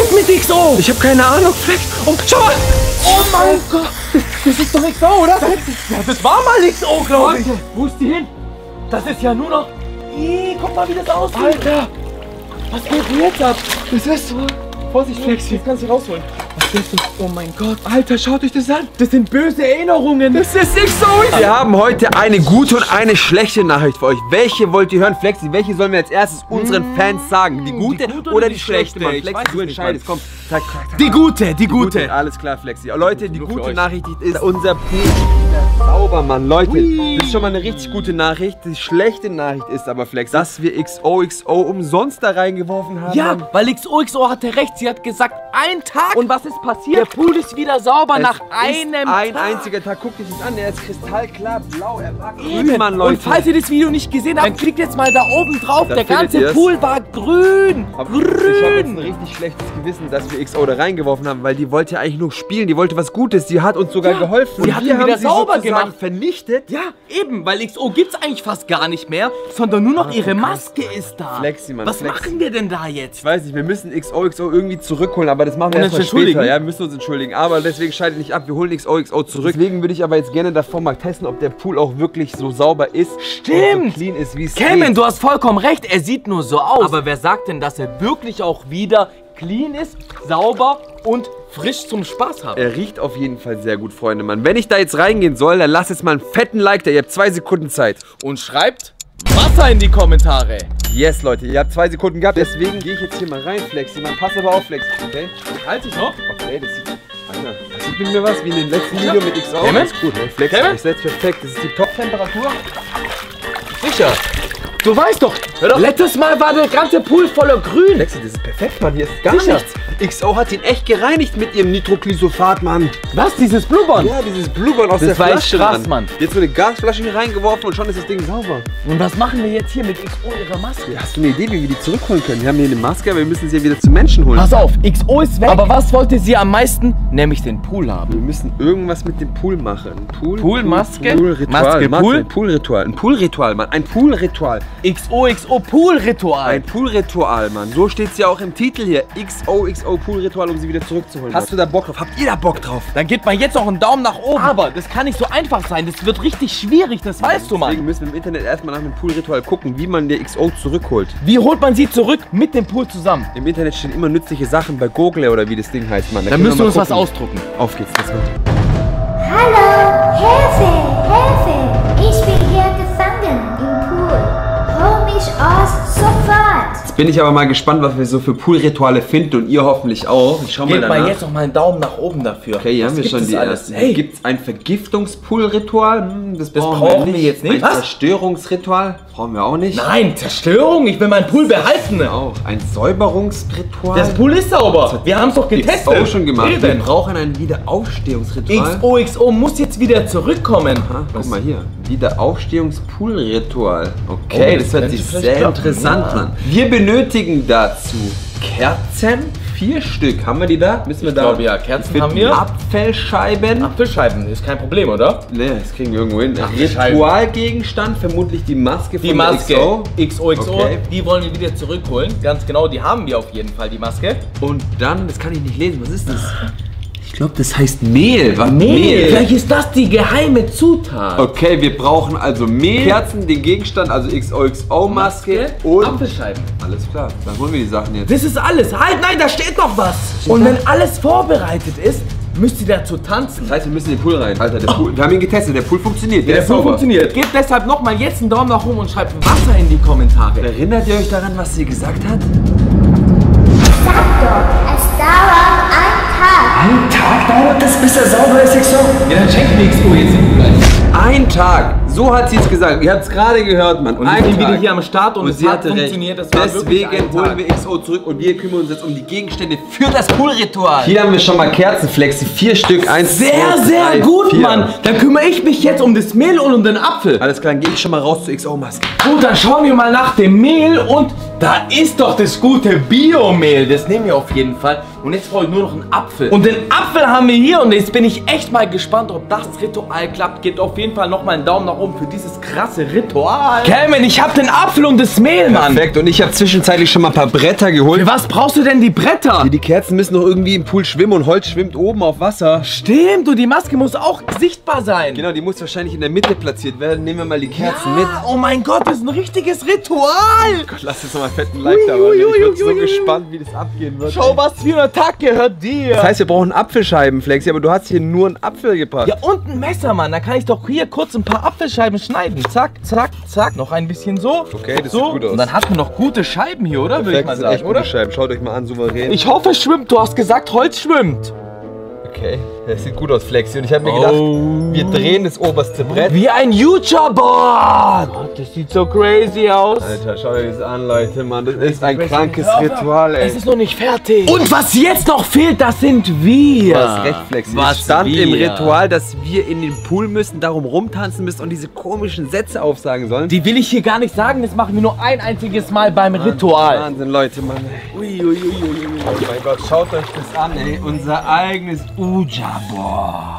Ich habe keine Ahnung, Flex. Oh, schau mal! Oh mein Gott! Das, das ist doch X O, oder? Ja, das war mal X O, glaube ich. Wo ist die hin? Das ist ja nur noch... Ih, guck mal, wie das aussieht. Alter, Was geht denn jetzt ab? das ist so. Vorsicht, Flexi. Jetzt kannst du rausholen. Was ist das? Oh mein Gott. Alter, schaut euch das an. Das sind böse Erinnerungen. Das ist X O. Wir haben heute eine gute und eine schlechte Nachricht für euch. Welche wollt ihr hören, Flexi? Welche sollen wir als erstes unseren Fans sagen? Die gute, die gute oder die schlechte? Mann? Ich Flexi, weiß du es nicht, entscheidest. Komm, sag, sag, sag. Die gute, die gute. Alles klar, Flexi. Leute, die Nur für gute euch. Nachricht ist, unser Pool ist wieder sauber, Mann. Leute, das ist schon mal eine richtig gute Nachricht. Die schlechte Nachricht ist aber, Flex, dass wir X O X O umsonst da reingeworfen haben. Ja, Mann. weil X O X O hatte recht. Sie hat gesagt, ein Tag. Und was ist passiert? Der Pool ist wieder sauber Es nach ist einem ein Tag. einziger Tag. Guckt euch das an. Er ist kristallklar blau. Er war Eben. grün, Mann, Leute. Und falls ihr das Video nicht gesehen habt, klickt jetzt mal da oben drauf. Da Der findet ganze ihr's. Pool war grün. Aber Ich habe jetzt ein Grün. richtig schlechtes Gewissen, dass wir X O da reingeworfen haben, weil die wollte ja eigentlich nur spielen, die wollte was Gutes, die hat uns sogar Ja, geholfen. sie Und hat wir ihn haben wieder sie sauber sozusagen gemacht. vernichtet. Ja, eben, weil X O gibt's eigentlich fast gar nicht mehr, sondern nur noch ihre Maske ist da. Flexi, Mann, Was Flexi. machen wir denn da jetzt? Ich weiß nicht, wir müssen X O X O irgendwie zurückholen, aber das machen wir Und erst mal uns entschuldigen? später. Ja, wir müssen uns entschuldigen, aber deswegen schaltet nicht ab, wir holen X O X O zurück. Deswegen würde ich aber jetzt gerne davor mal testen, ob der Pool auch wirklich so sauber ist. Stimmt. Und so clean ist, wie es Kevin, geht. du hast vollkommen recht, er sieht nur so aus. Aber wer sagt denn, dass er wirklich auch wieder clean ist, sauber und frisch zum Spaß haben? Er riecht auf jeden Fall sehr gut, Freunde, Mann. Wenn ich da jetzt reingehen soll, dann lasst jetzt mal einen fetten Like da. Ihr habt zwei Sekunden Zeit. Und schreibt Wasser in die Kommentare. Yes, Leute, ihr habt zwei Sekunden gehabt, deswegen gehe ich jetzt hier mal rein, Flexi. Man, pass aber auf, Flexi, okay? Halt dich noch. Okay, das sieht... Alter, das sieht mit mir was wie in dem letzten Video mit X O. Kevin? Alles gut, ne? Flexi, Kevin? ich setze perfekt. Das ist die Top-Temperatur. Sicher. Du weißt doch, letztes Mal war der ganze Pool voller Grün. Flexi, das ist perfekt, Mann. Hier ist gar Sicher? nichts. X O hat ihn echt gereinigt mit ihrem Nitroglyphosphat, Mann. Was, dieses Bluebond? Ja, dieses Bluebond aus Das der war echt Flasche, krass, Mann. Jetzt wurde Gasflasche hier reingeworfen und schon ist das Ding sauber. Und was machen wir jetzt hier mit X O ihrer Maske? Hast du eine Idee, wie wir die zurückholen können? Wir haben hier eine Maske, aber wir müssen sie ja wieder zu Menschen holen. Pass auf, X O ist weg. Aber was wollte sie am meisten? Nämlich den Pool Wir haben. müssen irgendwas mit dem Pool machen. Pool, Pool, Maske? Pool-Ritual. Maske, Pool? Pool-Ritual. Ein Pool-Ritual, Mann. Ein Pool-Ritual. X O X O Pool-Ritual. Ein Pool-Ritual, Mann. So steht es ja auch im Titel hier. X O X O Pool-Ritual, um sie wieder zurückzuholen. Hast du da Bock drauf? Habt ihr da Bock drauf? Dann gebt mal jetzt noch einen Daumen nach oben. Aber das kann nicht so einfach sein. Das wird richtig schwierig, das weißt du, Deswegen Mann. müssen wir im Internet erstmal nach einem Pool-Ritual gucken, wie man der X O zurückholt. Wie holt man sie zurück mit dem Pool zusammen? Im Internet stehen immer nützliche Sachen bei Google oder wie das Ding heißt, Mann. Da Dann können müssen wir uns mal was gucken. ausdrucken. Auf geht's, let's go. Hallo, Hilfe, Hilfe! Ich bin hier gefangen im Pool. Hol mich aus sofort! Jetzt bin ich aber mal gespannt, was wir so für Pool-Rituale finden und ihr hoffentlich auch. Ich schau mal Gebt danach. mal jetzt noch mal einen Daumen nach oben dafür. Okay, hier Was haben wir gibt schon es die alles? ersten. Hey, Gibt es ein Vergiftungspool-Ritual? Hm, das, brauchen, brauchen wir jetzt nicht. Ein Was? Zerstörungsritual? Brauchen wir auch nicht. nein, Zerstörung. Ich will meinen Pool behalten. Auch. Ein Säuberungsritual? Das Pool ist sauber. Wir haben es doch X getestet. O schon gemacht. Wir Eben. brauchen ein Wiederaufstehungsritual. X O X O muss jetzt wieder zurückkommen. Aha, guck mal hier. Wiederaufstehungspool-Ritual. Okay, Oh, das das hört könnte sich vielleicht sehr klappen, interessant ja. an. Wir benötigen dazu Kerzen. Vier Stück. Haben wir die da? Müssen wir Ich da? glaube, ja, Kerzen finden haben wir. Apfelscheiben. Apfelscheiben ist kein Problem, oder? Ne, das kriegen wir irgendwo hin. Apfelscheiben. Ritualgegenstand, vermutlich die Maske Die von Maske der X O. X O X O, Okay. die wollen wir wieder zurückholen. Ganz genau, die haben wir auf jeden Fall, die Maske. Und dann, das kann ich nicht lesen, was ist das? Ich glaube, das heißt Mehl. Was? Vielleicht ist das die geheime Zutat. Okay, wir brauchen also Mehl, Kerzen, den Gegenstand, also X O X O-Maske und... Apfelscheiben. Alles klar, dann holen wir die Sachen jetzt. Das ist alles. Halt, nein, da steht noch was. Und wenn alles vorbereitet ist, müsst ihr dazu tanzen. Das heißt, wir müssen in den Pool rein. Alter, der Pool, wir haben ihn getestet, der Pool funktioniert. Der ist Pool sauber. funktioniert. Gebt deshalb nochmal jetzt einen Daumen nach oben und schreibt Wasser in die Kommentare. Erinnert ihr euch daran, was sie gesagt hat? Sag doch, es dauert ein Tag. Ein Tag dauert das, bis er sauber ist, X O? Ja, dann schenken wir X O jetzt den Pool ein. Ein Tag, so hat sie es gesagt. Ihr habt es gerade gehört, Mann. Und ein wir sind Tag. wieder hier am Start und, Und es sie hat hatte recht. funktioniert. Das war wirklich ein Deswegen holen Tag. wir X O zurück und wir kümmern uns jetzt um die Gegenstände für das Poolritual. Hier haben wir schon mal Kerzenflexi, vier Stück, eins, Sehr, zwei, sehr drei, gut, vier. Mann. Dann kümmere ich mich jetzt um das Mehl und um den Apfel. Alles klar, dann gehe ich schon mal raus zur X O-Maske. Gut, dann schauen wir mal nach dem Mehl und Da ist doch das gute Biomehl. Das nehmen wir auf jeden Fall. Und jetzt brauche ich nur noch einen Apfel. Und den Apfel haben wir hier. Und jetzt bin ich echt mal gespannt, ob das Ritual klappt. Gebt auf jeden Fall nochmal einen Daumen nach oben für dieses krasse Ritual. Calvin, ich habe den Apfel und das Mehl, Mann. Perfekt. Und ich habe zwischenzeitlich schon mal ein paar Bretter geholt. Für was brauchst du denn die Bretter? Die Kerzen müssen noch irgendwie im Pool schwimmen und Holz schwimmt oben auf Wasser. Stimmt. Und die Maske muss auch sichtbar sein. Genau, die muss wahrscheinlich in der Mitte platziert werden. Nehmen wir mal die Kerzen Ja, mit. oh mein Gott, das ist ein richtiges Ritual. Gott, lass jetzt nochmal fetten Like da, Mann. Ich bin so gespannt, wie das abgehen wird. Schau, was für ein Tag gehört dir. Das heißt, wir brauchen Apfelscheiben, Flexi, aber du hast hier nur einen Apfel gepackt. Ja, und ein Messer, Mann. Da kann ich doch hier kurz ein paar Apfelscheiben schneiden. Zack, zack, zack. Noch ein bisschen so. Okay, das so. sieht gut aus. Und dann hat man noch gute Scheiben hier, oder? Würde ich Perfekt, mal das sind sagen, echt oder? gute Scheiben. Schaut euch mal an, souverän. Ich hoffe, es schwimmt. Du hast gesagt, Holz schwimmt. Okay, das sieht gut aus, Flexi. Und ich habe mir gedacht, Oh. wir drehen das oberste Brett. Wie ein Future-Board. Das sieht so crazy aus. Alter, schaut euch das an, Leute, Mann. Das ist ein krankes Ritual, ey. Es ist noch nicht fertig. Und was jetzt noch fehlt, das sind wir. Du hast recht, Flexi. Was es stand wir? im Ritual, dass wir in den Pool müssen, darum rumtanzen müssen und diese komischen Sätze aufsagen sollen. Die will ich hier gar nicht sagen. Das machen wir nur ein einziges Mal beim Ritual. Wahnsinn, Leute, Mann. Ui, ui, ui, ui, ui. Oh mein Gott, schaut euch das an, ey. Unser eigenes Uja-Board.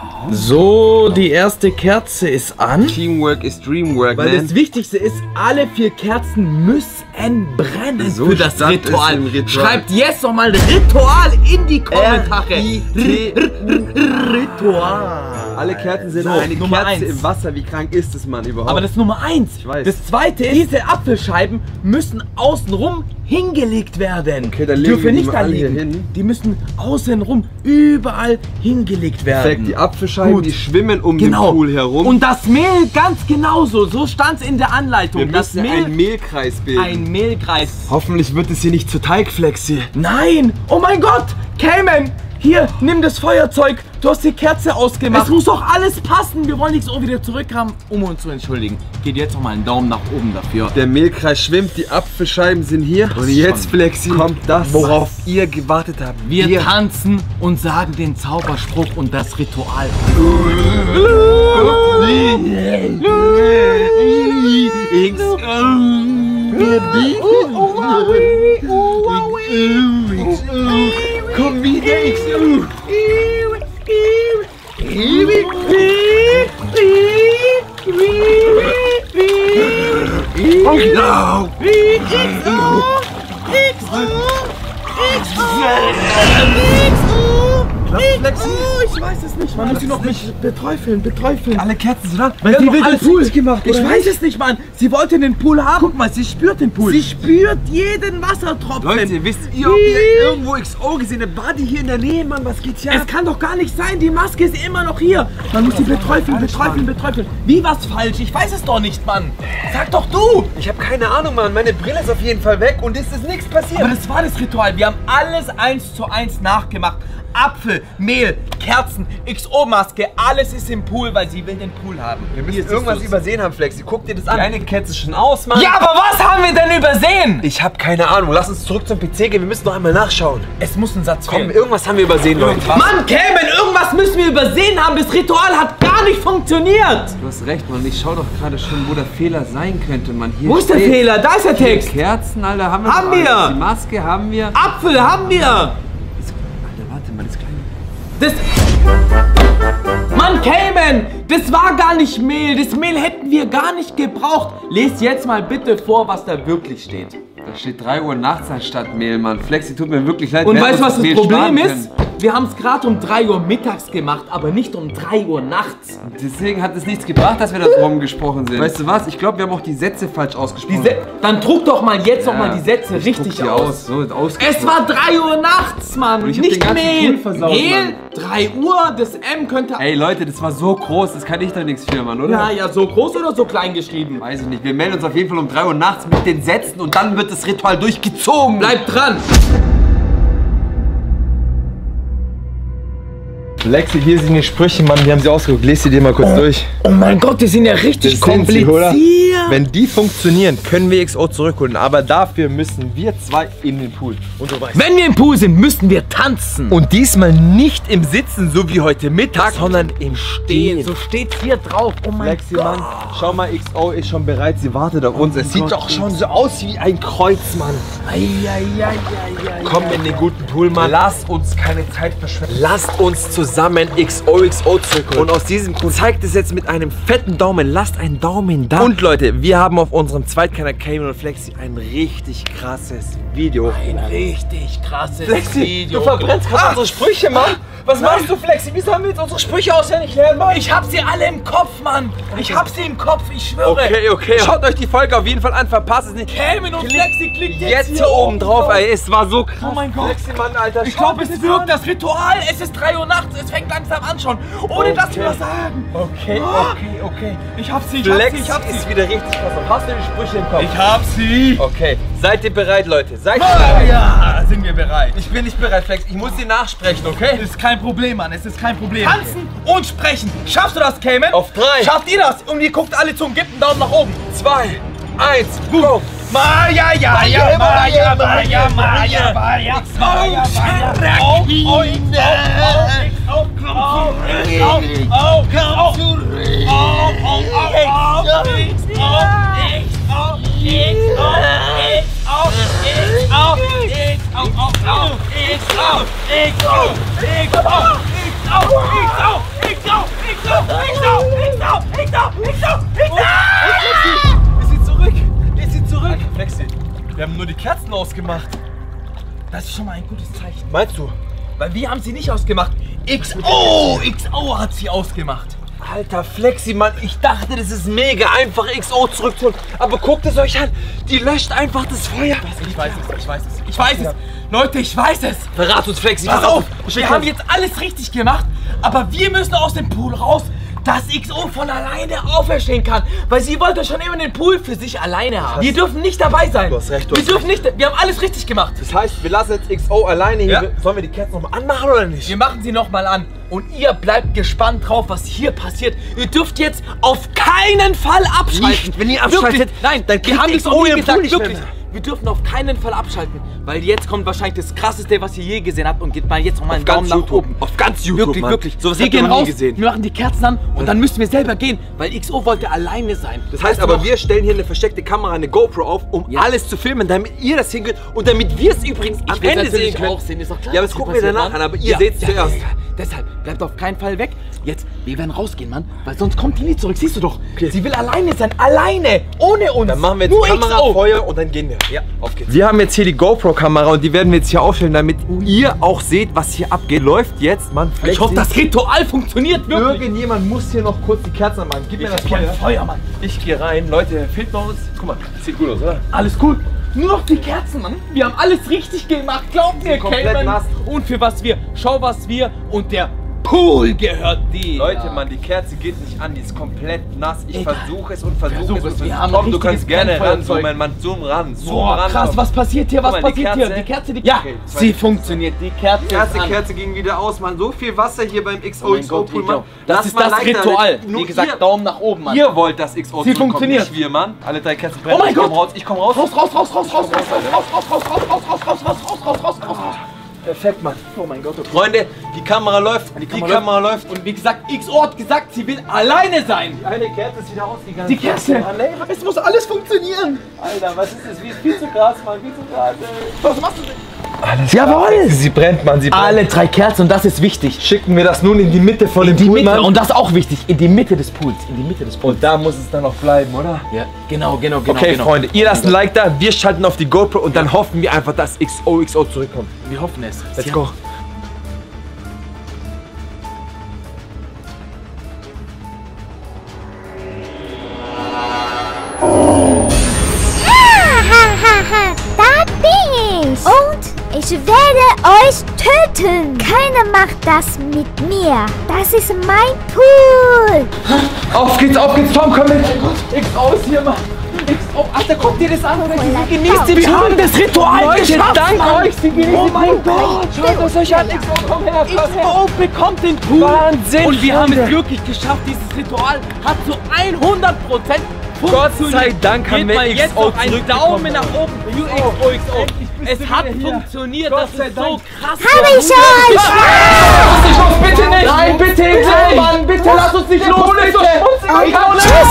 So, die erste Kerze ist an. Teamwork ist Dreamwork, Weil man. das Wichtigste ist, alle vier Kerzen müssen brennen So für das stand es Ritual. im Ritual. Schreibt jetzt noch mal Ritual in die Kommentare. R I T Ritual. Alle Kerzen sind So, eine Nummer Kerze eins. im Wasser. Wie krank ist das, Mann, überhaupt? Aber das ist Nummer eins. Ich weiß. Das zweite ist, diese Apfelscheiben müssen außenrum hingelegt werden. Okay, dann Die legen dürfen wir die nicht mal da alle hier liegen. hin. Die müssen außenrum überall hingelegt werden. Perfekt, die Apfelscheiben, Gut. die schwimmen um Genau. den Pool herum. Und das Mehl ganz genauso. So stand es in der Anleitung. wir das müssen Mehl, einen Mehlkreis bilden. ein Mehlkreis. Hoffentlich wird es hier nicht zu Teigflexi. Nein! Oh mein Gott! Cayman! Hier, nimm das Feuerzeug. Du hast die Kerze ausgemacht. Es muss doch alles passen. Wir wollen nichts auch wieder zurückhaben, um uns zu entschuldigen. Geht jetzt noch mal einen Daumen nach oben dafür. Der Mehlkreis schwimmt, die Apfelscheiben sind hier. Und jetzt, Flexi, kommt das, worauf ihr gewartet habt. Wir tanzen und sagen den Zauberspruch und das Ritual. Komm wieder, X U. Ich weiß es nicht, man muss sie noch mich beträufeln, beträufeln. Alle Kerzen sind an. Weil Wir sie haben will doch den alles Pool. richtig gemacht, Ich oder? weiß es nicht, Mann. Sie wollte den Pool haben. Guck mal, sie spürt den Pool. Sie spürt jeden Wassertropfen. Leute, wisst ihr, ob ihr irgendwo X O gesehen habt? War die hier in der Nähe, Mann? Was geht's hier Es ab? kann doch gar nicht sein, die Maske ist immer noch hier. Man muss sie beträufeln, beträufeln, beträufeln. Wie was falsch? Ich weiß es doch nicht, Mann. Sag doch du. Ich habe keine Ahnung, Mann. Meine Brille ist auf jeden Fall weg und es ist nichts passiert. Aber das war das Ritual. Wir haben alles eins zu eins nachgemacht. Apfel, Mehl, Kerzen, X O-Maske, alles ist im Pool, weil sie will den Pool haben. Wir müssen Hier, irgendwas siehst du's. übersehen haben, Flexi. Guck dir das an. Deine Kerze ist schon aus, Mann. Ja, aber was haben wir denn übersehen? Ich habe keine Ahnung. Lass uns zurück zum P C gehen. Wir müssen noch einmal nachschauen. Es muss ein Satz Komm, fehlen. irgendwas haben wir übersehen, Leute. Mann, Cayman, irgendwas müssen wir übersehen haben. Das Ritual hat gar nicht funktioniert. Du hast recht, Mann. Ich schau doch gerade schon, wo der Fehler sein könnte, Mann. Hier Wo ist der steht- Fehler? Da ist der Text. Kerzen, Alter, haben wir Haben doch alles. wir. Die Maske haben wir. Apfel haben wir. Alter, warte mal, das kleine. Das... Mann, Cayman, das war gar nicht Mehl. Das Mehl hätten wir gar nicht gebraucht. Lest jetzt mal bitte vor, was da wirklich steht. Da steht drei Uhr nachts anstatt Mehl, Mann. Flexi, tut mir wirklich leid. Und wir hätten weißt du, was uns das Mehl Problem sparen ist? können. Wir haben es gerade um drei Uhr mittags gemacht, aber nicht um drei Uhr nachts. Deswegen hat es nichts gebracht, dass wir da rumgesprochen sind. Weißt du was? Ich glaube, wir haben auch die Sätze falsch Die ausgesprochen. Se Dann druck doch mal jetzt noch mal Ja, die Sätze ich richtig druck die aus. aus. So, ausgesprochen. Es war drei Uhr nachts, Mann. Und ich hab den Nicht ganzen Mehl. Pool versaut, Mehl, Mann. drei Uhr, das M könnte... Ey Leute, das war so groß, das kann ich doch nichts für, Mann, oder? Ja, ja, so groß oder so klein geschrieben? Weiß ich nicht. Wir melden uns auf jeden Fall um drei Uhr nachts mit den Sätzen und dann wird das Ritual durchgezogen. Bleib dran. Lexi, hier sind die Sprüche, Mann, die haben sie ausgedruckt. Lies sie dir mal kurz oh, durch. Oh mein Gott, die sind ja richtig Das sind sie, oder? kompliziert. Wenn die funktionieren, können wir X O zurückholen. Aber dafür müssen wir zwei in den Pool. Und du weißt. Wenn wir im Pool sind, müssen wir tanzen. Und diesmal nicht im Sitzen, so wie heute Mittag, sondern im Stehen. So steht hier drauf. Oh mein Lexi, Gott. Mann, schau mal, X O ist schon bereit. Sie wartet auf uns. Es sieht Gott, doch schon so aus wie ein Kreuz, Mann. Eieieiei. Komm in den guten Pool, Mann. Lass uns keine Zeit verschwenden. Lasst uns zusammen X O X O zurückholen. Und aus diesem Grund zeigt es jetzt mit einem fetten Daumen. Lasst einen Daumen da. Und Leute, wir haben auf unserem Zweitkanal Cayman und Flexi ein richtig krasses Video. Ein richtig krasses Flexi, Video. du verbrennst gerade unsere Sprüche, Mann. Was machst du, Flexi? Wie sollen wir jetzt unsere Sprüche auswendig lernen, Mann? Ich hab sie alle im Kopf, Mann. Ich hab sie im Kopf, ich schwöre. Okay, okay. Schaut euch die Folge auf jeden Fall an. Verpasst es nicht. Cayman und Flexi klickt jetzt, Jetzt hier hier oben drauf, ey. Es war so krass. Oh mein Gott. Flexi, Mann, Alter. Ich glaube, es wirkt, das Ritual. Es ist drei Uhr nachts, es fängt langsam an schon. Ohne dass wir was sagen. Okay, okay, okay. Ich hab sie, ich hab Flex sie, ich hab sie. ist wieder richtig krass. Hast du die Sprüche im Kopf? Ich hab sie. Okay, seid ihr bereit, Leute? Seid ihr Ah, bereit? ja, sind wir bereit. Ich bin nicht bereit, Flex. Ich muss dir nachsprechen, okay? Ist kein Problem, Mann. Es ist kein Problem. Tanzen und sprechen. Schaffst du das, Cayman? Auf drei. Schafft ihr das? Und ihr guckt alle zu und gebt einen Daumen nach oben. Zwei, eins, go! Maja, ja, ja, Maja, Maja, Maja, Maja, Maja, Maja, auf, Ist sie zurück? Ist sie zurück? Flexi, wir haben nur die Kerzen ausgemacht. Das ist schon mal ein gutes Zeichen. Meinst du? Weil wir haben sie nicht ausgemacht. X O, X O hat sie ausgemacht. Alter Flexi, Mann, ich dachte, das ist mega einfach, X O zurückzuholen. Aber guckt es euch an, die löscht einfach das Feuer. Ich weiß es, ich weiß es, ich weiß es. Leute, ich weiß es. Verrat uns, Flexi. Pass auf, wir Schick haben uns. jetzt alles richtig gemacht, aber wir müssen aus dem Pool raus, dass X O von alleine auferstehen kann. Weil sie wollte schon immer den Pool für sich alleine haben. Wir dürfen nicht dabei sein. Du hast recht, du wir hast dürfen nicht, wir haben alles richtig gemacht. Das heißt, wir lassen jetzt X O alleine hier. Ja. Sollen wir die Kerzen nochmal anmachen oder nicht? Wir machen sie nochmal an und ihr bleibt gespannt drauf, was hier passiert. Ihr dürft jetzt auf keinen Fall abschalten. Nicht. Wenn ihr abschaltet, wirklich, nein, dann wir kriegt haben das X O noch nie ihren gesagt, Pool nicht mehr wirklich. mehr. Wir dürfen auf keinen Fall abschalten, weil jetzt kommt wahrscheinlich das krasseste, was ihr je gesehen habt und gebt mal jetzt noch mal einen Auf Daumen ganz nach YouTube. oben. Auf ganz YouTube, Wirklich, Mann. wirklich. Sowas wir habt ihr gehen noch nie raus, gesehen. wir machen die Kerzen an und dann müssen wir selber gehen, weil X O wollte alleine sein. Das heißt Weißt du aber, noch? wir stellen hier eine versteckte Kamera, eine GoPro auf, um Ja. alles zu filmen, damit ihr das sehen könnt und damit wir es übrigens am Ich will's Ende natürlich sehen könnt. auch sehen, ist doch klar, Ja, aber das was gucken hier wir danach passiert, an, aber Mann. ihr Ja, seht es ja, zuerst. ja, ja. Deshalb, bleibt auf keinen Fall weg. Jetzt, wir werden rausgehen, Mann, weil sonst kommt die nie zurück. Siehst du doch, Okay. sie will alleine sein, alleine, ohne uns. Dann machen wir jetzt Nur Kamera, X O. Feuer und dann gehen wir. Ja, auf geht's. Wir haben jetzt hier die GoPro-Kamera und die werden wir jetzt hier aufstellen, damit ihr auch seht, was hier abgeht. Läuft jetzt, Mann. Ich hoffe, das Ritual funktioniert wirklich. Irgendjemand muss hier noch kurz die Kerzen anmachen. Gib mir das Ich hab Feuer. Feuer, Mann. Ich gehe rein. Leute, filmt bei uns. Guck mal, sieht gut aus, oder? Alles cool. Nur noch die Kerzen, Mann. Wir haben alles richtig gemacht. Glaubt mir, komplett Cayman. nass. Und für was wir. Schau, was wir. Und der Pool gehört dir. Leute, Mann, die Kerze geht nicht an, die ist komplett nass. Ich Egal. versuche es und versuche Versuch es. es. Und Wir versuch- haben Komm, ein du kannst richtiges gerne ran, so Brennfeuerzeug. mein Mann, zoom ran, zoom Boah, ran. krass, komm. was passiert hier? Was Guck mal, die passiert hier? Kerze. Die Kerze, die. Ja, Okay, zwei- sie funktioniert. Die Kerze Die erste ist an. Kerze ging wieder aus, Mann. So viel Wasser hier beim X O Oh mein X O Gott, Pool, ich Mann. glaub, das Lass ist mal das leichter. Ritual. Nur Wie gesagt, ihr, Daumen nach oben, Mann. Ihr wollt das X O Sie zurückkommen, funktioniert. nicht wir, Mann. Alle drei Kerzen brennen. Oh mein ich Gott. komm raus, ich komm raus. Raus, raus, raus, raus, raus, raus, raus, raus, raus, raus, raus, raus, raus, raus, raus, raus, raus, raus, raus. Perfekt, Mann. Oh mein Gott, okay. Freunde, die Kamera läuft. Die Kamera, Kamera läuft. Und wie gesagt, X O hat gesagt, sie will alleine sein. Eine Kerze ist wieder ausgegangen. Die Kerze. Mann, ey, Es muss alles funktionieren. Alter, was ist das? Wie viel zu krass, Mann. Viel zu krass, ey. Was machst du denn? Alles Jawohl. Sie brennt, Mann. Sie brennt. Alle drei Kerzen und das ist wichtig. Schicken wir das nun in die Mitte von In dem die Pool, Mitte. Mann. Und das ist auch wichtig. In die Mitte des Pools. In die Mitte des Pools. Und da muss es dann auch bleiben, oder? Ja, genau, genau, genau. Okay, genau. Freunde, ihr lasst ein Like da, wir schalten auf die GoPro und dann hoffen wir einfach, dass X O X O zurückkommt. Wir hoffen es. Let's Sie go. Hahaha, da bin ich. Und ich werde euch töten. Keiner macht das mit mir. Das ist mein Pool. Auf geht's, auf geht's, Tom, komm mit. X O ist hier, Mann. Alter, guck dir das an. Genießt Genießt den Wir haben das Ritual Leute, geschafft, dank Mann. euch, sie genießen Oh mein Gott. Schaut es euch an, X O, komm her. X O bekommt den Pool. Wahnsinn, Und wir haben es Freunde. wirklich geschafft. Dieses Ritual hat zu hundert Prozent Gott sei Dank haben Geht wir mal X jetzt O noch einen zurückbekommen. Daumen nach oben. X O, X O. Es hat funktioniert. Das ist so krass. Habe ich euch! Lass dich los, bitte nicht! Nein, bitte nicht! Mann, bitte lass uns nicht los, bitte! Und tschüss!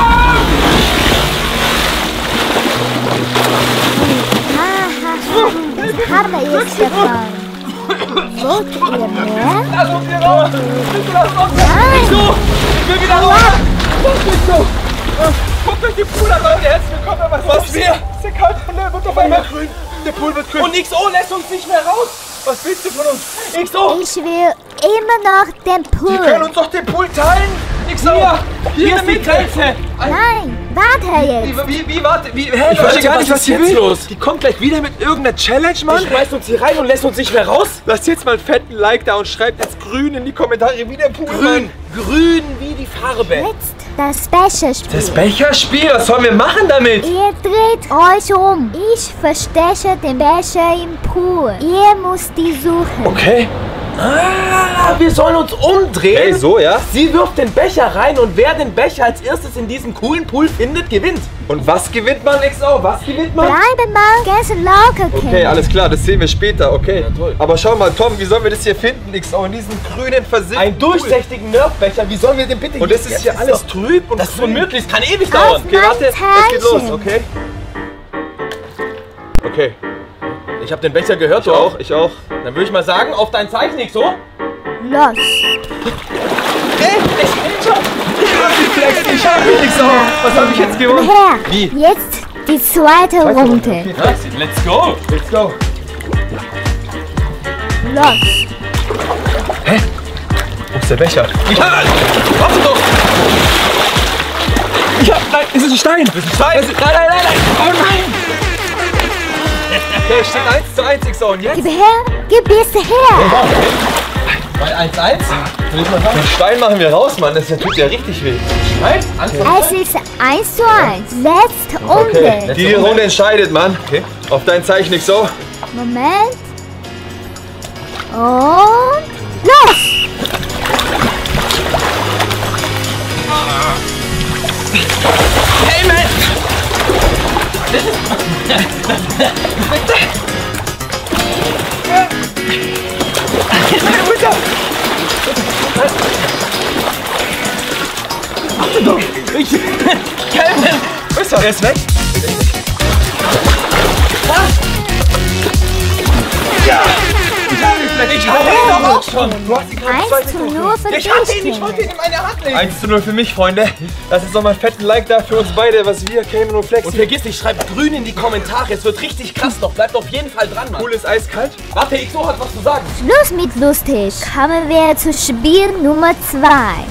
Was habe ich davon? Wollt ihr mehr? Lass uns hier raus! Bitte lass uns! Nein! So, ich will wieder raus! So. Guckt euch die Pool an, Leute! Herzlich willkommen! Was, was wir? Ist der kalt? Der wird auf einmal grün! Der Pool wird grün! Und X O lässt uns nicht mehr raus! Was willst du von uns? X O! Ich will immer noch den Wir können Pool. uns doch den Pool teilen! X O! Hier, hier ist die Grenze! Nein, warte jetzt. Wie, wie, warte, wie, hä, Ich Leute, verstehe gar nicht, was ist jetzt will. los? Die kommt gleich wieder mit irgendeiner Challenge, Mann. Schmeißt uns hier rein und lässt uns nicht mehr raus? Lasst jetzt mal einen fetten Like da und schreibt jetzt grün in die Kommentare, wie der Pool. Grün! Grün wie die Farbe! Jetzt das Becherspiel. Das Becherspiel, was sollen wir machen damit? Ihr dreht euch um. Ich verstecke den Becher im Pool. Ihr müsst die suchen. Okay. Ah, wir sollen uns umdrehen. Hey, so, ja? Sie wirft den Becher rein und wer den Becher als erstes in diesem coolen Pool findet, gewinnt. Und was gewinnt man, X O? Was gewinnt man? Bleiben mal ganz locker, Okay, Kind. alles klar, das sehen wir später, okay. Ja, toll. Aber schau mal, Tom, wie sollen wir das hier finden, X O? In diesem grünen Versifften Einen durchsichtigen Nerfbecher, wie sollen wir den bitte Und das ist hier alles trüb und Das ist grün. unmöglich, das kann ewig Auf dauern. Okay, warte, es geht los, Teilchen. okay? Okay, Ich habe den Becher gehört, ich du auch, ich auch. Dann würde ich mal sagen, auf dein Zeichen, nicht so? Los. Ich hab X O. Was habe ich jetzt gewonnen? Her. Wie? Jetzt die zweite Runde. Ja, let's go. Let's go. Los. Wo ist der Becher? Ich hab, warte doch. Ich hab, nein, es ist ein Stein. Das ist ein Stein. Nein, nein, nein, nein. Oh nein. Okay, steht eins zu eins, X O. Und jetzt? Gib her. Gib es her. Bei eins eins. Den Stein machen wir raus, Mann. Das tut ja richtig weh. Nein, Es ist eins zu eins. Letzte Okay, Runde. die, die Runde entscheidet, Mann. Okay. Auf dein Zeichen, X O. Moment. Und los. Hey, man. Warte doch. Ich, Kevin. Ist er? Er ist weg. Ich hatte ihn doch auch schon. Du hast ihn gerade eins zu null für dich, Ich hatte ihn, ich wollte Kinder. ihn in meine Hand legen. eins zu null für mich, Freunde. Lass uns noch mal einen fetten Like da für uns beide, was wir, Cayman und Flexi. Und vergiss nicht, schreibt grün in die Kommentare. Es wird richtig krass noch. Bleibt auf jeden Fall dran, Mann. Pool ist eiskalt. Warte, X O hat was zu sagen. Schluss mit lustig. Kommen wir zu Spiel Nummer zwei.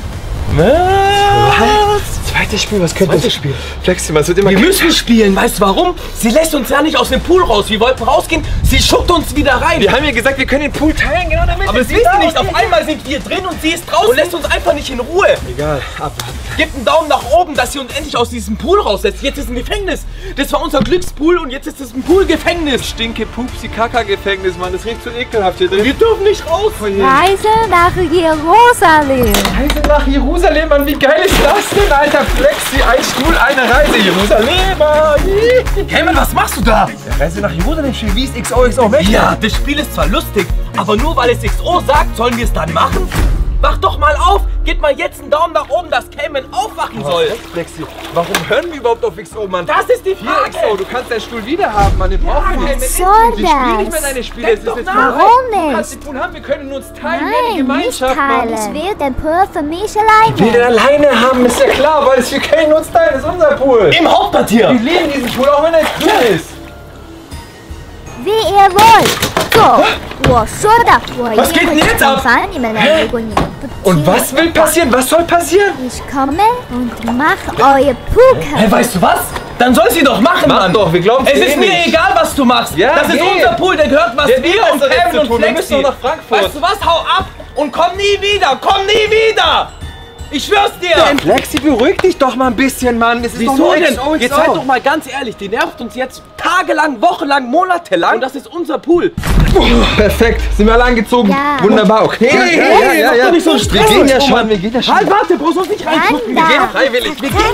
Was? Zweites Spiel, was könnte das Spiel? Flexi, was wird immer... Wir müssen spielen, weißt du warum? Sie lässt uns ja nicht aus dem Pool raus. Wir wollten rausgehen, sie schuckt uns wieder rein. Wir haben ja gesagt, wir können den Pool teilen, genau damit. Aber das wisst ihr nicht, auf einmal sind wir drin und sie ist draußen und lässt uns einfach nicht in Ruhe. Egal, ab. Gebt einen Daumen nach oben, dass sie uns endlich aus diesem Pool raussetzt. Jetzt ist ein Gefängnis. Das war unser Glückspool und jetzt ist es ein Pool-Gefängnis. Stinke, Pupsi, Kaka-Gefängnis, Mann. Das riecht so ekelhaft hier drin. Wir dürfen nicht raus. Reise nach Jerusalem. Reise nach Jerusalem, Mann. Wie geil ist das denn, Alter? Flexi, ein Stuhl, eine Reise. Jerusalem, Mann. Cayman, was machst du da? Ja, Reise nach Jerusalem, Spiel. Wie ist X O X O weg? Ja, das Spiel ist zwar lustig, aber nur weil es X O sagt, sollen wir es dann machen? Wach doch mal auf! Gebt mal jetzt einen Daumen nach oben, dass Cayman aufwachen soll! Flexi, warum hören wir überhaupt auf X O, Mann? Das ist die Hier, Frage! X O, du kannst deinen Stuhl wieder haben, Mann. Den brauchen wir nicht. Was soll Wir spielen nicht mehr das? deine Spiele. Denk Es doch ist jetzt nach. vorbei. Warum Du kannst nicht? den Pool haben, wir können uns teilen. eine Nein, nicht Gemeinschaft, Mann. teilen. Ich will den Pool für mich Wir den alleine. alleine haben, ist ja klar, weil es wir können uns teilen, das ist unser Pool. Im Hauptquartier! Wir lieben diesen Pool, auch wenn er grün ist. Wie ihr wollt. So, 我说的，我 Was geht denn 一定会 jetzt ab? 惩罚你们的，如果你们不听 Und was will passieren? Was soll passieren? Ich komme und mache euer Pool Hey, kaputt. weißt du was? Dann soll sie doch machen, Mach Mann! doch, wir glauben Es ist mir egal, was du machst! Ja, das ist geh. unser Pool, der gehört was Der wir hat und was Kevin zu und tun. Wir Flexi! müssen noch nach Frankfurt. Weißt du was? Hau ab und komm nie wieder! Komm nie wieder! Ich schwör's dir! Flexi, beruhig dich doch mal ein bisschen, Mann. Es ist doch Wieso nur denn? X O X O. Jetzt seid doch mal ganz ehrlich, die nervt uns jetzt tagelang, wochenlang, monatelang. Und das ist unser Pool. Perfekt. Sind wir alle angezogen? Ja. Wunderbar, okay. Hey, ja, hey, ja, mach ja, doch nicht so Wir Stress. gehen ja Oh schon, Mann. wir gehen ja schon. Halt, warte, brauchst du uns nicht reingucken. Wir gehen freiwillig. Wir gehen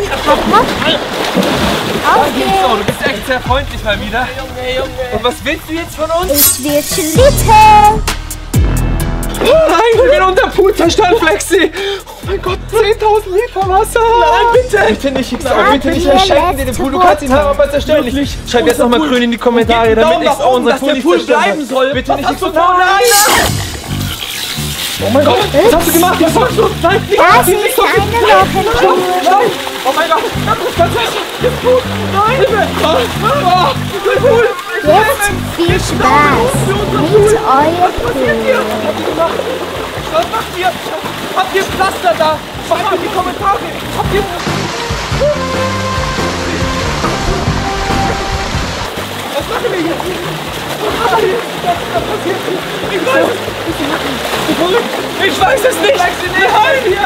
Okay, Oh, du bist echt sehr freundlich mal wieder. Junge, Junge. Und was willst du jetzt von uns? ich will schlitten. Oh nein, wir werden unser Pool zerstören, Flexi. Oh mein Gott, zehntausend Liter Wasser. Nein, bitte. Bitte nicht, X O, bitte nicht verschenken dir den Pool. Du kannst ihn haben, aber zerstören nicht. Schreib jetzt nochmal grün in die Kommentare, damit X O unser Pool nicht zerstören soll. Bitte nicht, X O. Nein. Oh mein Gott, was hast du gemacht? Was machst du? Nein, nicht. Das ist eine Lockentour. Nein. Oh mein Gott, das kann nicht. Das Pool. Nein. Hilfe. Oh, der Pool. Jetzt viel Spaß mit eurem Pool. Was macht ihr? Habt ihr Pflaster da? Schreibt in die Kommentare. Habt ihr... Was machen wir jetzt? Was passiert? Ich weiß es. Ich weiß es nicht. Nein.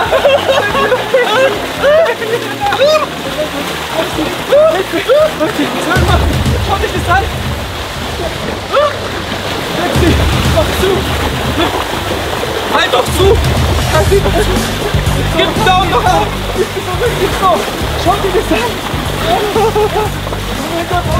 Schau dich das an. Lexi, mach zu. Halt doch zu. Gib einen Daumen nach oben. Ist das so richtig so? Schau dir das an. Oh mein Gott.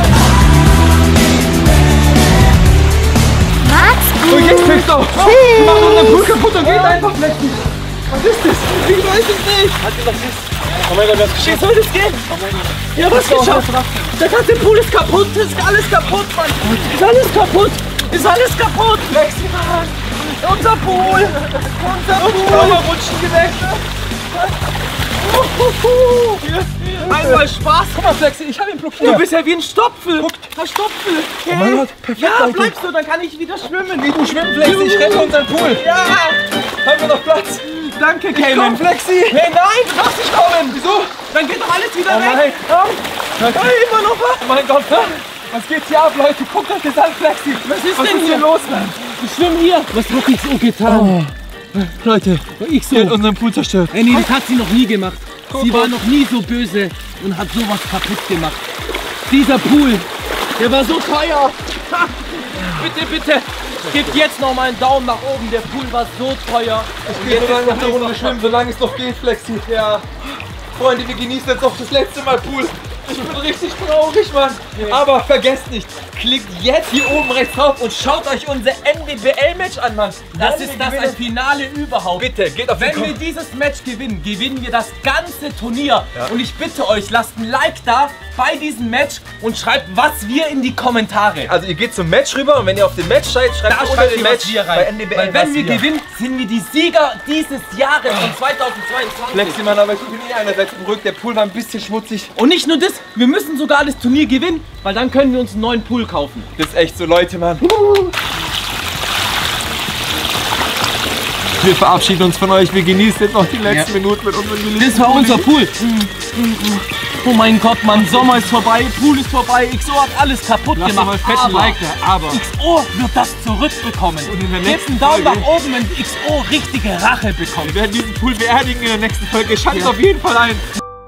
Macht's So, gut. jetzt fängst du auf. Du machst unseren Pool kaputt und geht einfach Lexi. Was ist das? Ich weiß es nicht. Hat dir das ist? Oh mein Gott, was geschieht? Wie soll das gehen? Oh mein Gott. Ja, was geschafft? Der ganze Pool ist kaputt. Ist alles kaputt, Mann. Ist alles kaputt. Ist alles kaputt. Lexi, Mann. Unser Pool. Unser Pool. Rutschen gewechselt. Einmal Spaß. Guck mal, Flexi, ich habe ihn blockiert. Du bist ja wie ein Stopfel. Guck, ein Stopfel. Okay. Oh mein Gott, perfekt. Ja, Alter. bleibst du, dann kann ich wieder schwimmen. Wie du schwimmen, Flexi, ich rette unseren Pool. Ja. Haben wir noch Platz? Danke, Komm, Cayman. Flexi. Hey, nein, du darfst nicht kommen. Wieso? Dann geht doch alles wieder Oh weg. nein. Komm. Hey, immer noch was. Oh mein Gott, was geht hier ab, Leute? Guckt euch das an, Flexi. Was ist Was denn ist hier hier los, Mann? Ich schwimme hier. Was hat X O getan? Leute, X O. der hat unseren Pool zerstört. Ey, nee, das hat sie noch nie gemacht. Sie war noch nie so böse und hat sowas kaputt gemacht. Dieser Pool, der war so teuer. Ha. Bitte, bitte, gebt jetzt noch mal einen Daumen nach oben. Der Pool war so teuer. Ich gehe so lange noch eine Runde schwimmen, solange es noch geht, Flexi. Ja. Freunde, wir genießen jetzt auch das letzte Mal Pool. Ich bin richtig traurig, Mann. Aber vergesst nicht, klickt jetzt hier oben rechts drauf und schaut euch unser N W B L-Match an, Mann. Das Wenn ist wir das gewinnen- ein Finale überhaupt. Bitte, geht auf Wenn den wir Kopf. dieses Match gewinnen, gewinnen wir das ganze Turnier. Und ich bitte euch, lasst ein Like da bei diesem Match und schreibt, was wir in die Kommentare. Also ihr geht zum Match rüber und wenn ihr auf dem Match seid, schreibt Da unter schreibt dem ihr Match was wir bei rein. N W B L. Weil wenn was wir gewinnen, sind wir die Sieger dieses Jahres von zweitausendzweiundzwanzig. Flexi, Mann, aber ich bin eh einerseits beruhigt, der Pool war ein bisschen schmutzig. Und nicht nur das, wir müssen sogar das Turnier gewinnen, weil dann können wir uns einen neuen Pool kaufen. Das ist echt so, Leute, Mann. Wir verabschieden uns von euch. Wir genießen jetzt noch die letzten Ja. Minuten mit unseren geliebten Das war unser Pulli. Pool. Oh mein Gott, Mann, Sommer ist vorbei, Pool ist vorbei, X O hat alles kaputt Lass gemacht. mal einen fetten aber Like da, aber- X O wird das zurückbekommen. Und in der Gebt nächsten einen Daumen Folge- nach oben, wenn X O richtige Rache bekommt. Wir werden diesen Pool beerdigen in der nächsten Folge. Schaltet auf jeden Fall ein.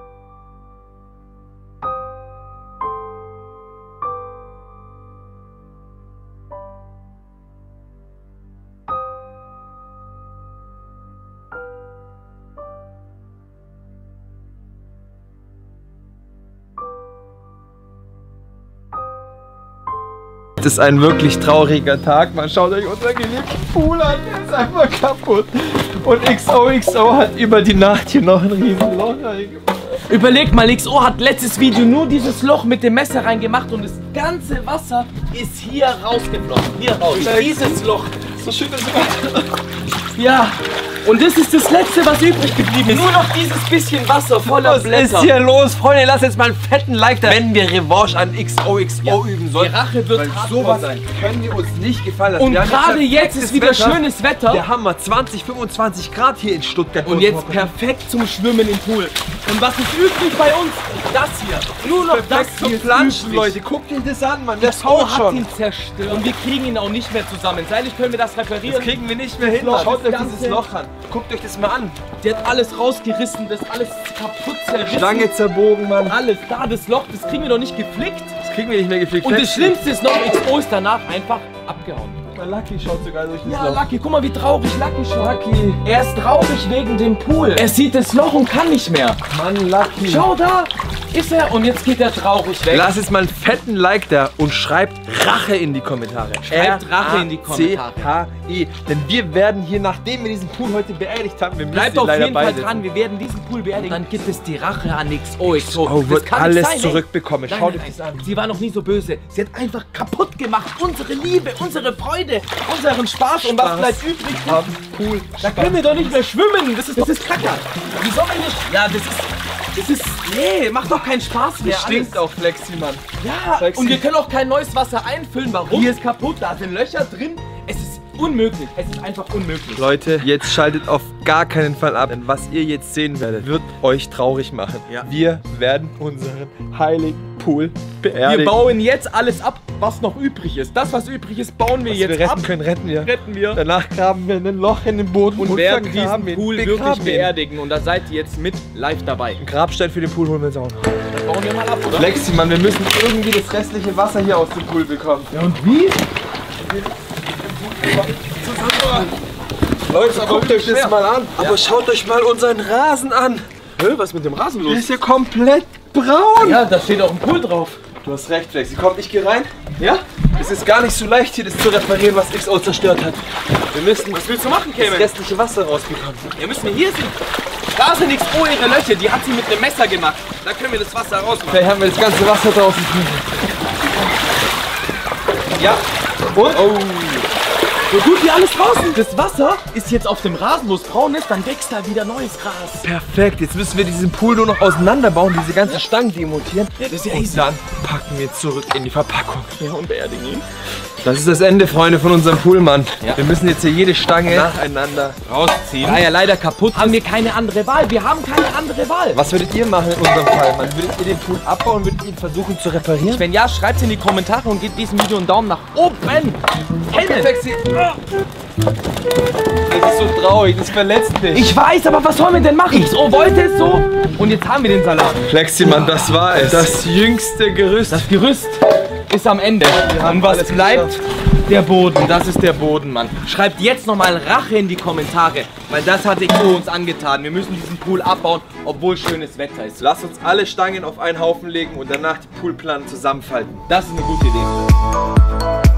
Es ist ein wirklich trauriger Tag. Man schaut euch unseren geliebten Pool an. Der ist einfach kaputt. Und X O X O hat über die Nacht hier noch ein riesen Loch reingemacht. Überlegt mal, X O hat letztes Video nur dieses Loch mit dem Messer reingemacht und das ganze Wasser ist hier rausgeflossen. Hier raus. Dieses Loch. So schön, dass wir... Ja. Und das ist das Letzte, was übrig geblieben ist. Nur noch dieses bisschen Wasser voller Was Blätter. ist hier los? Freunde, lasst jetzt mal einen fetten Like da, wenn wir Revanche an X O X O üben Die sollen. Rache wird Weil hardcore sowas sein. können wir uns nicht gefallen lassen. Und Wir haben gerade perfektes jetzt ist wieder Wetter. schönes Wetter. Der Hammer, zwanzig, fünfundzwanzig Grad hier in Stuttgart. Und jetzt perfekt zum Schwimmen im Pool. Und was ist übrig bei uns? Das hier. Nur noch das perfekt zum hier ist Planschen, übrig. Leute. Guckt euch das an, Mann. Das X O haut hat schon. ihn zerstört. Und wir kriegen ihn auch nicht mehr zusammen. Seilig können wir das reparieren. Das kriegen wir nicht mehr hin. Loch, Schaut das euch dieses ganze- Loch an. Guckt euch das mal an. Der hat alles rausgerissen, das ist alles kaputt zerrissen. Stange zerbogen, Mann. Alles da, das Loch, das kriegen wir doch nicht geflickt. Das kriegen wir nicht mehr geflickt. Und das Schlimmste ist noch, X O ist danach einfach abgehauen. Lucky schaut sogar durch das Ja, Loch. Lucky, guck mal, wie traurig Lucky schaut. Lucky. Er ist traurig wegen dem Pool. Er sieht das Loch und kann nicht mehr. Mann, Lucky. Schau da, ist er. Und jetzt geht er traurig weg. Lasst jetzt mal einen fetten Like da und schreibt Rache in die Kommentare. Schreibt Rache in die Kommentare. C H E. Denn wir werden hier, nachdem wir diesen Pool heute beerdigt haben, wir müssen Bleibt ihn auf leider jeden Fall beisetzen. dran, wir werden diesen Pool beerdigen. Dann gibt es die Rache an X O. X O Oh, wird kann nicht alles sein, ey. zurückbekommen. Nein, Schaut nein, euch das an. Sie war noch nie so böse. Sie hat einfach kaputt gemacht. Unsere Liebe, unsere Freude, unseren Spaß. Und was bleibt übrig? Am Pool. Da können wir doch nicht mehr schwimmen. Das ist, das ist Kacke. Wie soll man nicht? Ja, das ist... Das ist... Nee, macht doch keinen Spaß mehr. Das stinkt auch, Flexi, Mann. Ja, Flexi. und wir können auch kein neues Wasser einfüllen. Warum? Hier ist kaputt, da sind Löcher drin. Es ist unmöglich. Es ist einfach unmöglich. Leute, jetzt schaltet auf gar keinen Fall ab, denn was ihr jetzt sehen werdet, wird euch traurig machen. Ja. Wir werden unseren heiligen Pool beerdigen. Wir bauen jetzt alles ab, was noch übrig ist. Das, was übrig ist, bauen wir was jetzt wir retten ab. können, retten wir. Retten wir. Danach graben wir ein Loch in den Boden Und, und, werden vergraben diesen ihn. Pool Begraben wirklich ihn. beerdigen. Und da seid ihr jetzt mit live dabei. Einen Grabstein für den Pool holen wir uns auch noch. Das bauen wir mal ab, oder? Flexi, Mann, wir müssen irgendwie das restliche Wasser hier aus dem Pool bekommen. Ja, und wie? Leute, guckt euch das schwer. mal an. Aber schaut euch mal unseren Rasen an. Hä, was ist mit dem Rasen los? Der ist ja komplett braun. Ja, da steht auch ein Pool drauf. Du hast recht, Flexi. Komm, ich geh rein. Ja? Es ist gar nicht so leicht, hier das zu reparieren, was X O zerstört hat. Wir müssen Was willst du machen, das Cayman? restliche Wasser rausbekommen. Ja, müssen wir hier sind. Da sind X O ihre Löcher, die hat sie mit einem Messer gemacht. Da können wir das Wasser rausmachen. Vielleicht haben wir das ganze Wasser draußen. Ja. Und? Oh. So gut wie alles draußen. Das Wasser ist jetzt auf dem Rasen, wo es braun ist, dann wächst da wieder neues Gras. Perfekt, jetzt müssen wir diesen Pool nur noch auseinanderbauen, diese ganzen Stangen demontieren. Ja, das ist ja Und easy. dann packen wir zurück in die Verpackung. Ja, und beerdigen ihn. Das ist das Ende, Freunde, von unserem Poolmann. Ja. Wir müssen jetzt hier jede Stange nacheinander Rausziehen. Da er leider kaputt ist, haben wir keine andere Wahl. Wir haben keine andere Wahl. Was würdet ihr machen in unserem Fall, Mann? Würdet ihr den Pool abbauen, würdet ihr ihn versuchen zu reparieren? Wenn ja, schreibt es in die Kommentare und gebt diesem Video einen Daumen nach oben. Cayman. Flexi. Das ist so traurig, das verletzt mich. Ich weiß, aber was sollen wir denn machen? X O wollte es so und jetzt haben wir den Salat. Flexi, Mann, das war es. Das jüngste Gerüst. Das Gerüst ist am Ende. Und was alles bleibt? Der Boden. Das ist der Boden, Mann. Schreibt jetzt nochmal Rache in die Kommentare, weil das hat X O uns angetan. Wir müssen diesen Pool abbauen, obwohl schönes Wetter ist. Lasst uns alle Stangen auf einen Haufen legen und danach die Poolplanen zusammenfalten. Das ist eine gute Idee.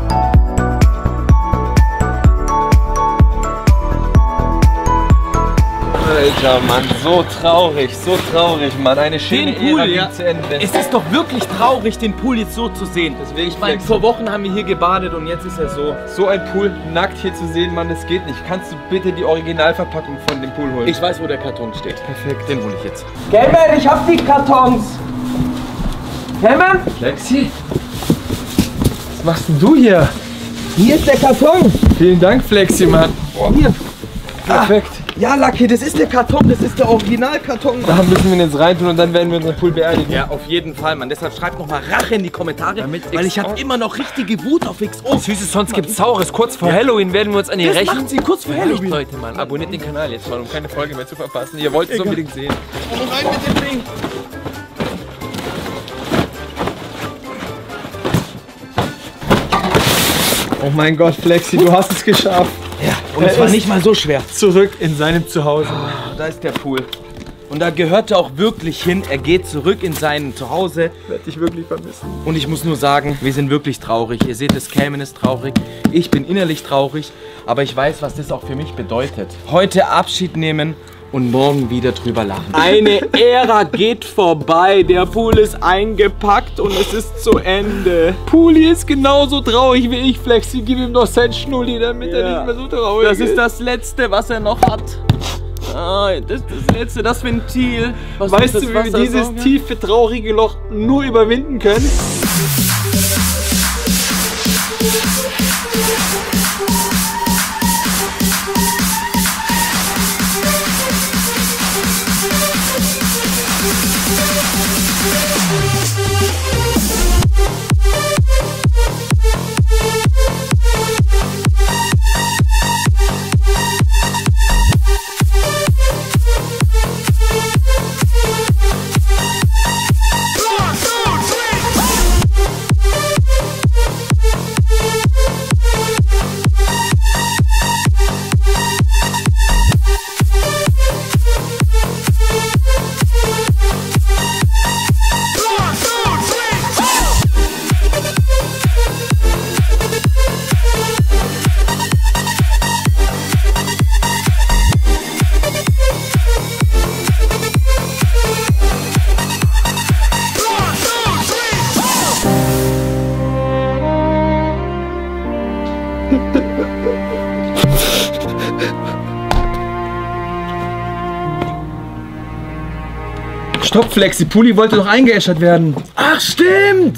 Alter, Mann, so traurig, so traurig, Mann. Eine schöne Den Pool, Ära ja. geht zu Ende. Es ist doch wirklich traurig, den Pool jetzt so zu sehen. Deswegen Ich meine, vor Wochen haben wir hier gebadet und jetzt ist er so. So ein Pool nackt hier zu sehen, Mann, das geht nicht. Kannst du bitte die Originalverpackung von dem Pool holen? Ich weiß, wo der Karton steht. Perfekt. Den hole ich jetzt. Cayman, ich hab die Kartons. Cayman? Flexi? Was machst denn du hier? Hier ist der Karton. Vielen Dank, Flexi, Mann. Oh, hier. Perfekt. Ja, Lucky, das ist der Karton. Das ist der Originalkarton. Da müssen wir ihn jetzt reintun und dann werden wir unseren Pool beerdigen. Ja, auf jeden Fall, Mann. Deshalb schreibt nochmal Rache in die Kommentare, weil ich habe immer noch richtige Wut auf X O. Süßes, sonst gibt's Saures. Kurz vor Halloween werden wir uns an ihr Das rächen. machen sie kurz vor Halloween. Leute, Mann, abonniert den Kanal jetzt mal, um keine Folge mehr zu verpassen. Ihr wollt es unbedingt sehen. Und rein mit dem Ding. Oh mein Gott, Flexi, du hast es geschafft. Ja, und es Er war ist nicht mal so schwer. Zurück in seinem Zuhause. Da ist der Pool. Und da gehört er auch wirklich hin. Er geht zurück in sein Zuhause. Werde ich wirklich vermissen. Und ich muss nur sagen, wir sind wirklich traurig. Ihr seht, das Cayman ist traurig. Ich bin innerlich traurig. Aber ich weiß, was das auch für mich bedeutet. Heute Abschied nehmen und morgen wieder drüber lachen. Eine Ära geht vorbei. Der Pool ist eingepackt und es ist zu Ende. Puli ist genauso traurig wie ich, Flexi. Gib ihm doch sein Schnulli, damit Ja. er nicht mehr so traurig Das ist das Letzte, was er noch hat. Ah, das ist das Letzte, das Ventil. Was Weißt muss du, das wie wir Wasser dieses saugen? tiefe, traurige Loch nur überwinden können? Stopp, Flexi, Pulli wollte doch eingeäschert werden. Ach, stimmt!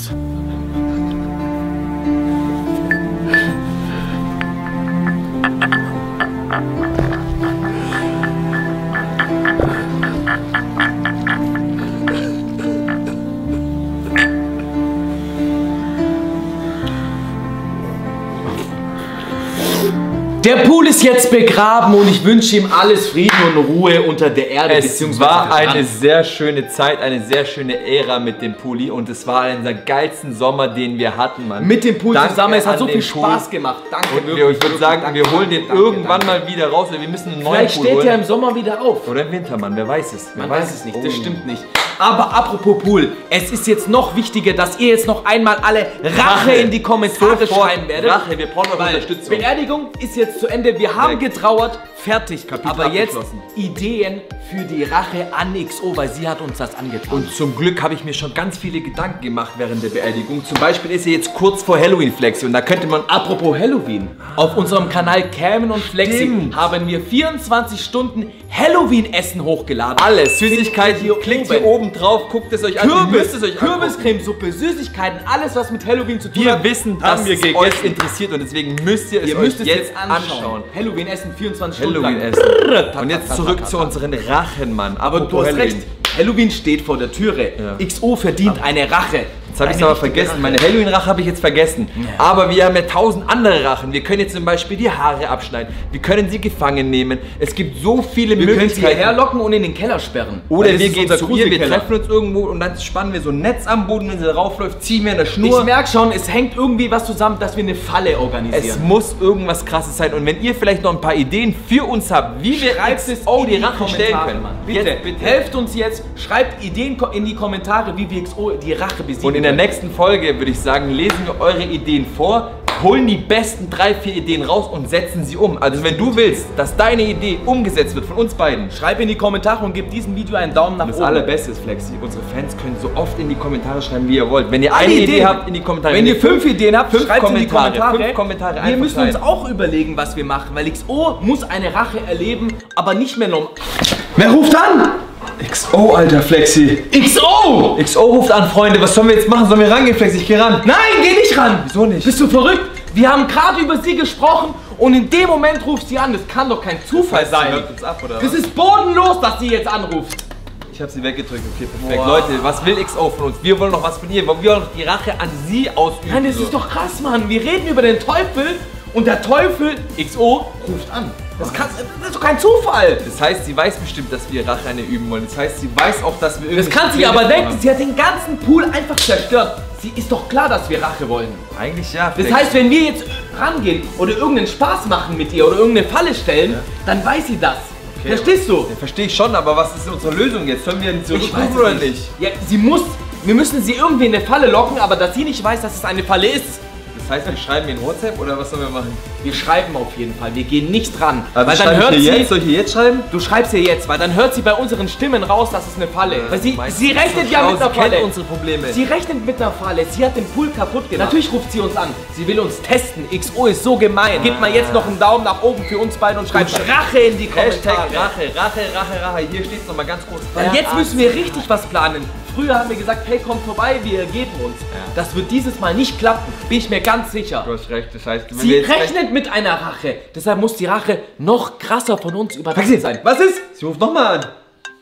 Der Pool ist jetzt begraben und ich wünsche ihm alles Frieden und Ruhe unter der Erde. Es war eine sehr schöne Zeit, eine sehr schöne Ära mit dem Pulli und es war einer der geilsten Sommer, den wir hatten, Mann. Mit dem Pool Danke zusammen, es hat so an viel den Spaß Pool. gemacht. Danke, Und wir, wirklich, ich würde sagen, danke, wir holen den danke, irgendwann danke. mal wieder raus. Wir müssen einen neuen Vielleicht Pool steht holen. er im Sommer wieder auf. Oder im Winter, Mann, wer weiß es. Wer Man weiß es nicht, das Oh. stimmt nicht. Aber apropos Pool, es ist jetzt noch wichtiger, dass ihr jetzt noch einmal alle Rache in die Kommentare Sofort schreiben werdet. Rache, wir brauchen eure Weil Unterstützung. Beerdigung ist jetzt zu Ende, wir haben Weg. getrauert, fertig. Kapitel Aber jetzt abgeschlossen. Ideen für die Rache an X O, weil sie hat uns das angetan. Und zum Glück habe ich mir schon ganz viele Gedanken gemacht während der Beerdigung. Zum Beispiel ist ja jetzt kurz vor Halloween, Flexi, und da könnte man... Apropos Halloween, auf unserem Kanal Cameron und Flexi Stimmt. haben wir vierundzwanzig Stunden Halloween-Essen hochgeladen. Alles, Süßigkeiten, hier klickt oben. hier oben drauf, guckt es euch an. Ihr Kürbis, müsst es euch angucken. Kürbiscremesuppe, Süßigkeiten, alles was mit Halloween zu tun Wir hat. wissen, haben dass wir es gegessen. euch interessiert und deswegen müsst ihr es Ihr euch müsst es jetzt jetzt anschauen. anschauen. Halloween-Essen vierundzwanzig Stunden lang. Halloween-Essen. Und jetzt zurück zu unseren Rachen, Mann. Aber du hast recht, Halloween steht vor der Türe. Ja. X O verdient eine Rache. Jetzt habe ich es Eine aber richtige vergessen. Rache. Meine Halloween-Rache habe ich jetzt vergessen. Aber wir haben ja tausend andere Rachen. Wir können jetzt zum Beispiel die Haare abschneiden. Wir können sie gefangen nehmen. Es gibt so viele Wir können sie Möglichkeiten. hierher locken und in den Keller sperren. Oder Weil das wir ist gehen unser zu ihr, wir Gruselkeller. treffen uns irgendwo und dann spannen wir so ein Netz am Boden, wenn sie raufläuft, ziehen wir eine Schnur. Ich merke schon, es hängt irgendwie was zusammen, dass wir eine Falle Es organisieren. muss irgendwas Krasses sein. Und wenn ihr vielleicht noch ein paar Ideen für uns habt, wie wir Schreibt X es O in die Rache stellen Kommentare, können. Mann. Bitte, Jetzt, bitte. helft uns jetzt, schreibt Ideen ko- in die Kommentare, wie wir X O die Rache besiegen Und in der können. nächsten Folge, würde ich sagen, lesen wir eure Ideen vor, holen die besten drei, vier Ideen raus und setzen sie um. Also wenn du willst, dass deine Idee umgesetzt wird von uns beiden. Schreibt in die Kommentare und gebt diesem Video einen Daumen nach Das oben. Allerbeste ist, Flexi, unsere Fans können so oft in die Kommentare schreiben, wie ihr wollt. Wenn ihr Alle eine Idee Ideen. habt, in die Kommentare. Wenn ihr fünf Ideen habt, fünf schreibt in die Kommentare, Kommentare. fünf Kommentare Wir einfach müssen uns rein. auch überlegen, was wir machen, weil X O muss eine Rache erleben, aber nicht mehr normal. Wer ruft an? X O, alter Flexi. X O! X O ruft an, Freunde. Was sollen wir jetzt machen? Sollen wir rangehen, Flexi? Ich geh ran. Nein, geh nicht ran! Wieso nicht? Bist du verrückt? Wir haben gerade über sie gesprochen und in dem Moment ruft sie an. Das kann doch kein Zufall Sie sein. hört uns ab, oder Das was? ist bodenlos, dass sie jetzt anruft. Ich habe sie weggedrückt. Okay, perfekt. Boah. Leute, was will X O von uns? Wir wollen noch was von ihr. Wir wollen noch die Rache an sie ausüben. Nein, das So. ist doch krass, Mann. Wir reden über den Teufel und der Teufel, X O, ruft an. Das, kann, das ist doch kein Zufall. Das heißt, sie weiß bestimmt, dass wir Rache an ihr üben wollen. Das heißt, sie weiß auch, dass wir Das irgendwie kann sie Pläne aber vorhaben. denken. Sie hat den ganzen Pool einfach zerstört. Sie ist doch klar, dass wir Rache wollen. Eigentlich ja. Das heißt, wenn wir jetzt rangehen oder irgendeinen Spaß machen mit ihr oder irgendeine Falle stellen, dann weiß sie das. Verstehst du? Ja, verstehe ich schon, aber was ist unsere Lösung jetzt? Sollen wir ihn Ich weiß zurückrufen es oder nicht. nicht? Ja, sie muss. Wir müssen sie irgendwie in eine Falle locken, aber dass sie nicht weiß, dass es eine Falle ist. Das heißt, wir schreiben ihr in WhatsApp oder was sollen wir machen? Wir schreiben auf jeden Fall. Wir gehen nicht dran. Also weil dann schreibe ich hört hier sie. jetzt? Soll ich hier jetzt schreiben? Du schreibst ihr jetzt, weil dann hört sie bei unseren Stimmen raus, dass es eine Falle ist. Weil sie, Meinst sie du, rechnet so ja schlau, mit einer sie kennt Falle. unsere Probleme. Sie rechnet mit einer Falle. Sie hat den Pool kaputt gemacht. Natürlich ruft sie uns an. Sie will uns testen. X O ist so gemein. Gebt mal jetzt noch einen Daumen nach oben für uns beide und schreibt Rache in die Hashtag Kommentare. Rache, Rache, Rache, Rache. Hier steht es nochmal ganz groß. Weil jetzt müssen wir richtig was planen. Früher haben wir gesagt, hey, kommt vorbei, wir geben uns. Das wird dieses Mal nicht klappen, bin ich mir ganz sicher. Du hast recht, das heißt, wenn Sie wir jetzt rechnet mit einer Rache. Deshalb muss die Rache noch krasser von uns überraschend sein. Was ist? Sie ruft nochmal an.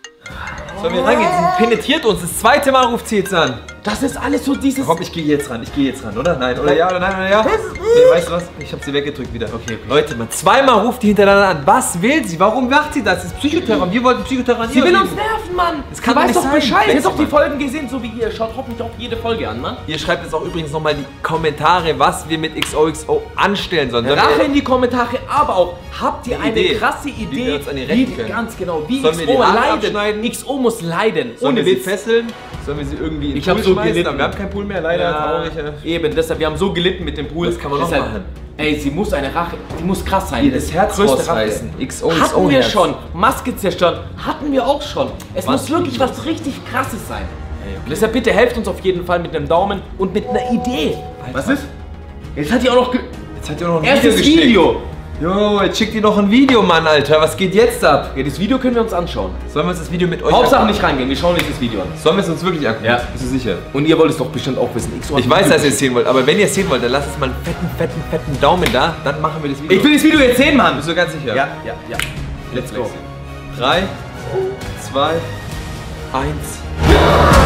Sollen wir rangehen? Sie penetriert uns. Das zweite Mal ruft sie jetzt an. Das ist alles so dieses... Komm, ich gehe jetzt ran. Ich gehe jetzt ran, oder? Nein, oder ja, oder nein, oder ja? Nee, weißt du was? Ich habe sie weggedrückt wieder. Okay, okay. Leute, man, zweimal ruft die hintereinander an. Was will sie? Warum macht sie das? Das ist Psychotherapie. Wir wollten Psychotherapie. Sie will uns nerven, Mann! Das kann Sie doch weiß nicht doch sein. Bescheid! Sie Weg hat doch die Mann. Folgen gesehen, so wie ihr. Schaut hoffentlich auch jede Folge an, Mann. Ihr schreibt jetzt auch übrigens nochmal die Kommentare, was wir mit X O X O anstellen sollen. Sollen Rache wir- in die Kommentare, aber auch, habt ihr eine Idee, krasse wie Idee, wir uns an ihr rächen wie, können. ganz genau, wie Sollen wir X O die Haare leiden? abschneiden? X O muss leiden, Sollen ohne wir sie Witz. fesseln? Sollen wir sie irgendwie in den Ich hab Pool so schmeißen? gelitten. Aber wir haben keinen Pool mehr, leider. Ja, Traurig. ja. eben, deshalb, wir haben so gelitten mit dem Pool. Was kann man noch deshalb, machen? Ey, sie muss eine Rache, die muss krass sein. Ihr das Herz Größte rausreißen. Rache. X O X O Hatten wir Herz. schon. Maske zerstören. Hatten wir auch schon. Es Was muss wirklich was richtig Krasses sein. Deshalb bitte helft uns auf jeden Fall mit einem Daumen und mit einer Idee. Was ist? Jetzt hat die auch noch... ge- Jetzt hat ihr auch noch ein Erstes Video geschickt. Video. Jo, jetzt schickt ihr noch ein Video, Mann, Alter. Was geht jetzt ab? Ja, das Video können wir uns anschauen. Sollen wir uns das Video mit euch Hauptsache angucken? nicht reingehen, wir schauen uns das Video an. Sollen wir es uns wirklich angucken? Ja. Bist du sicher? Und ihr wollt es doch bestimmt auch wissen. Ich, so Ich weiß, dass ihr es sehen wollt, aber wenn ihr es sehen wollt, dann lasst uns mal einen fetten, fetten, fetten Daumen da. Dann machen wir das Video. Ich will das Video jetzt sehen, Mann. Bist du ganz sicher? Ja, ja, ja. Let's go. drei, zwei, eins.